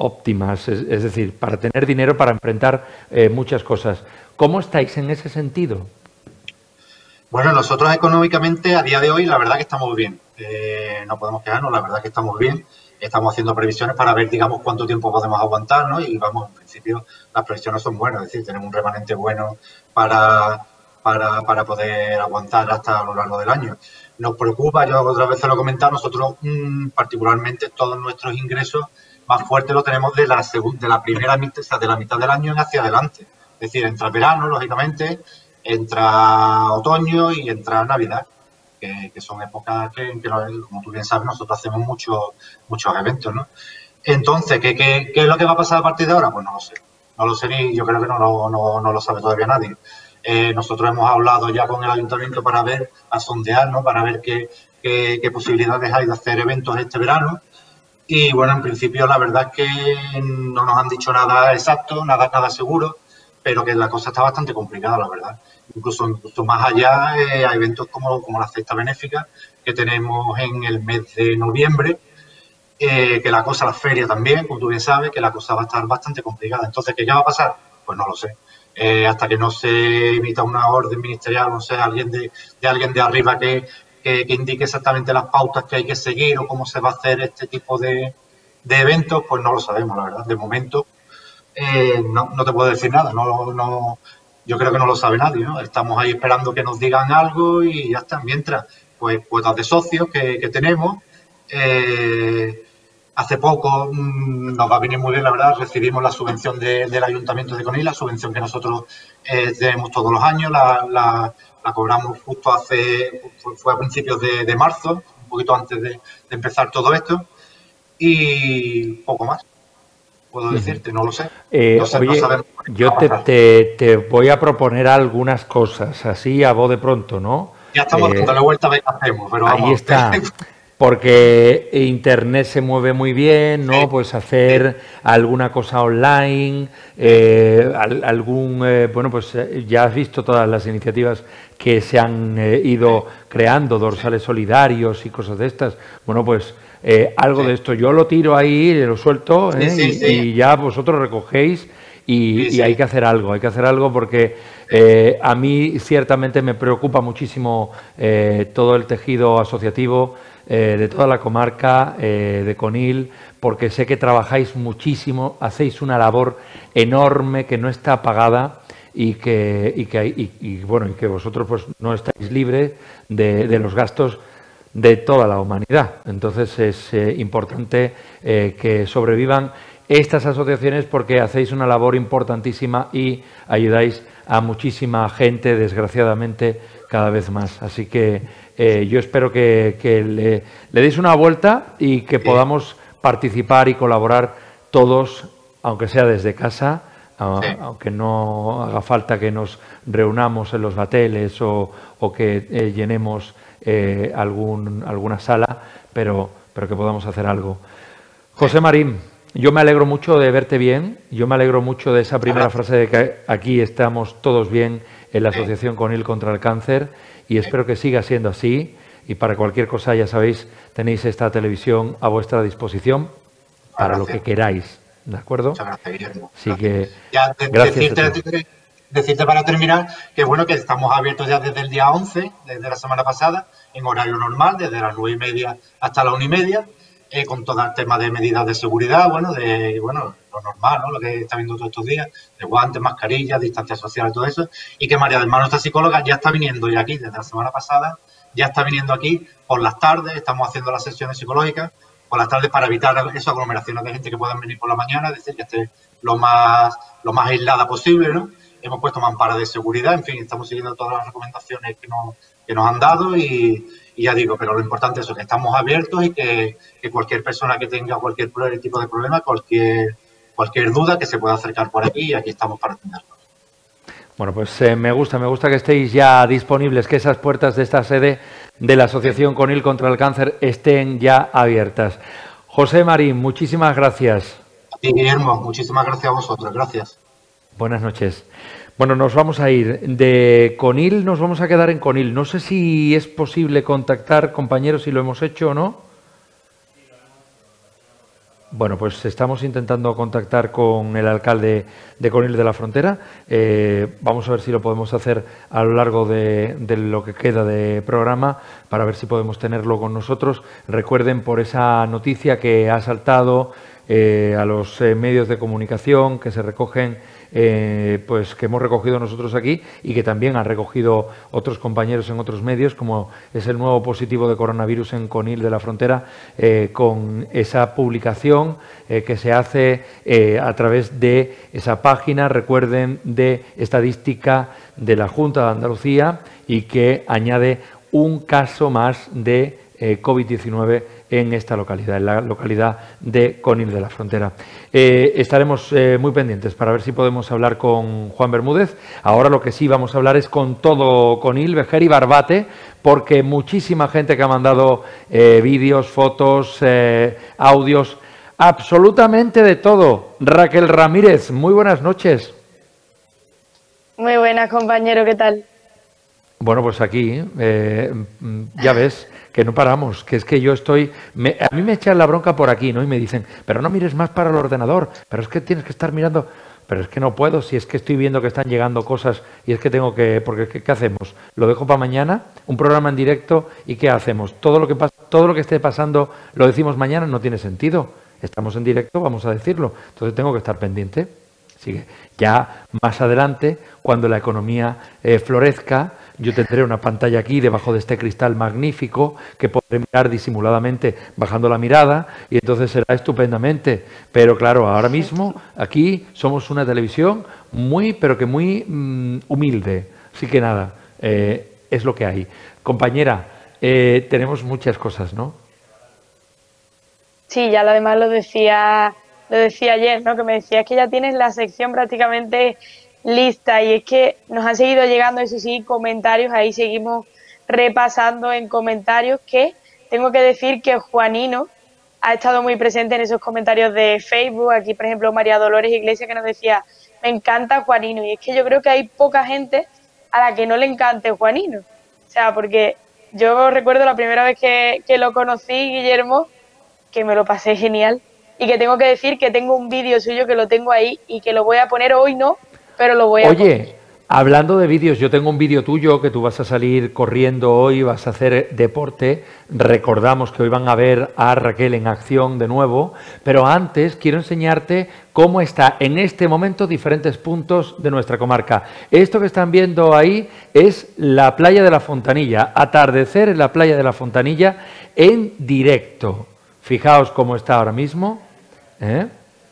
óptimas, es, es decir, para tener dinero para enfrentar eh, muchas cosas. ¿Cómo estáis en ese sentido? Bueno, nosotros económicamente a día de hoy la verdad que estamos bien. Eh, no podemos quejarnos, la verdad que estamos bien. Estamos haciendo previsiones para ver, digamos, cuánto tiempo podemos aguantar, ¿no? Y vamos, en principio las previsiones son buenas, es decir, tenemos un remanente bueno para, para, para poder aguantar hasta a lo largo del año. Nos preocupa, yo otras veces lo he comentado, nosotros mmm, particularmente todos nuestros ingresos más fuertes los tenemos de la, segunda, de la primera mitad, o sea, de la mitad del año en hacia adelante. Es decir, entra verano, lógicamente, entra otoño y entra Navidad. Que, que son épocas que, que, como tú bien sabes, nosotros hacemos muchos muchos eventos, ¿no? Entonces, ¿qué, qué, ¿qué es lo que va a pasar a partir de ahora? Pues no lo sé. No lo sé ni yo creo que no, no, no, no lo sabe todavía nadie. Eh, nosotros hemos hablado ya con el ayuntamiento para ver, a sondear, ¿no? Para ver qué, qué, qué posibilidades hay de hacer eventos este verano. Y bueno, en principio la verdad es que no nos han dicho nada exacto, nada, nada seguro, pero que la cosa está bastante complicada, la verdad. Incluso, incluso más allá, eh, hay eventos como, como la cesta benéfica que tenemos en el mes de noviembre, eh, que la cosa, la feria también, como tú bien sabes, que la cosa va a estar bastante complicada. Entonces, ¿qué ya va a pasar? Pues no lo sé. Eh, hasta que no se emita una orden ministerial, no sé, alguien de, de alguien de arriba que, que, que indique exactamente las pautas que hay que seguir o cómo se va a hacer este tipo de, de eventos, pues no lo sabemos, la verdad. De momento, eh, no, no te puedo decir nada, no, no yo creo que no lo sabe nadie, ¿no? Estamos ahí esperando que nos digan algo y ya está. Mientras, pues, cuotas de socios que, que tenemos. Eh, hace poco mmm, nos va a venir muy bien, la verdad, recibimos la subvención de, del Ayuntamiento de Conil, la subvención que nosotros eh, tenemos todos los años, la, la, la cobramos justo hace, fue, fue a principios de, de marzo, un poquito antes de, de empezar todo esto, y poco más. Puedo decirte, no lo sé. Eh, no sé oye, no sabemos yo te, te, te voy a proponer algunas cosas, así a voz de pronto, ¿no? Ya estamos eh, dándole vuelta a ver qué hacemos, pero ahí vamos. está. Porque Internet se mueve muy bien, ¿no? Sí. Pues hacer sí. alguna cosa online, eh, algún, eh, bueno, pues ya has visto todas las iniciativas que se han eh, ido creando, dorsales solidarios y cosas de estas. Bueno, pues eh, algo sí. de esto yo lo tiro ahí, lo suelto ¿eh? sí, sí, sí. Y, y ya vosotros recogéis y, sí, sí. y hay que hacer algo, hay que hacer algo porque eh, a mí ciertamente me preocupa muchísimo eh, todo el tejido asociativo Eh, de toda la comarca eh, de Conil, porque sé que trabajáis muchísimo, hacéis una labor enorme que no está pagada y que, y que, y, y, bueno, y que vosotros pues no estáis libres de, de los gastos de toda la humanidad. Entonces es eh, importante eh, que sobrevivan estas asociaciones porque hacéis una labor importantísima y ayudáis a muchísima gente, desgraciadamente, cada vez más. Así que Eh, yo espero que, que le, le deis una vuelta y que podamos participar y colaborar todos, aunque sea desde casa, sí. aunque no haga falta que nos reunamos en los bateles o, o que eh, llenemos eh, algún, alguna sala, pero, pero que podamos hacer algo. José Marín, yo me alegro mucho de verte bien, yo me alegro mucho de esa primera frase de que aquí estamos todos bien en la Asociación Conil contra el Cáncer y espero que siga siendo así y para cualquier cosa, ya sabéis, tenéis esta televisión a vuestra disposición para lo que queráis, ¿de acuerdo? Muchas gracias, Guillermo. Así que, ya de, gracias decirte, decirte para terminar que bueno que estamos abiertos ya desde el día once, desde la semana pasada, en horario normal, desde las nueve y media hasta las una y media, eh, con todo el tema de medidas de seguridad, bueno, de bueno lo normal, ¿no? Lo que está viendo todos estos días, de guantes, mascarillas, distancia social, todo eso, y que María del Mar, nuestra psicóloga, ya está viniendo ya aquí desde la semana pasada, ya está viniendo aquí por las tardes, estamos haciendo las sesiones psicológicas por las tardes para evitar esas aglomeraciones de gente que puedan venir por la mañana, es decir, que esté lo más, lo más aislada posible, ¿no? Hemos puesto mamparas de seguridad, en fin, estamos siguiendo todas las recomendaciones que nos, que nos han dado y, y ya digo, pero lo importante es eso, que estamos abiertos y que, que cualquier persona que tenga cualquier tipo de problema, cualquier cualquier duda que se pueda acercar por aquí y aquí estamos para atenderlos. Bueno, pues eh, me gusta, me gusta que estéis ya disponibles, que esas puertas de esta sede de la Asociación Conil contra el Cáncer estén ya abiertas. José Marín, muchísimas gracias. A ti, Guillermo, muchísimas gracias a vosotros, gracias. Buenas noches. Bueno, nos vamos a ir de Conil, nos vamos a quedar en Conil. No sé si es posible contactar, compañeros, si lo hemos hecho o no. Bueno, pues estamos intentando contactar con el alcalde de Conil de la Frontera. Eh, vamos a ver si lo podemos hacer a lo largo de, de lo que queda de programa para ver si podemos tenerlo con nosotros. Recuerden por esa noticia que ha saltado eh, a los eh, medios de comunicación que se recogen, eh, pues que hemos recogido nosotros aquí y que también han recogido otros compañeros en otros medios, como es el nuevo positivo de coronavirus en Conil de la Frontera, eh, con esa publicación eh, que se hace eh, a través de esa página, recuerden, de estadística de la Junta de Andalucía y que añade un caso más de eh, COVID diecinueve en esta localidad, en la localidad de Conil de la Frontera. Eh, estaremos eh, muy pendientes para ver si podemos hablar con Juan Bermúdez. Ahora lo que sí vamos a hablar es con todo Conil, Vejer y Barbate, porque muchísima gente que ha mandado eh, vídeos, fotos, eh, audios, absolutamente de todo. Raquel Ramírez, muy buenas noches. Muy buenas, compañero, ¿qué tal? Bueno, pues aquí, eh, ya ves, que no paramos, que es que yo estoy... Me, a mí me echan la bronca por aquí, ¿no? Y me dicen, pero no mires más para el ordenador, pero es que tienes que estar mirando... Pero es que no puedo, si es que estoy viendo que están llegando cosas y es que tengo que... Porque ¿qué, qué hacemos? ¿Lo dejo para mañana? ¿Un programa en directo? ¿Y qué hacemos? Todo lo que pasa, todo lo que esté pasando lo decimos mañana, no tiene sentido. Estamos en directo, vamos a decirlo. Entonces tengo que estar pendiente. Así que ya más adelante, cuando la economía eh, florezca, yo tendré una pantalla aquí debajo de este cristal magnífico que podré mirar disimuladamente bajando la mirada y entonces será estupendamente. Pero claro, ahora mismo aquí somos una televisión muy, pero que muy mmm, humilde. Así que nada, eh, es lo que hay. Compañera, eh, tenemos muchas cosas, ¿no? Sí, ya lo demás lo decía, lo decía ayer, ¿no? Que me decías que ya tienes la sección prácticamente lista y es que nos han seguido llegando, eso sí, comentarios, ahí seguimos repasando en comentarios que tengo que decir que Juanino ha estado muy presente en esos comentarios de Facebook. Aquí, por ejemplo, María Dolores Iglesias que nos decía, me encanta Juanino, y es que yo creo que hay poca gente a la que no le encante Juanino, o sea, porque yo recuerdo la primera vez que, que lo conocí, Guillermo, que me lo pasé genial y que tengo que decir que tengo un vídeo suyo que lo tengo ahí y que lo voy a poner hoy, no, pero lo voy a Oye, poner. Hablando de vídeos, yo tengo un vídeo tuyo que tú vas a salir corriendo hoy, vas a hacer deporte. Recordamos que hoy van a ver a Raquel en acción de nuevo, pero antes quiero enseñarte cómo está en este momento diferentes puntos de nuestra comarca. Esto que están viendo ahí es la playa de la Fontanilla, atardecer en la playa de la Fontanilla en directo. Fijaos cómo está ahora mismo, ¿eh?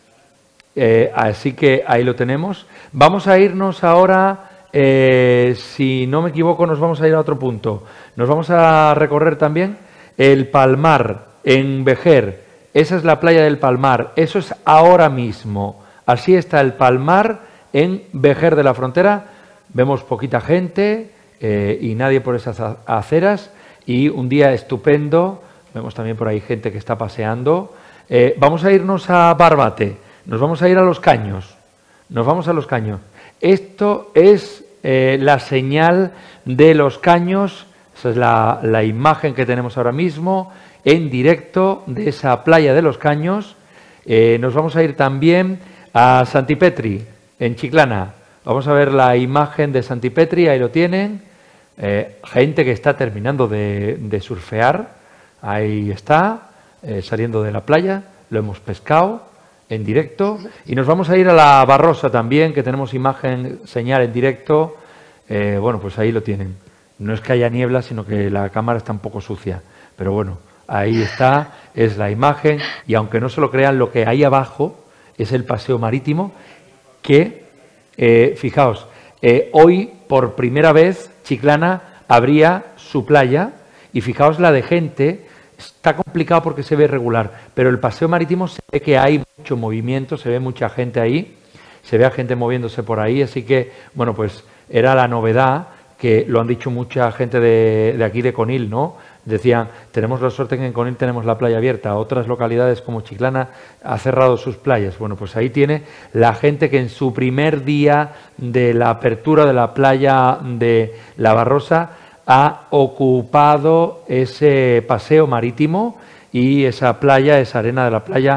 Eh, así que ahí lo tenemos. Vamos a irnos ahora, eh, si no me equivoco, nos vamos a ir a otro punto. Nos vamos a recorrer también el Palmar en Vejer. Esa es la playa del Palmar. Eso es ahora mismo. Así está el Palmar en Vejer de la Frontera. Vemos poquita gente eh, y nadie por esas aceras. Y un día estupendo. Vemos también por ahí gente que está paseando. Eh, vamos a irnos a Barbate. Nos vamos a ir a Los Caños. Nos vamos a Los Caños. Esto es eh, la señal de Los Caños. Esa es la, la imagen que tenemos ahora mismo en directo de esa playa de Los Caños. Eh, nos vamos a ir también a Santipetri, en Chiclana. Vamos a ver la imagen de Santipetri. Ahí lo tienen. Eh, gente que está terminando de, de surfear. Ahí está, eh, saliendo de la playa. Lo hemos pescado en directo, y nos vamos a ir a la Barrosa también, que tenemos imagen, señal en directo. Eh, bueno, pues ahí lo tienen. No es que haya niebla, sino que la cámara está un poco sucia, pero bueno, ahí está, es la imagen, y aunque no se lo crean, lo que hay abajo es el paseo marítimo, que, eh, fijaos, eh, hoy por primera vez Chiclana abría su playa, y fijaos la de gente. Está complicado porque se ve regular, pero el paseo marítimo se ve que hay mucho movimiento, se ve mucha gente ahí, se ve a gente moviéndose por ahí, así que, bueno, pues era la novedad, que lo han dicho mucha gente de, de aquí de Conil, ¿no? Decían, tenemos la suerte que en Conil tenemos la playa abierta, otras localidades como Chiclana ha cerrado sus playas. Bueno, pues ahí tiene la gente que en su primer día de la apertura de la playa de La Barrosa ha ocupado ese paseo marítimo y esa playa, esa arena de la playa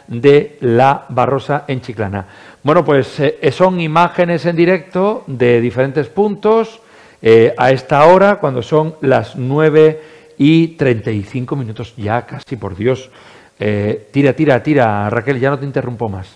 de La Barrosa en Chiclana. Bueno, pues eh, son imágenes en directo de diferentes puntos eh, a esta hora, cuando son las nueve y treinta y cinco minutos, ya casi, por Dios. Eh, tira, tira, tira, Raquel, ya no te interrumpo más.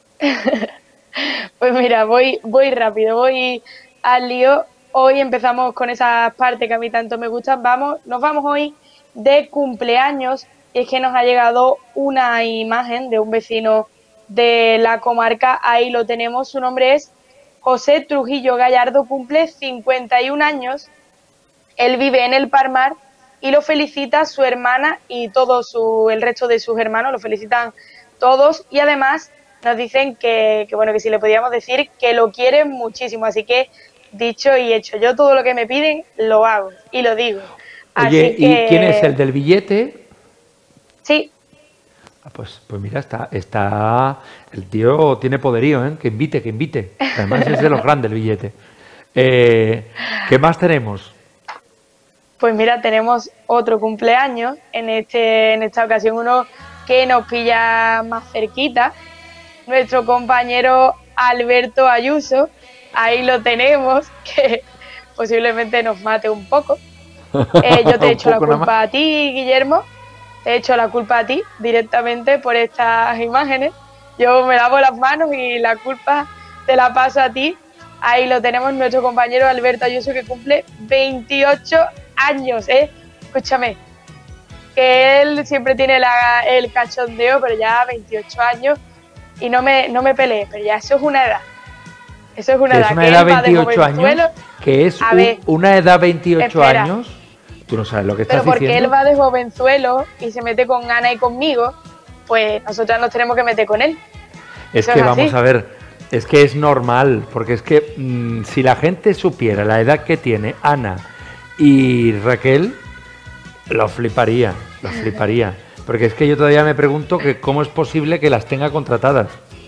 Pues mira, voy, voy rápido, voy al lío. Hoy empezamos con esa parte que a mí tanto me gusta. Vamos, nos vamos hoy de cumpleaños, y es que nos ha llegado una imagen de un vecino de la comarca. Ahí lo tenemos, su nombre es José Trujillo Gallardo, cumple cincuenta y un años, él vive en el Palmar y lo felicita su hermana y todo su, el resto de sus hermanos, lo felicitan todos, y además nos dicen que, que bueno, que si le podíamos decir que lo quieren muchísimo, así que dicho y hecho, yo todo lo que me piden lo hago y lo digo. Oye, así que... ¿y quién es el del billete? Sí. Pues, pues mira, está, está, el tío tiene poderío, ¿eh? Que invite, que invite. Además es de los grandes el billete. Eh, ¿Qué más tenemos? Pues mira, tenemos otro cumpleaños, en, este, en esta ocasión uno que nos pilla más cerquita, nuestro compañero Alberto Ayuso, ahí lo tenemos, que posiblemente nos mate un poco. Eh, yo te he hecho la culpa a ti, Guillermo, te he hecho la culpa a ti directamente por estas imágenes. Yo me lavo las manos y la culpa te la paso a ti. Ahí lo tenemos, nuestro compañero Alberto Ayuso, que cumple veintiocho años, ¿eh? Escúchame, que él siempre tiene la, el cachondeo, pero ya veintiocho años, y no me, no me peleé, pero ya eso es una edad. Eso es una edad. Es una edad veintiocho años, que es un, ver, una edad veintiocho espera, años. Tú no sabes lo que estás pero porque diciendo. él va de jovenzuelo y se mete con Ana y conmigo, pues nosotras nos tenemos que meter con él. Es Eso que es vamos así. a ver, es que es normal, porque es que mmm, si la gente supiera la edad que tiene Ana y Raquel, lo fliparía, lo fliparía. Porque es que yo todavía me pregunto que cómo es posible que las tenga contratadas.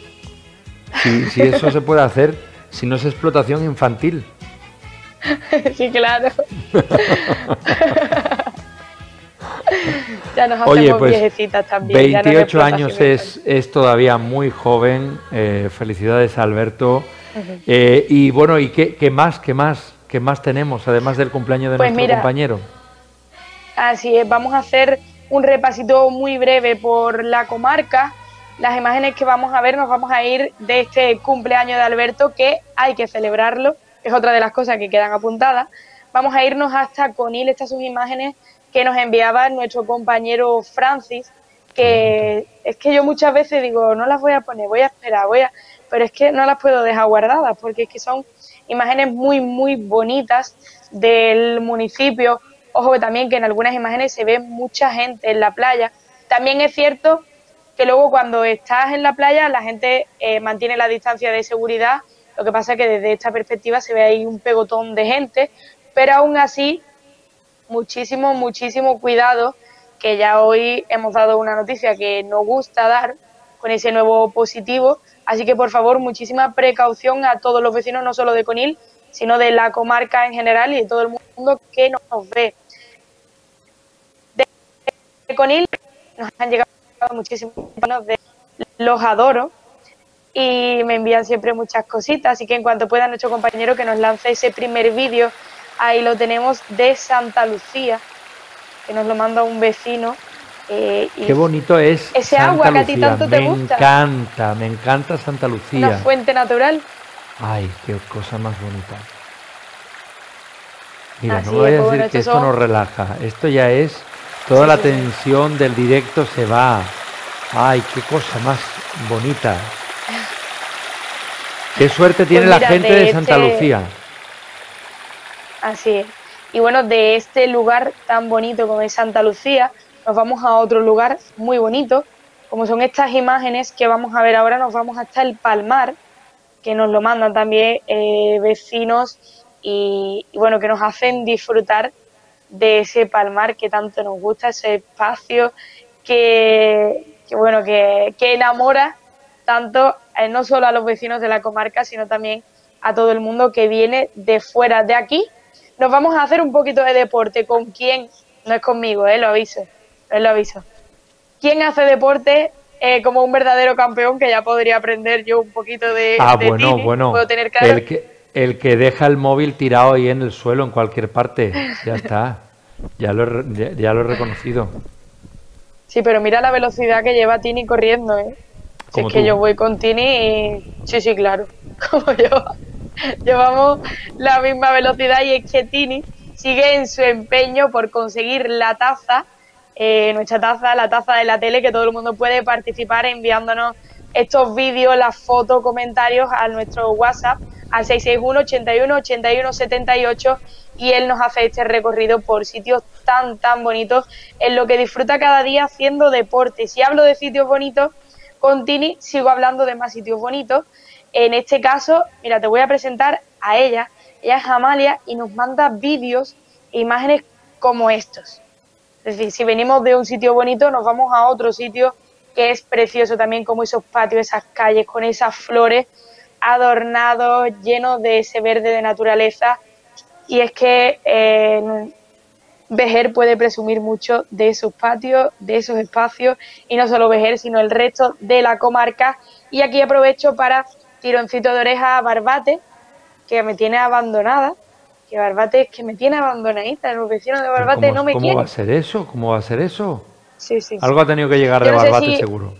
Si, si eso se puede hacer, si no es explotación infantil. Sí, claro. Ya nos Oye, hacemos pues viejecitas también. veintiocho ya no es años es, es todavía muy joven. Eh, felicidades, Alberto. Uh-huh. eh, y bueno, ¿y qué, qué más, qué más, qué más tenemos, además del cumpleaños de pues nuestro mira, compañero? Así es, vamos a hacer un repasito muy breve por la comarca. Las imágenes que vamos a ver, nos vamos a ir de este cumpleaños de Alberto, que hay que celebrarlo, es otra de las cosas que quedan apuntadas. Vamos a irnos hasta Conil, estas son imágenes que nos enviaba nuestro compañero Francis, que es que yo muchas veces digo, no las voy a poner, voy a esperar, voy a... pero es que no las puedo dejar guardadas, porque es que son imágenes muy, muy bonitas del municipio. Ojo que también que en algunas imágenes se ve mucha gente en la playa. También es cierto que luego cuando estás en la playa la gente eh, mantiene la distancia de seguridad, lo que pasa es que desde esta perspectiva se ve ahí un pegotón de gente, pero aún así muchísimo, muchísimo cuidado, que ya hoy hemos dado una noticia que nos gusta dar con ese nuevo positivo, así que por favor muchísima precaución a todos los vecinos, no solo de Conil, sino de la comarca en general y de todo el mundo que nos ve. De Conil nos han llegado muchísimos de los adoro y me envían siempre muchas cositas, así que en cuanto pueda nuestro compañero que nos lance ese primer vídeo, ahí lo tenemos, de Santa Lucía, que nos lo manda un vecino. Eh, y qué bonito es ese Santa agua que a ti Lucía. tanto me te gusta. Me encanta, me encanta Santa Lucía. Una fuente natural. Ay, qué cosa más bonita. Mira, Así no voy a es, decir bueno, que esto son... nos relaja. Esto ya es, toda sí, la sí, tensión del directo se va. Ay, qué cosa más bonita. Qué suerte tiene pues mira, la gente de, de Santa este... Lucía. Así es. Y bueno, de este lugar tan bonito como es Santa Lucía, nos vamos a otro lugar muy bonito, como son estas imágenes que vamos a ver ahora. Nos vamos hasta el Palmar, que nos lo mandan también eh, vecinos y, y bueno, que nos hacen disfrutar de ese Palmar que tanto nos gusta, ese espacio que, que bueno, que, que enamora tanto eh, no solo a los vecinos de la comarca, sino también a todo el mundo que viene de fuera de aquí. Nos vamos a hacer un poquito de deporte. ¿Con quién? No es conmigo, eh, lo aviso, eh, lo aviso. ¿Quién hace deporte eh, como un verdadero campeón, que ya podría aprender yo un poquito de, ah, de bueno, Tini. bueno. Puedo tener claro. El que, el que deja el móvil tirado ahí en el suelo en cualquier parte, ya está. Ya lo, he, ya, ya lo he reconocido. Sí, pero mira la velocidad que lleva Tini corriendo, ¿eh? Si es que tú. Yo voy con Tini y... Sí, sí, claro. Como yo. Llevamos la misma velocidad y es que Tini sigue en su empeño por conseguir la taza, eh, nuestra taza, la taza de la tele, que todo el mundo puede participar enviándonos estos vídeos, las fotos, comentarios a nuestro WhatsApp al seis seis uno, ochenta y uno, ochenta y uno, setenta y ocho, y él nos hace este recorrido por sitios tan, tan bonitos en lo que disfruta cada día haciendo deporte. Si hablo de sitios bonitos, con Tini sigo hablando de más sitios bonitos. En este caso, mira, te voy a presentar a ella. Ella es Amalia y nos manda vídeos e imágenes como estos. Es decir, si venimos de un sitio bonito, nos vamos a otro sitio que es precioso también, como esos patios, esas calles con esas flores adornados, llenos de ese verde de naturaleza. Y es que eh, Vejer puede presumir mucho de sus patios, de esos espacios, y no solo Vejer, sino el resto de la comarca. Y aquí aprovecho para tironcito de oreja a Barbate, que me tiene abandonada, que Barbate es que me tiene abandonadita, los vecinos de Barbate ¿Cómo, no me ¿cómo quieren. ¿Cómo va a ser eso? ¿Cómo va a ser eso? Sí, sí, Algo sí. ha tenido que llegar de no Barbate, si, seguro.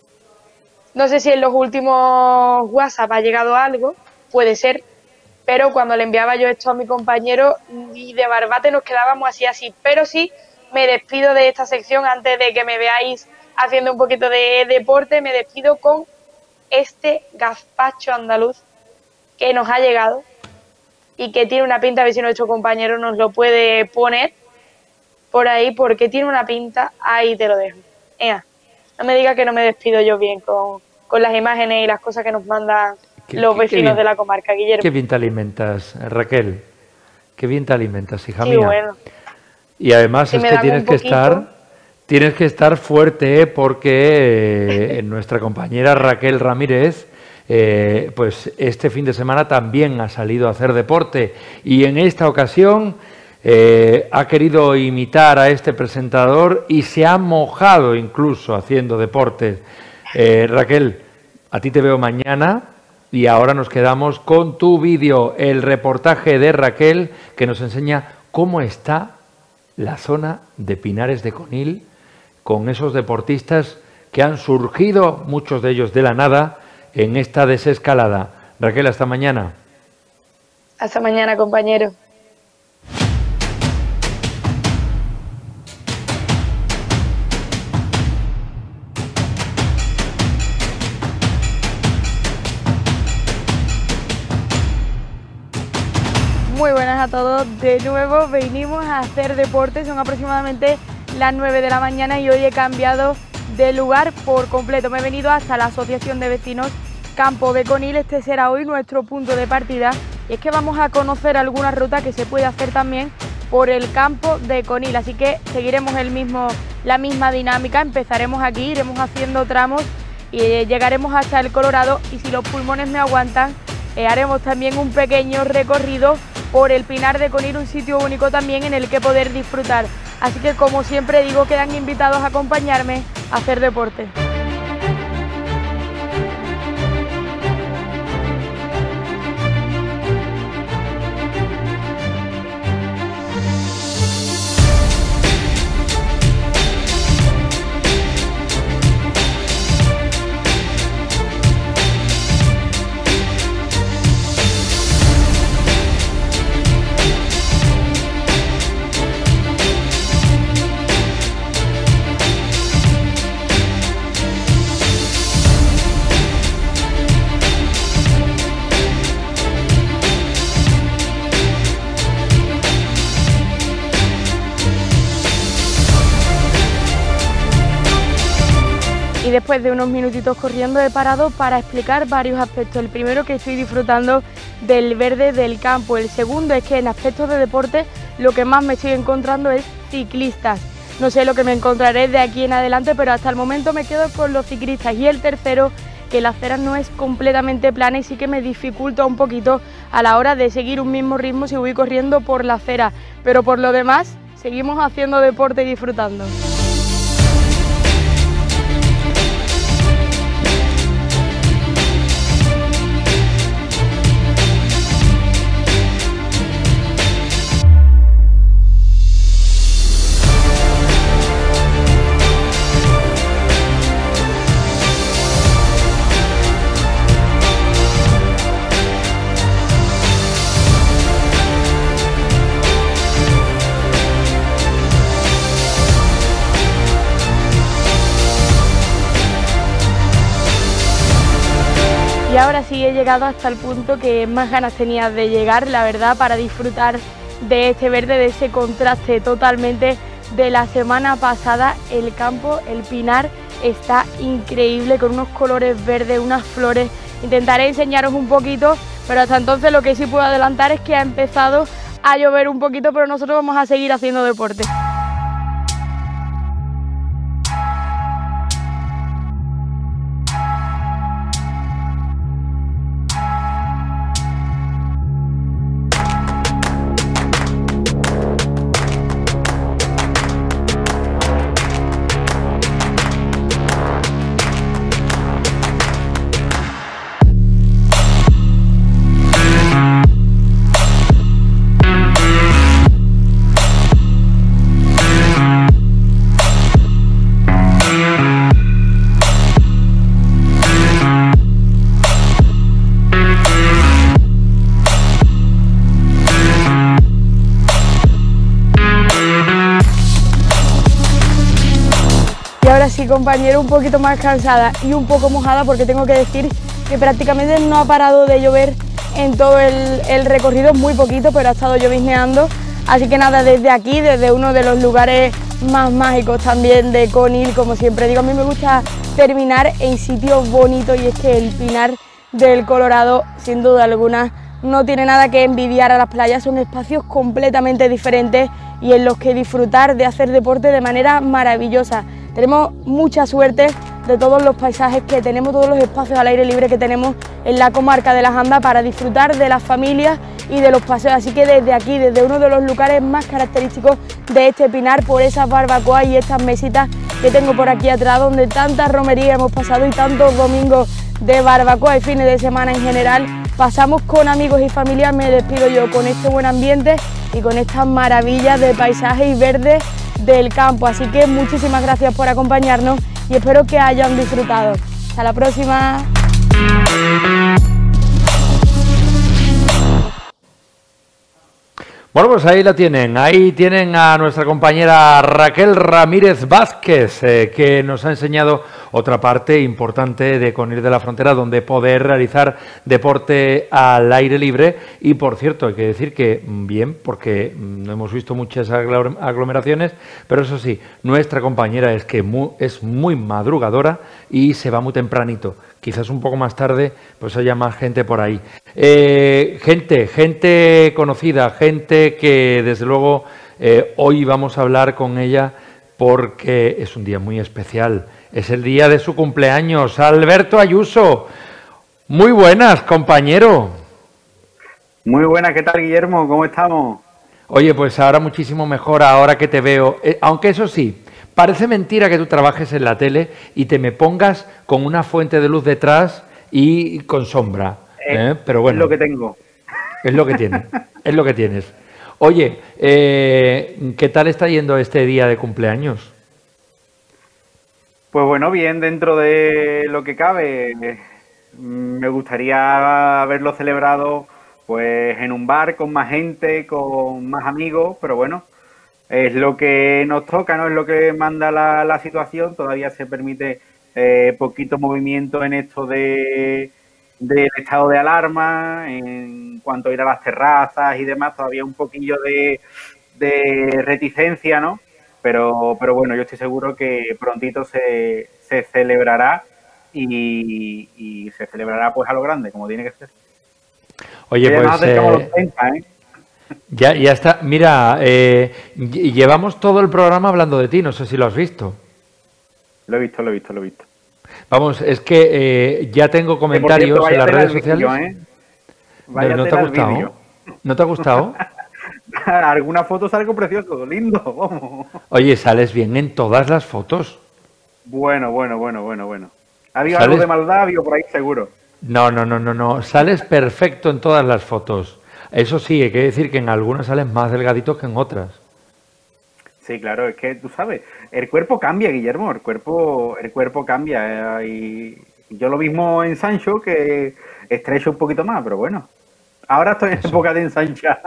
No sé si en los últimos WhatsApp ha llegado algo, puede ser, pero cuando le enviaba yo esto a mi compañero, y de Barbate nos quedábamos así, así. Pero sí, me despido de esta sección antes de que me veáis haciendo un poquito de deporte, me despido con este gazpacho andaluz que nos ha llegado y que tiene una pinta, a ver si nuestro compañero nos lo puede poner por ahí, porque tiene una pinta, ahí te lo dejo. Ea, no me digas que no me despido yo bien con, con las imágenes y las cosas que nos mandan ¿Qué, los qué, vecinos qué bien, de la comarca, Guillermo. Qué bien te alimentas, Raquel, qué bien te alimentas, hija sí, mía. Bueno. Y además si es que tienes que estar... Tienes que estar fuerte porque eh, nuestra compañera Raquel Ramírez, eh, pues este fin de semana también ha salido a hacer deporte y en esta ocasión eh, ha querido imitar a este presentador y se ha mojado incluso haciendo deportes. Eh, Raquel, a ti te veo mañana y ahora nos quedamos con tu vídeo, el reportaje de Raquel que nos enseña cómo está la zona de Pinares de Conil, con esos deportistas que han surgido, muchos de ellos de la nada, en esta desescalada. Raquel, hasta mañana. Hasta mañana, compañero. Muy buenas a todos. De nuevo venimos a hacer deporte. Son aproximadamente las nueve de la mañana y hoy he cambiado de lugar por completo. Me he venido hasta la Asociación de Vecinos Campo de Conil. Este será hoy nuestro punto de partida y es que vamos a conocer alguna ruta que se puede hacer también por el campo de Conil. Así que seguiremos el mismo, la misma dinámica. Empezaremos aquí, iremos haciendo tramos y llegaremos hasta el Colorado y si los pulmones me aguantan eh, haremos también un pequeño recorrido por el Pinar de Conil, un sitio único también en el que poder disfrutar. Así que, como siempre digo, quedan invitados a acompañarme a hacer deporte. Y después de unos minutitos corriendo he parado para explicar varios aspectos. El primero, que estoy disfrutando del verde del campo. El segundo es que en aspectos de deporte lo que más me estoy encontrando es ciclistas. No sé lo que me encontraré de aquí en adelante, pero hasta el momento me quedo con los ciclistas. Y el tercero, que la acera no es completamente plana y sí que me dificulta un poquito a la hora de seguir un mismo ritmo si voy corriendo por la acera. Pero por lo demás, seguimos haciendo deporte y disfrutando. Y ahora sí he llegado hasta el punto que más ganas tenía de llegar, la verdad, para disfrutar de este verde, de ese contraste totalmente de la semana pasada. El campo, el pinar, está increíble, con unos colores verdes, unas flores. Intentaré enseñaros un poquito, pero hasta entonces lo que sí puedo adelantar es que ha empezado a llover un poquito, pero nosotros vamos a seguir haciendo deporte. Sí, compañero, un poquito más cansada y un poco mojada, porque tengo que decir que prácticamente no ha parado de llover en todo el, el recorrido, muy poquito, pero ha estado llovizneando. Así que nada, desde aquí, desde uno de los lugares más mágicos también de Conil, como siempre digo, a mí me gusta terminar en sitios bonitos, y es que el Pinar del Colorado, sin duda alguna, no tiene nada que envidiar a las playas. Son espacios completamente diferentes y en los que disfrutar de hacer deporte de manera maravillosa. Tenemos mucha suerte de todos los paisajes que tenemos, todos los espacios al aire libre que tenemos en la comarca de Las Andas para disfrutar de las familias y de los paseos. Así que desde aquí, desde uno de los lugares más característicos de este Pinar, por esas barbacoas y estas mesitas que tengo por aquí atrás, donde tanta romería hemos pasado y tantos domingos de barbacoa y fines de semana en general, pasamos con amigos y familia. Me despido yo con este buen ambiente y con estas maravillas de paisaje y verde del campo. Así que muchísimas gracias por acompañarnos y espero que hayan disfrutado. Hasta la próxima. Bueno, pues ahí la tienen, ahí tienen a nuestra compañera Raquel Ramírez Vázquez, eh, que nos ha enseñado otra parte importante de Conil de la Frontera, donde poder realizar deporte al aire libre. Y por cierto, hay que decir que bien, porque no hemos visto muchas aglomeraciones, pero eso sí, nuestra compañera es que muy, es muy madrugadora y se va muy tempranito. Quizás un poco más tarde pues haya más gente por ahí. Eh, gente, gente conocida, gente que desde luego eh, hoy vamos a hablar con ella porque es un día muy especial. Es el día de su cumpleaños. Alberto Ayuso, muy buenas, compañero. Muy buenas, ¿qué tal, Guillermo? ¿Cómo estamos? Oye, pues ahora muchísimo mejor, ahora que te veo. Eh, aunque eso sí, parece mentira que tú trabajes en la tele y te me pongas con una fuente de luz detrás y con sombra. ¿eh? Pero bueno, es lo que tengo. Es lo que tienes, es lo que tienes. Oye, eh, ¿qué tal está yendo este día de cumpleaños? Pues bueno, bien, dentro de lo que cabe. Me gustaría haberlo celebrado pues en un bar con más gente, con más amigos, pero bueno, es lo que nos toca, ¿no? Es lo que manda la, la situación. Todavía se permite eh, poquito movimiento en esto de del estado de alarma, en cuanto a ir a las terrazas y demás. Todavía un poquillo de, de reticencia, ¿no? Pero, pero bueno, yo estoy seguro que prontito se, se celebrará y, y se celebrará pues a lo grande, como tiene que ser. Oye, pues... Eh... treinta, ¿eh? Ya, ya está. Mira, eh, llevamos todo el programa hablando de ti, no sé si lo has visto. Lo he visto, lo he visto, lo he visto. Vamos, es que eh, ya tengo comentarios cierto, en las redes sociales. Vídeo, ¿eh? Vaya ¿No te ha gustado? ¿No te ha gustado? Alguna foto salgo precioso, lindo, vamos. Oye, sales bien en todas las fotos. Bueno, bueno, bueno, bueno, bueno. ¿Ha habido algo de maldad? Ha habido por ahí seguro. No, no, no, no, no. Sales perfecto en todas las fotos. Eso sí, hay que decir que en algunas salen más delgaditos que en otras. Sí, claro, es que tú sabes, el cuerpo cambia, Guillermo, el cuerpo, el cuerpo cambia. Eh, y yo lo mismo en Sancho, que estrecho un poquito más, pero bueno. Ahora estoy en Eso. época de ensanchar.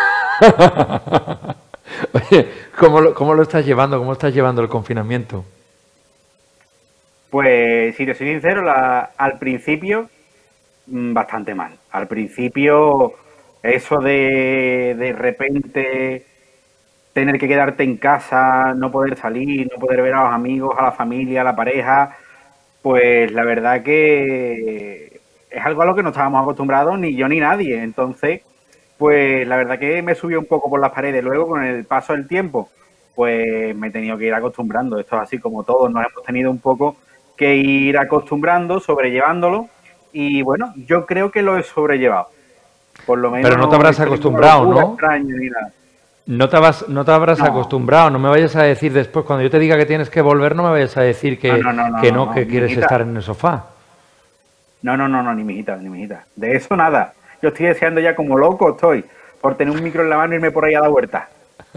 Oye, ¿cómo lo, ¿cómo lo estás llevando? ¿Cómo estás llevando el confinamiento? Pues, si te soy sincero, la, al principio bastante mal. Al principio, eso de de repente tener que quedarte en casa, no poder salir, no poder ver a los amigos, a la familia, a la pareja, pues la verdad que es algo a lo que no estábamos acostumbrados ni yo ni nadie. Entonces, pues la verdad que me subió un poco por las paredes. Luego, con el paso del tiempo, pues me he tenido que ir acostumbrando. Esto es así como todos, nos hemos tenido un poco que ir acostumbrando, sobrellevándolo. Y bueno, yo creo que lo he sobrellevado. Por lo menos. Pero no te habrás acostumbrado, ¿no? Extraño ni nada. No te, vas, no te habrás no. acostumbrado, no me vayas a decir después, cuando yo te diga que tienes que volver, no me vayas a decir que no, no, no, que, no, no, no que no, quieres estar en el sofá. No, no, no, no, ni mijita, ni mijita. De eso nada. Yo estoy deseando ya como loco, estoy, por tener un micro en la mano y irme por ahí a dar vuelta.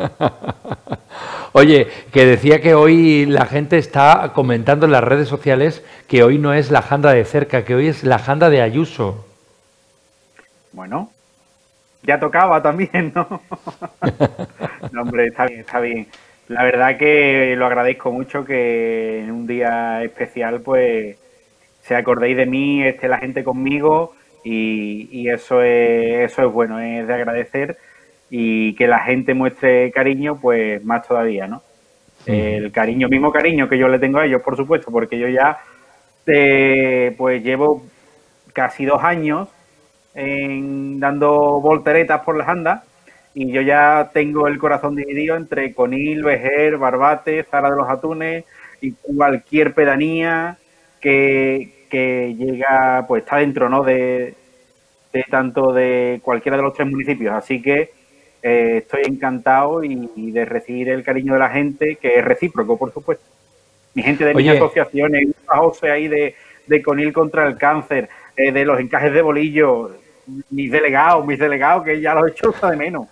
Oye, que decía que hoy la gente está comentando en las redes sociales que hoy no es la janda de Cerca, que hoy es la janda de Ayuso. Bueno, ya tocaba también, ¿no? No, hombre, está bien, está bien. La verdad que lo agradezco mucho que en un día especial, pues, se acordéis de mí, esté la gente conmigo y, y eso es eso es bueno, es de agradecer y que la gente muestre cariño, pues, más todavía, ¿no? Sí. El cariño, mismo cariño que yo le tengo a ellos, por supuesto, porque yo ya, eh, pues, llevo casi dos años en dando volteretas por las andas y yo ya tengo el corazón dividido entre Conil, Vejer, Barbate, Zara de los Atunes y cualquier pedanía que, que llega, pues está dentro, ¿no? de, de tanto de cualquiera de los tres municipios, así que eh, estoy encantado y, y de recibir el cariño de la gente, que es recíproco, por supuesto. Mi gente de Oye. mis asociaciones, José ahí de, de Conil contra el cáncer, eh, de los encajes de bolillo, mis delegados, mis delegados, que ya los he hecho de menos.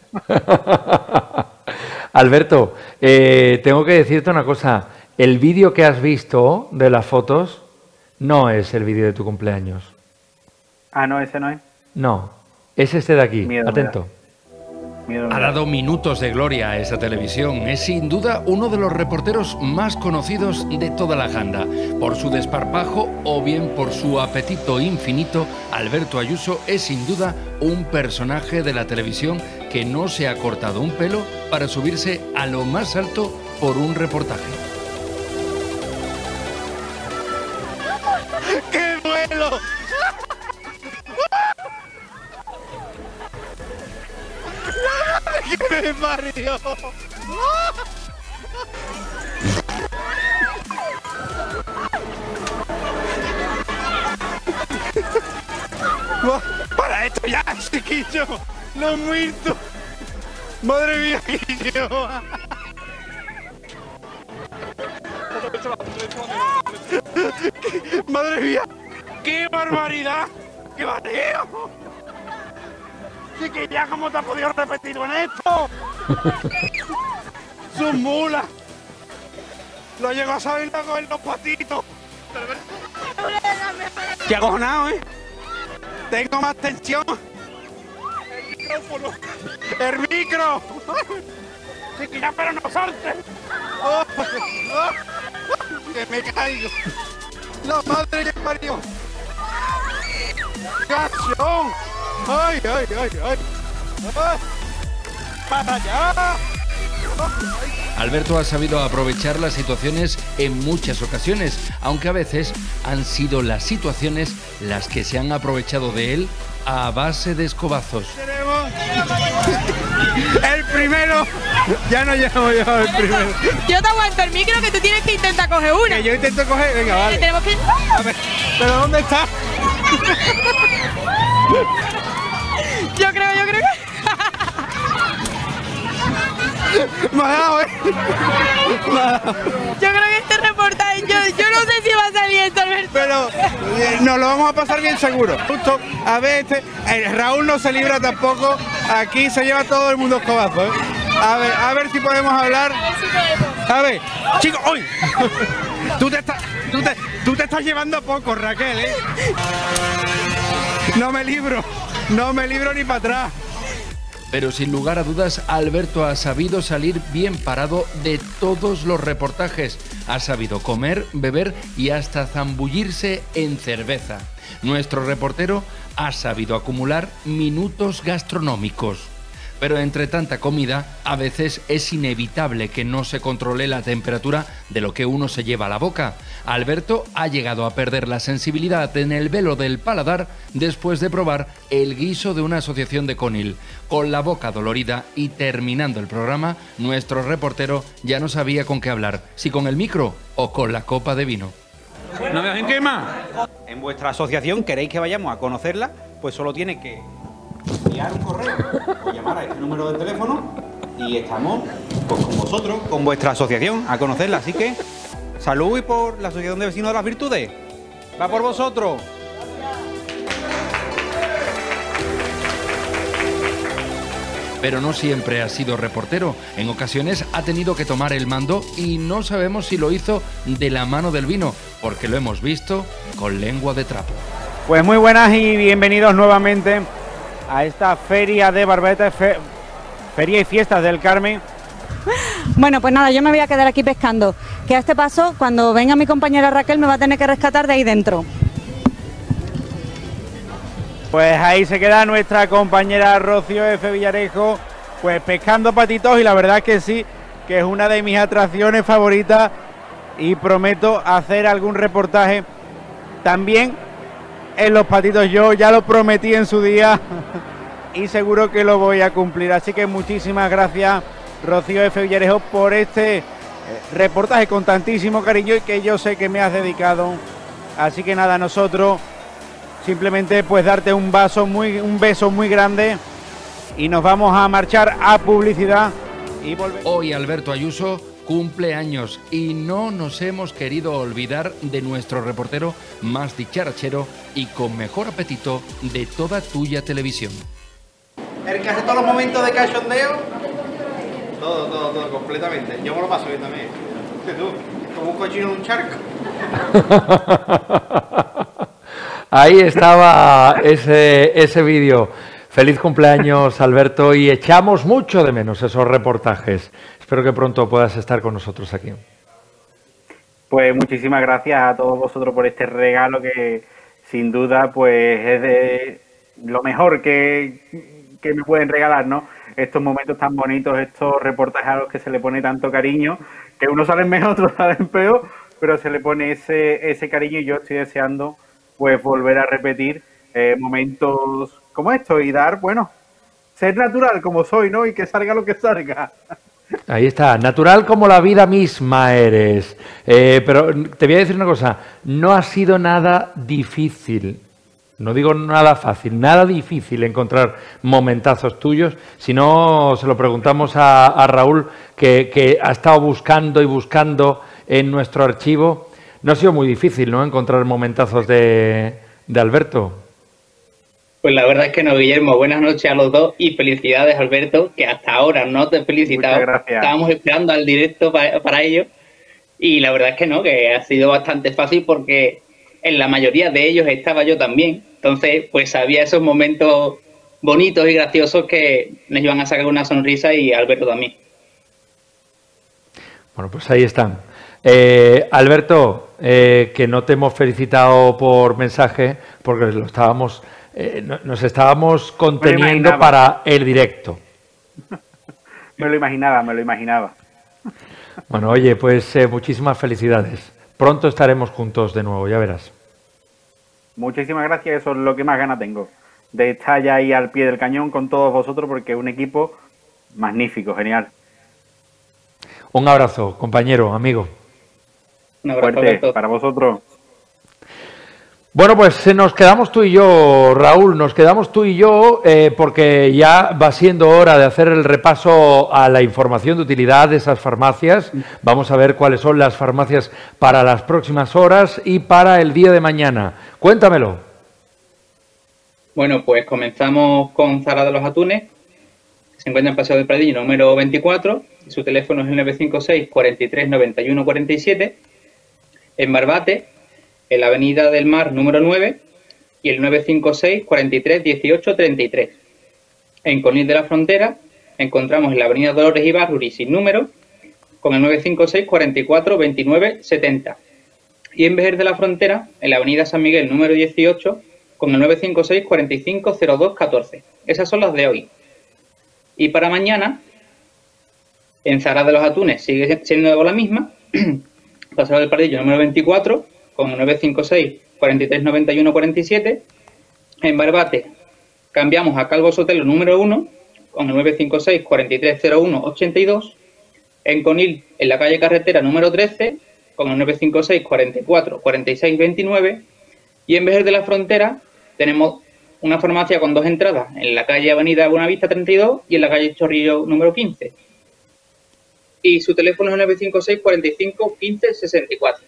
Alberto, eh, tengo que decirte una cosa. El vídeo que has visto de las fotos no es el vídeo de tu cumpleaños. Ah, no, ese no es. No, es este de aquí. Miedo, atento. Ha dado minutos de gloria a esa televisión. Es sin duda uno de los reporteros más conocidos de toda la janda. Por su desparpajo o bien por su apetito infinito, Alberto Ayuso es sin duda un personaje de la televisión que no se ha cortado un pelo para subirse a lo más alto por un reportaje. ¡Qué duelo! ¡Que me parió! ¡Para esto ya, chiquillo! ¡No he muerto! ¡Madre mía, chiquillo! ¡Madre mía! ¡Qué barbaridad! ¡Qué bateo! ¡Chiquilla, cómo te has podido repetir en esto! ¡Sus mulas! ¡Lo llegó a saber luego en los patitos! ¡Qué acojonado, eh! ¡Tengo más tensión! ¡El micrófono! ¡El micro! ¡Chiquilla, pero no salte! ¡Oh! ¡Oh! ¡Que me caigo! ¡La madre que parió! ¡Qué acción! ¡Ay, ay, ay, ay! ¡Ay! ¡Para allá! Alberto ha sabido aprovechar las situaciones en muchas ocasiones, aunque a veces han sido las situaciones las que se han aprovechado de él a base de escobazos. Tenemos el primero. Ya no llevo yo el primero. Yo te aguanto el micro, que tú tienes que intentar coger una. Que yo intento coger, venga, vale. Tenemos que... A ver, ¿pero dónde está? Yo creo, yo creo que... Me ha dado, ¿eh? Me ha dado. Yo creo que este reportaje, yo, yo no sé si va a salir esto, Alberto. Pero eh, nos lo vamos a pasar bien seguro. Justo, a ver, este, eh, Raúl no se libra tampoco. Aquí se lleva todo el mundo escobazo, ¿eh? A ver, a ver si podemos hablar. A ver si podemos. A ver, chicos, hoy. Tú te estás, tú te, tú te estás llevando poco, Raquel, ¿eh? No me libro, no me libro ni para atrás. Pero sin lugar a dudas, Alberto ha sabido salir bien parado de todos los reportajes. Ha sabido comer, beber y hasta zambullirse en cerveza. Nuestro reportero ha sabido acumular minutos gastronómicos. Pero entre tanta comida, a veces es inevitable que no se controle la temperatura de lo que uno se lleva a la boca. Alberto ha llegado a perder la sensibilidad en el velo del paladar después de probar el guiso de una asociación de Conil. Con la boca dolorida y terminando el programa, nuestro reportero ya no sabía con qué hablar, si con el micro o con la copa de vino. ¿No me dejen quemar? En vuestra asociación queréis que vayamos a conocerla, pues solo tiene que enviar un correo o llamar a este número de teléfono y estamos pues, con vosotros, con vuestra asociación, a conocerla. Así que salud y por la Asociación de Vecinos de las Virtudes. ¡Va por vosotros! Pero no siempre ha sido reportero. En ocasiones ha tenido que tomar el mando y no sabemos si lo hizo de la mano del vino, porque lo hemos visto con lengua de trapo. Pues muy buenas y bienvenidos nuevamente a esta feria de Barbate, fe, feria y fiestas del Carmen. Bueno, pues nada, yo me voy a quedar aquí pescando, que a este paso, cuando venga mi compañera Raquel, me va a tener que rescatar de ahí dentro. Pues ahí se queda nuestra compañera Rocío F. Villarejo, pues pescando patitos, y la verdad es que sí, que es una de mis atracciones favoritas y prometo hacer algún reportaje también en los patitos. Yo ya lo prometí en su día y seguro que lo voy a cumplir. Así que muchísimas gracias, Rocío F. Villarejo, por este reportaje con tantísimo cariño y que yo sé que me has dedicado. Así que nada, nosotros simplemente pues darte un vaso muy, un beso muy grande y nos vamos a marchar a publicidad y volver. Hoy Alberto Ayuso cumple años y no nos hemos querido olvidar de nuestro reportero más dicharachero y con mejor apetito de toda tuya televisión. El que hace todos los momentos de cachondeo, todo, todo, todo, completamente. Yo me lo paso bien también. Tú, como un cochino en un charco. Ahí estaba ese, ese vídeo. Feliz cumpleaños, Alberto, y echamos mucho de menos esos reportajes. Espero que pronto puedas estar con nosotros aquí. Pues muchísimas gracias a todos vosotros por este regalo que sin duda pues es de lo mejor que, que me pueden regalar, ¿no? Estos momentos tan bonitos, estos reportajes a los que se le pone tanto cariño, que unos salen mejor, otros salen peor, pero se le pone ese, ese cariño y yo estoy deseando pues volver a repetir eh, momentos como estos y dar, bueno, ser natural como soy, ¿no? Y que salga lo que salga. Ahí está, natural como la vida misma eres. Eh, pero te voy a decir una cosa, no ha sido nada difícil, no digo nada fácil, nada difícil encontrar momentazos tuyos. Si no, se lo preguntamos a, a Raúl, que, que ha estado buscando y buscando en nuestro archivo. No ha sido muy difícil, ¿no?, encontrar momentazos de, de Alberto. Pues la verdad es que no, Guillermo. Buenas noches a los dos y felicidades, Alberto, que hasta ahora no te he felicitado. Muchas gracias. Estábamos esperando al directo para, para ello y la verdad es que no, que ha sido bastante fácil porque en la mayoría de ellos estaba yo también. Entonces, pues había esos momentos bonitos y graciosos que nos iban a sacar una sonrisa y Alberto también. Bueno, pues ahí están. Eh, Alberto, eh, que no te hemos felicitado por mensaje porque lo estábamos, eh, no, nos estábamos conteniendo para el directo. Me lo imaginaba, me lo imaginaba. Bueno, oye, pues eh, muchísimas felicidades. Pronto estaremos juntos de nuevo, ya verás. Muchísimas gracias, eso es lo que más ganas tengo, de estar ya ahí al pie del cañón con todos vosotros porque es un equipo magnífico, genial. Un abrazo, compañero, amigo. Un abrazo, fuerte para vosotros. Bueno, pues nos quedamos tú y yo, Raúl, nos quedamos tú y yo eh, porque ya va siendo hora de hacer el repaso a la información de utilidad de esas farmacias. Vamos a ver cuáles son las farmacias para las próximas horas y para el día de mañana. Cuéntamelo. Bueno, pues comenzamos con Zara de los Atunes, que se encuentra en Paseo del Pradillo número veinticuatro. Su teléfono es el nueve cinco seis, cuarenta y tres, noventa y uno, cuarenta y siete. En Barbate, en la Avenida del Mar número nueve y el nueve cinco seis, cuarenta y tres, dieciocho, treinta y tres. En Conil de la Frontera encontramos en la avenida Dolores Ibárruri sin número, con el nueve cinco seis, cuarenta y cuatro, veintinueve, setenta. Y en Vejer de la Frontera, en la avenida San Miguel número dieciocho, con el nueve cinco seis, cuarenta y cinco, cero dos, catorce. Esas son las de hoy. Y para mañana, en Zara de los Atunes sigue siendo la misma, Paseo del Pardillo número veinticuatro, con el nueve cinco seis, cuarenta y tres, noventa y uno, cuarenta y siete. En Barbate cambiamos a Calvo Sotelo número uno, con el nueve cinco seis, cuarenta y tres, cero uno, ochenta y dos. En Conil, en la calle Carretera número trece, con el nueve cinco seis, cuarenta y cuatro, cuarenta y seis, veintinueve. Y en Vejer de la Frontera tenemos una farmacia con dos entradas, en la calle Avenida Buenavista treinta y dos y en la calle Chorrillo número quince. Y su teléfono es el nueve cinco seis, cuarenta y cinco, quince, sesenta y cuatro.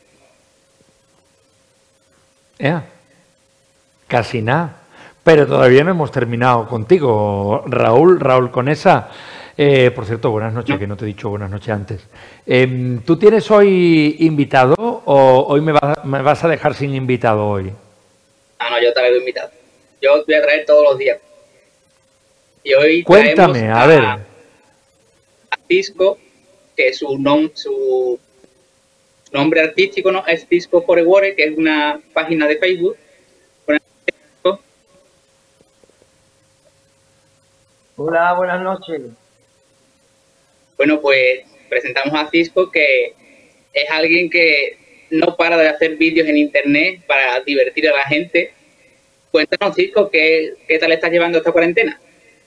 Yeah. Casi nada. Pero todavía no hemos terminado contigo, Raúl, Raúl Conesa. Eh, por cierto, buenas noches, que no te he dicho buenas noches antes. Eh, ¿Tú tienes hoy invitado o hoy me, va, me vas a dejar sin invitado hoy? Ah, no, yo te traigo invitado. Yo voy a traer todos los días. Y hoy Cuéntame, a, a ver. A Cisco, que su, nom, su nombre artístico, ¿no?, es Cisco Foreware, que es una página de Facebook. Hola, buenas noches. Bueno, pues presentamos a Cisco, que es alguien que no para de hacer vídeos en internet para divertir a la gente. Cuéntanos, Cisco, ¿qué, qué tal estás llevando esta cuarentena?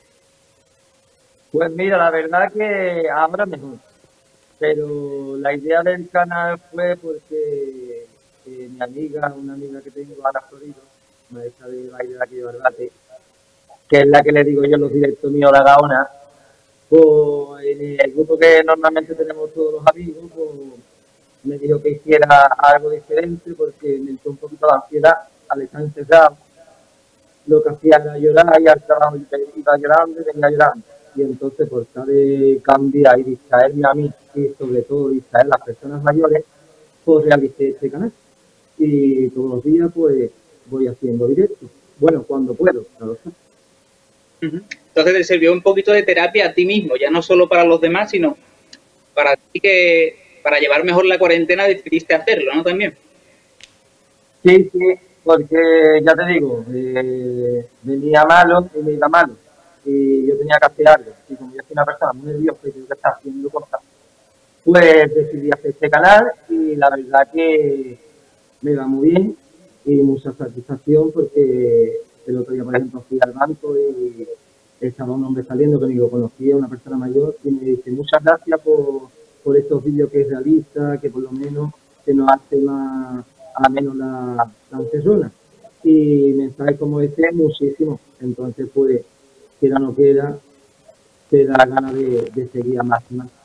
Pues mira, la verdad que ahora mejor. Pero la idea del canal fue porque eh, mi amiga, una amiga que tengo, Ana Florido, maestra de baile de aquí de Barbate, que es la que le digo yo en los directos míos a la Gaona, pues en el grupo que normalmente tenemos todos los amigos, pues me dijo que hiciera algo diferente porque me entró un poquito de ansiedad al estar encerrado. Lo que hacía era llorar y al trabajo iba llorando y venía llorando. Y entonces, por tratar de cambiar y distraerme a mí, y sobre todo distraer a las personas mayores, pues realicé este canal. Y todos los días, pues, voy haciendo directos. Bueno, cuando puedo, claro está. Entonces te sirvió un poquito de terapia a ti mismo, ya no solo para los demás, sino para ti, que para llevar mejor la cuarentena decidiste hacerlo, ¿no? También. Sí, sí, porque ya te digo, eh, venía malo y me iba malo. Y yo tenía que hacer algo. Y como yo soy una persona muy nerviosa y tengo que estar haciendo cosas, pues decidí hacer este canal y la verdad que me va muy bien y mucha satisfacción porque el otro día, por ejemplo, fui al banco y estaba un hombre saliendo que me lo conocía, una persona mayor, y me dice muchas gracias por, por estos vídeos que realiza, que por lo menos se nos hace más a menos la, la persona. Y mensajes como este, muchísimo. Entonces, pues, quiera o no quiera, te da ganas de, de seguir a más y más.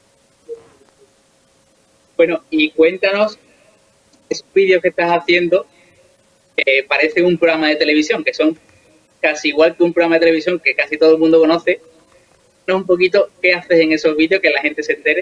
Bueno, y cuéntanos esos vídeos que estás haciendo, que parecen un programa de televisión, que son casi igual que un programa de televisión que casi todo el mundo conoce. Un poquito, ¿qué haces en esos vídeos que la gente se entere?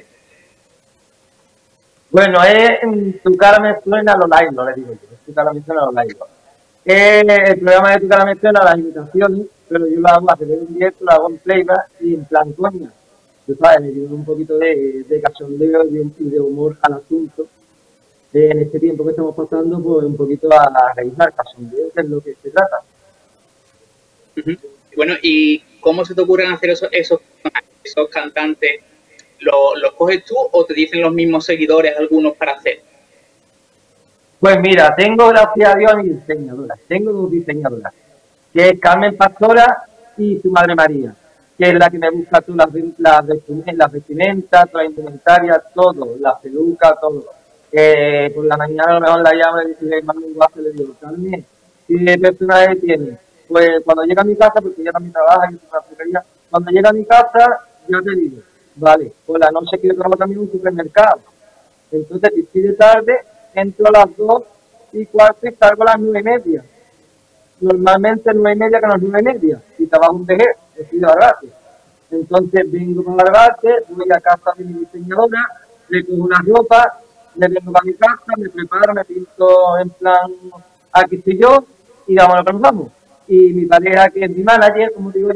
Bueno, es Tu cara me suena a lo Lailo, le digo yo. Tu cara me suena a lo Lailo. Eh, el programa de Tu cara me suena a las imitaciones, pero yo lo hago a hacer en directo, lo hago en playback y en plan coña. Tú sabes, le digo un poquito de, de cachondeo y de humor al asunto. Eh, en este tiempo que estamos pasando, pues un poquito a revisar cachondeo, que es lo que se trata. Uh-huh. Bueno, ¿y cómo se te ocurren hacer esos, esos, esos cantantes? ¿Los, ¿Los coges tú o te dicen los mismos seguidores algunos para hacer? Pues mira, tengo, gracias a Dios, a mi diseñadora. Tengo dos diseñadoras, que es Carmen Pastora y su madre María, que es la que me busca tú las, las, las vestimentas, toda la indumentaria, todo, la peluca, todo. Eh, por la mañana a lo mejor la llamo y dice, mami, guapo, le digo, Carmen, ¿qué personaje tiene? Pues cuando llega a mi casa, porque ella también trabaja, yo tengo una peluquería, cuando llega a mi casa, yo te digo, vale, por la noche quiero trabajar también en un supermercado. Entonces, si estoy de tarde, entro a las dos y cuarto y salgo a las nueve y media. Normalmente nueve y media que a las nueve y media, y trabajo un D G, estoy de Barbate. Entonces vengo con Barbate, voy a casa de mi diseñadora, le cojo una ropa, le vengo a mi casa, me preparo, me pinto en plan, aquí estoy yo, y vámonos que nos vamos. Y mi pareja, que es mi manager, como digo yo,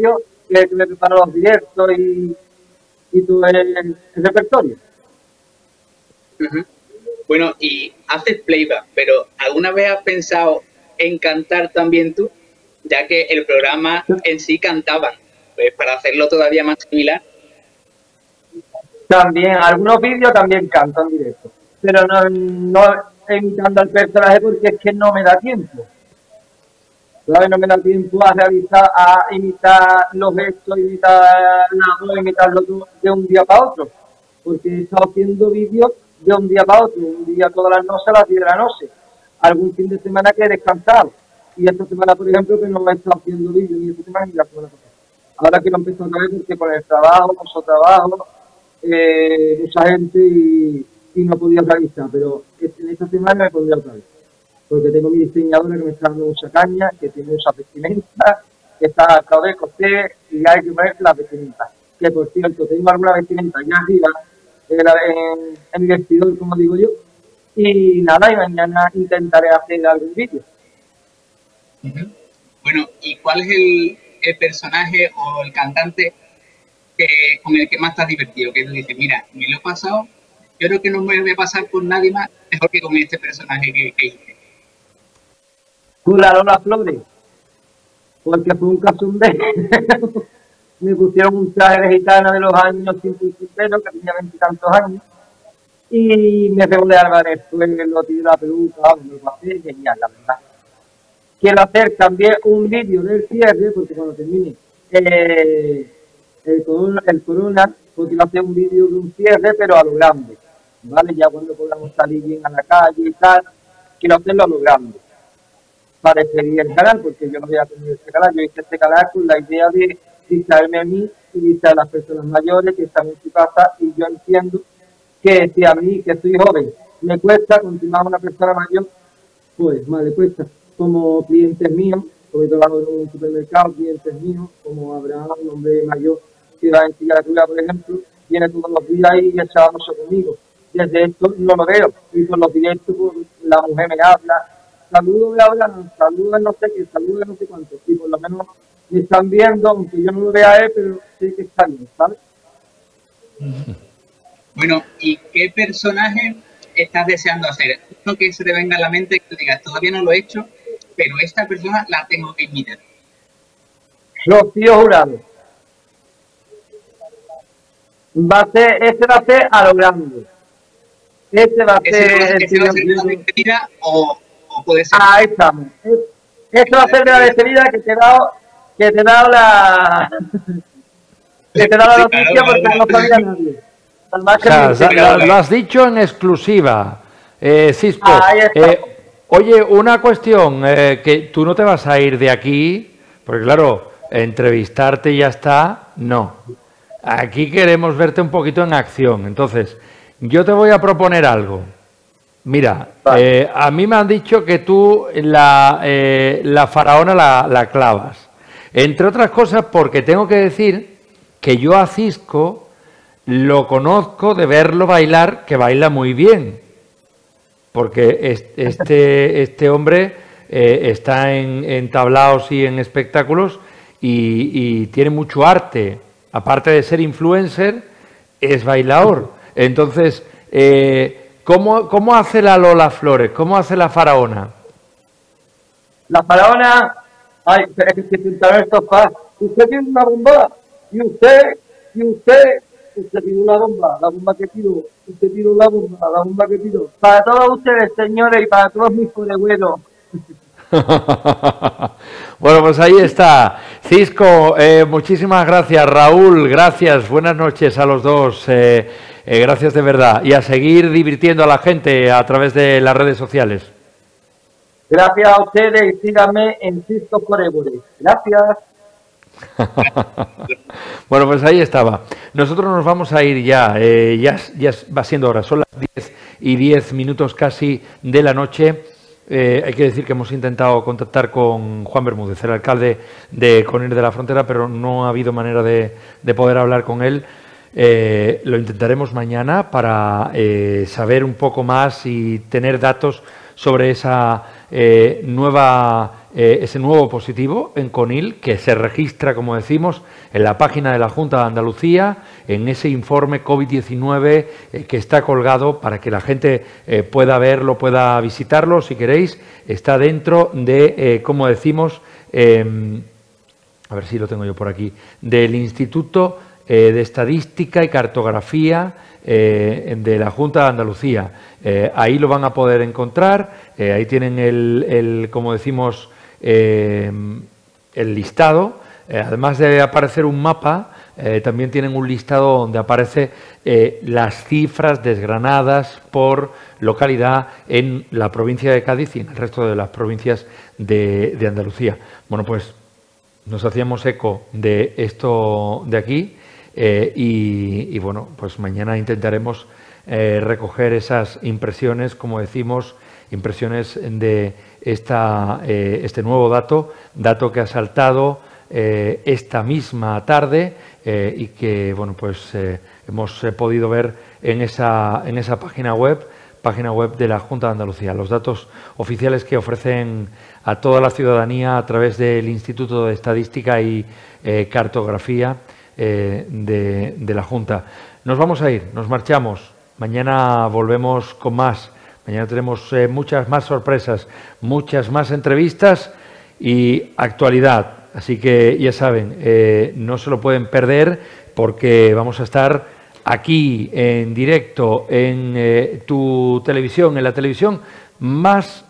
que, que me prepara los directos y, y todo el, el repertorio. Uh-huh. Bueno, y haces playback, pero ¿alguna vez has pensado en cantar también tú? Ya que el programa en sí cantaba, pues para hacerlo todavía más similar. También, algunos vídeos también canto en directo, pero no, no imitando al personaje porque es que no me da tiempo. ¿Sabes? No me da tiempo a realizar, a imitar los gestos, imitar la voz, imitarlo de un día para otro. Porque he estado haciendo vídeos de un día para otro, un día todas las noches a las diez de la noche. Algún fin de semana que he descansado. Y esta semana, por ejemplo, que no he estado haciendo vídeos ni esta semana ni la semana pasada. Ahora quiero empezar otra vez porque con el trabajo, mucho trabajo, eh, mucha gente y, y no podía realizar, pero en esta semana me pondré otra vez. Porque tengo mi diseñadora que me está dando mucha caña, que tiene mucha vestimenta, que está a cabo de coser y hay que poner la vestimenta. Que por cierto, tengo alguna vestimenta ya arriba en, en, en mi vestidor, como digo yo. Y nada, y mañana intentaré hacer algún vídeo. Uh-huh. Bueno, ¿y cuál es el, el personaje o el cantante que, con el que más estás divertido? Que tú dices, mira, me lo he pasado, yo creo que no me voy a pasar con nadie más mejor que con este personaje que, que hice. La Lola Flores, porque fue un cachondeo. Me pusieron un traje de gitana de los años cincuenta y cinco, que tenía veintitantos años, y me redondeaban el suelo, lo tiré la peluca, me lo pasé genial, la verdad. Quiero hacer también un vídeo del cierre, porque cuando termine eh, el, corona, el corona, pues quiero hacer un vídeo de un cierre, pero a lo grande, ¿vale? Ya cuando podamos salir bien a la calle y tal, quiero hacerlo a lo grande. Para despedir el canal, porque yo no había tenido este canal, yo hice este canal con la idea de distraerme a mí y distraer a las personas mayores que están en su casa, y yo entiendo que si a mí, que soy joven, me cuesta continuar a una persona mayor, pues más le cuesta. Como clientes míos, porque trabajo en un supermercado, clientes míos, como Abraham, un hombre mayor que va en silla de ruedas, por ejemplo, viene todos los días y echaba mucho conmigo. Desde esto no lo veo, y por los directos pues, la mujer me habla, saludos me hablan, saludos no sé qué, saludos no sé cuánto, y por lo menos me están viendo, aunque yo no lo vea a él, pero sé que está bien, ¿sabes? Bueno, ¿y qué personaje estás deseando hacer? Uno que se te venga a la mente, que digas, todavía no lo he hecho, pero esta persona la tengo que imitar. Rocío Jurado. Va a ser, este va a ser a lo grande. Este va a ser el va a ser la despedida o, o puede ser. Ahí estamos. Este va a ser de la despedida que te he dado, que te he dado la que te he dado la noticia porque no sabía nadie. O sea, lo, lo has dicho en exclusiva, eh, Cisco. Eh, oye, una cuestión, eh, que tú no te vas a ir de aquí, porque claro, entrevistarte y ya está, no. Aquí queremos verte un poquito en acción. Entonces, yo te voy a proponer algo. Mira, eh, a mí me han dicho que tú la, eh, la faraona la, la clavas. Entre otras cosas porque tengo que decir que yo a Cisco lo conozco de verlo bailar, que baila muy bien. Porque este, este hombre eh, está en, en tablaos y en espectáculos y, y tiene mucho arte. Aparte de ser influencer, es bailador. Entonces, eh, ¿cómo, ¿cómo hace la Lola Flores? ¿Cómo hace la faraona? La faraona... Ay, es que se pintaron estos pas. Usted tiene una bomba. Y usted, y usted, usted tiene una bomba. La bomba que tiró. Usted tiró la bomba, la bomba que tiró. Para todos ustedes, señores, y para todos mis colegueros. Bueno, pues ahí está. Cisco, eh, muchísimas gracias. Raúl, gracias. Buenas noches a los dos. Eh, eh, gracias de verdad. Y a seguir divirtiendo a la gente a través de las redes sociales. Gracias a ustedes y síganme en Cisco Forever. Gracias. Bueno, pues ahí estaba. Nosotros nos vamos a ir ya. Eh, ya, ya va siendo hora. Son las diez y diez minutos casi de la noche. Eh, hay que decir que hemos intentado contactar con Juan Bermúdez, el alcalde de Conil de la Frontera, pero no ha habido manera de, de poder hablar con él. Eh, lo intentaremos mañana para eh, saber un poco más y tener datos sobre esa eh, nueva eh, ese nuevo positivo en Conil, que se registra, como decimos, en la página de la Junta de Andalucía, en ese informe COVID diecinueve eh, que está colgado para que la gente eh, pueda verlo, pueda visitarlo, si queréis. Está dentro de, eh, como decimos, eh, a ver si lo tengo yo por aquí, del Instituto eh, de Estadística y Cartografía eh, de la Junta de Andalucía. Eh, ahí lo van a poder encontrar, eh, ahí tienen el, el como decimos, eh, el listado. Eh, además de aparecer un mapa, eh, también tienen un listado donde aparece eh, las cifras desgranadas por localidad en la provincia de Cádiz y en el resto de las provincias de, de Andalucía. Bueno, pues nos hacíamos eco de esto de aquí eh, y, y bueno, pues mañana intentaremos eh, recoger esas impresiones, como decimos, impresiones de esta, eh, este nuevo dato, dato que ha saltado eh, esta misma tarde eh, y que bueno, pues eh, hemos eh, podido ver en esa, en esa página web, página web de la Junta de Andalucía, los datos oficiales que ofrecen a toda la ciudadanía a través del Instituto de Estadística y eh, Cartografía eh, de, de la Junta. Nos vamos a ir, nos marchamos. Mañana volvemos con más. Mañana tenemos eh, muchas más sorpresas, muchas más entrevistas y actualidad. Así que ya saben, eh, no se lo pueden perder porque vamos a estar aquí en directo en eh, tu televisión, en la televisión más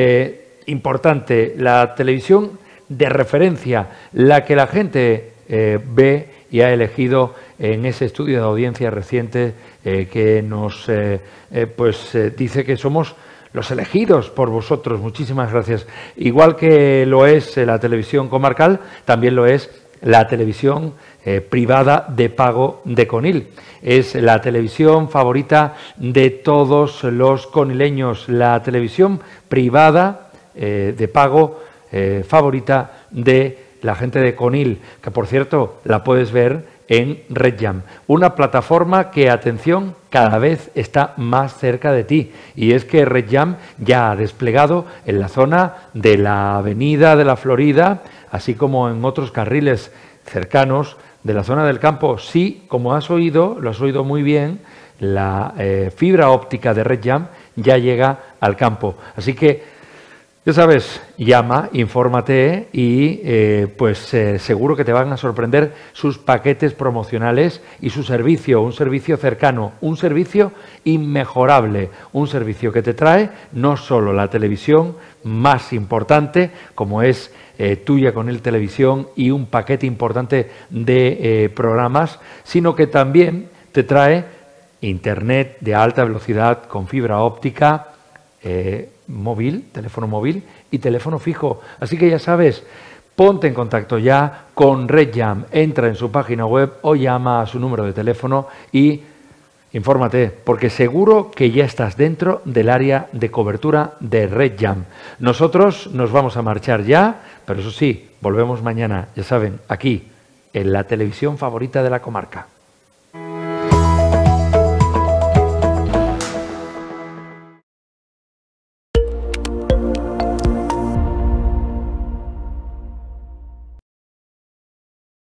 eh, importante, la televisión de referencia, la que la gente eh, ve y ha elegido en ese estudio de audiencia reciente eh, que nos eh, eh, pues eh, dice que somos los elegidos por vosotros. Muchísimas gracias. Igual que lo es eh, la televisión comarcal, también lo es la televisión eh, privada de pago de Conil. Es la televisión favorita de todos los conileños, la televisión privada eh, de pago eh, favorita de la gente de Conil, que por cierto la puedes ver en RedJam, una plataforma que, atención, cada vez está más cerca de ti. Y es que RedJam ya ha desplegado en la zona de la Avenida de la Florida, así como en otros carriles cercanos de la zona del campo. Sí, como has oído, lo has oído muy bien, la eh, fibra óptica de RedJam ya llega al campo. Así que, ya sabes, llama, infórmate y eh, pues eh, seguro que te van a sorprender sus paquetes promocionales y su servicio, un servicio cercano, un servicio inmejorable, un servicio que te trae no solo la televisión más importante, como es eh, Tuya Conil Televisión y un paquete importante de eh, programas, sino que también te trae internet de alta velocidad con fibra óptica, eh, móvil, teléfono móvil y teléfono fijo. Así que ya sabes, ponte en contacto ya con RedJam, entra en su página web o llama a su número de teléfono y infórmate, porque seguro que ya estás dentro del área de cobertura de RedJam. Nosotros nos vamos a marchar ya, pero eso sí, volvemos mañana, ya saben, aquí, en la televisión favorita de la comarca.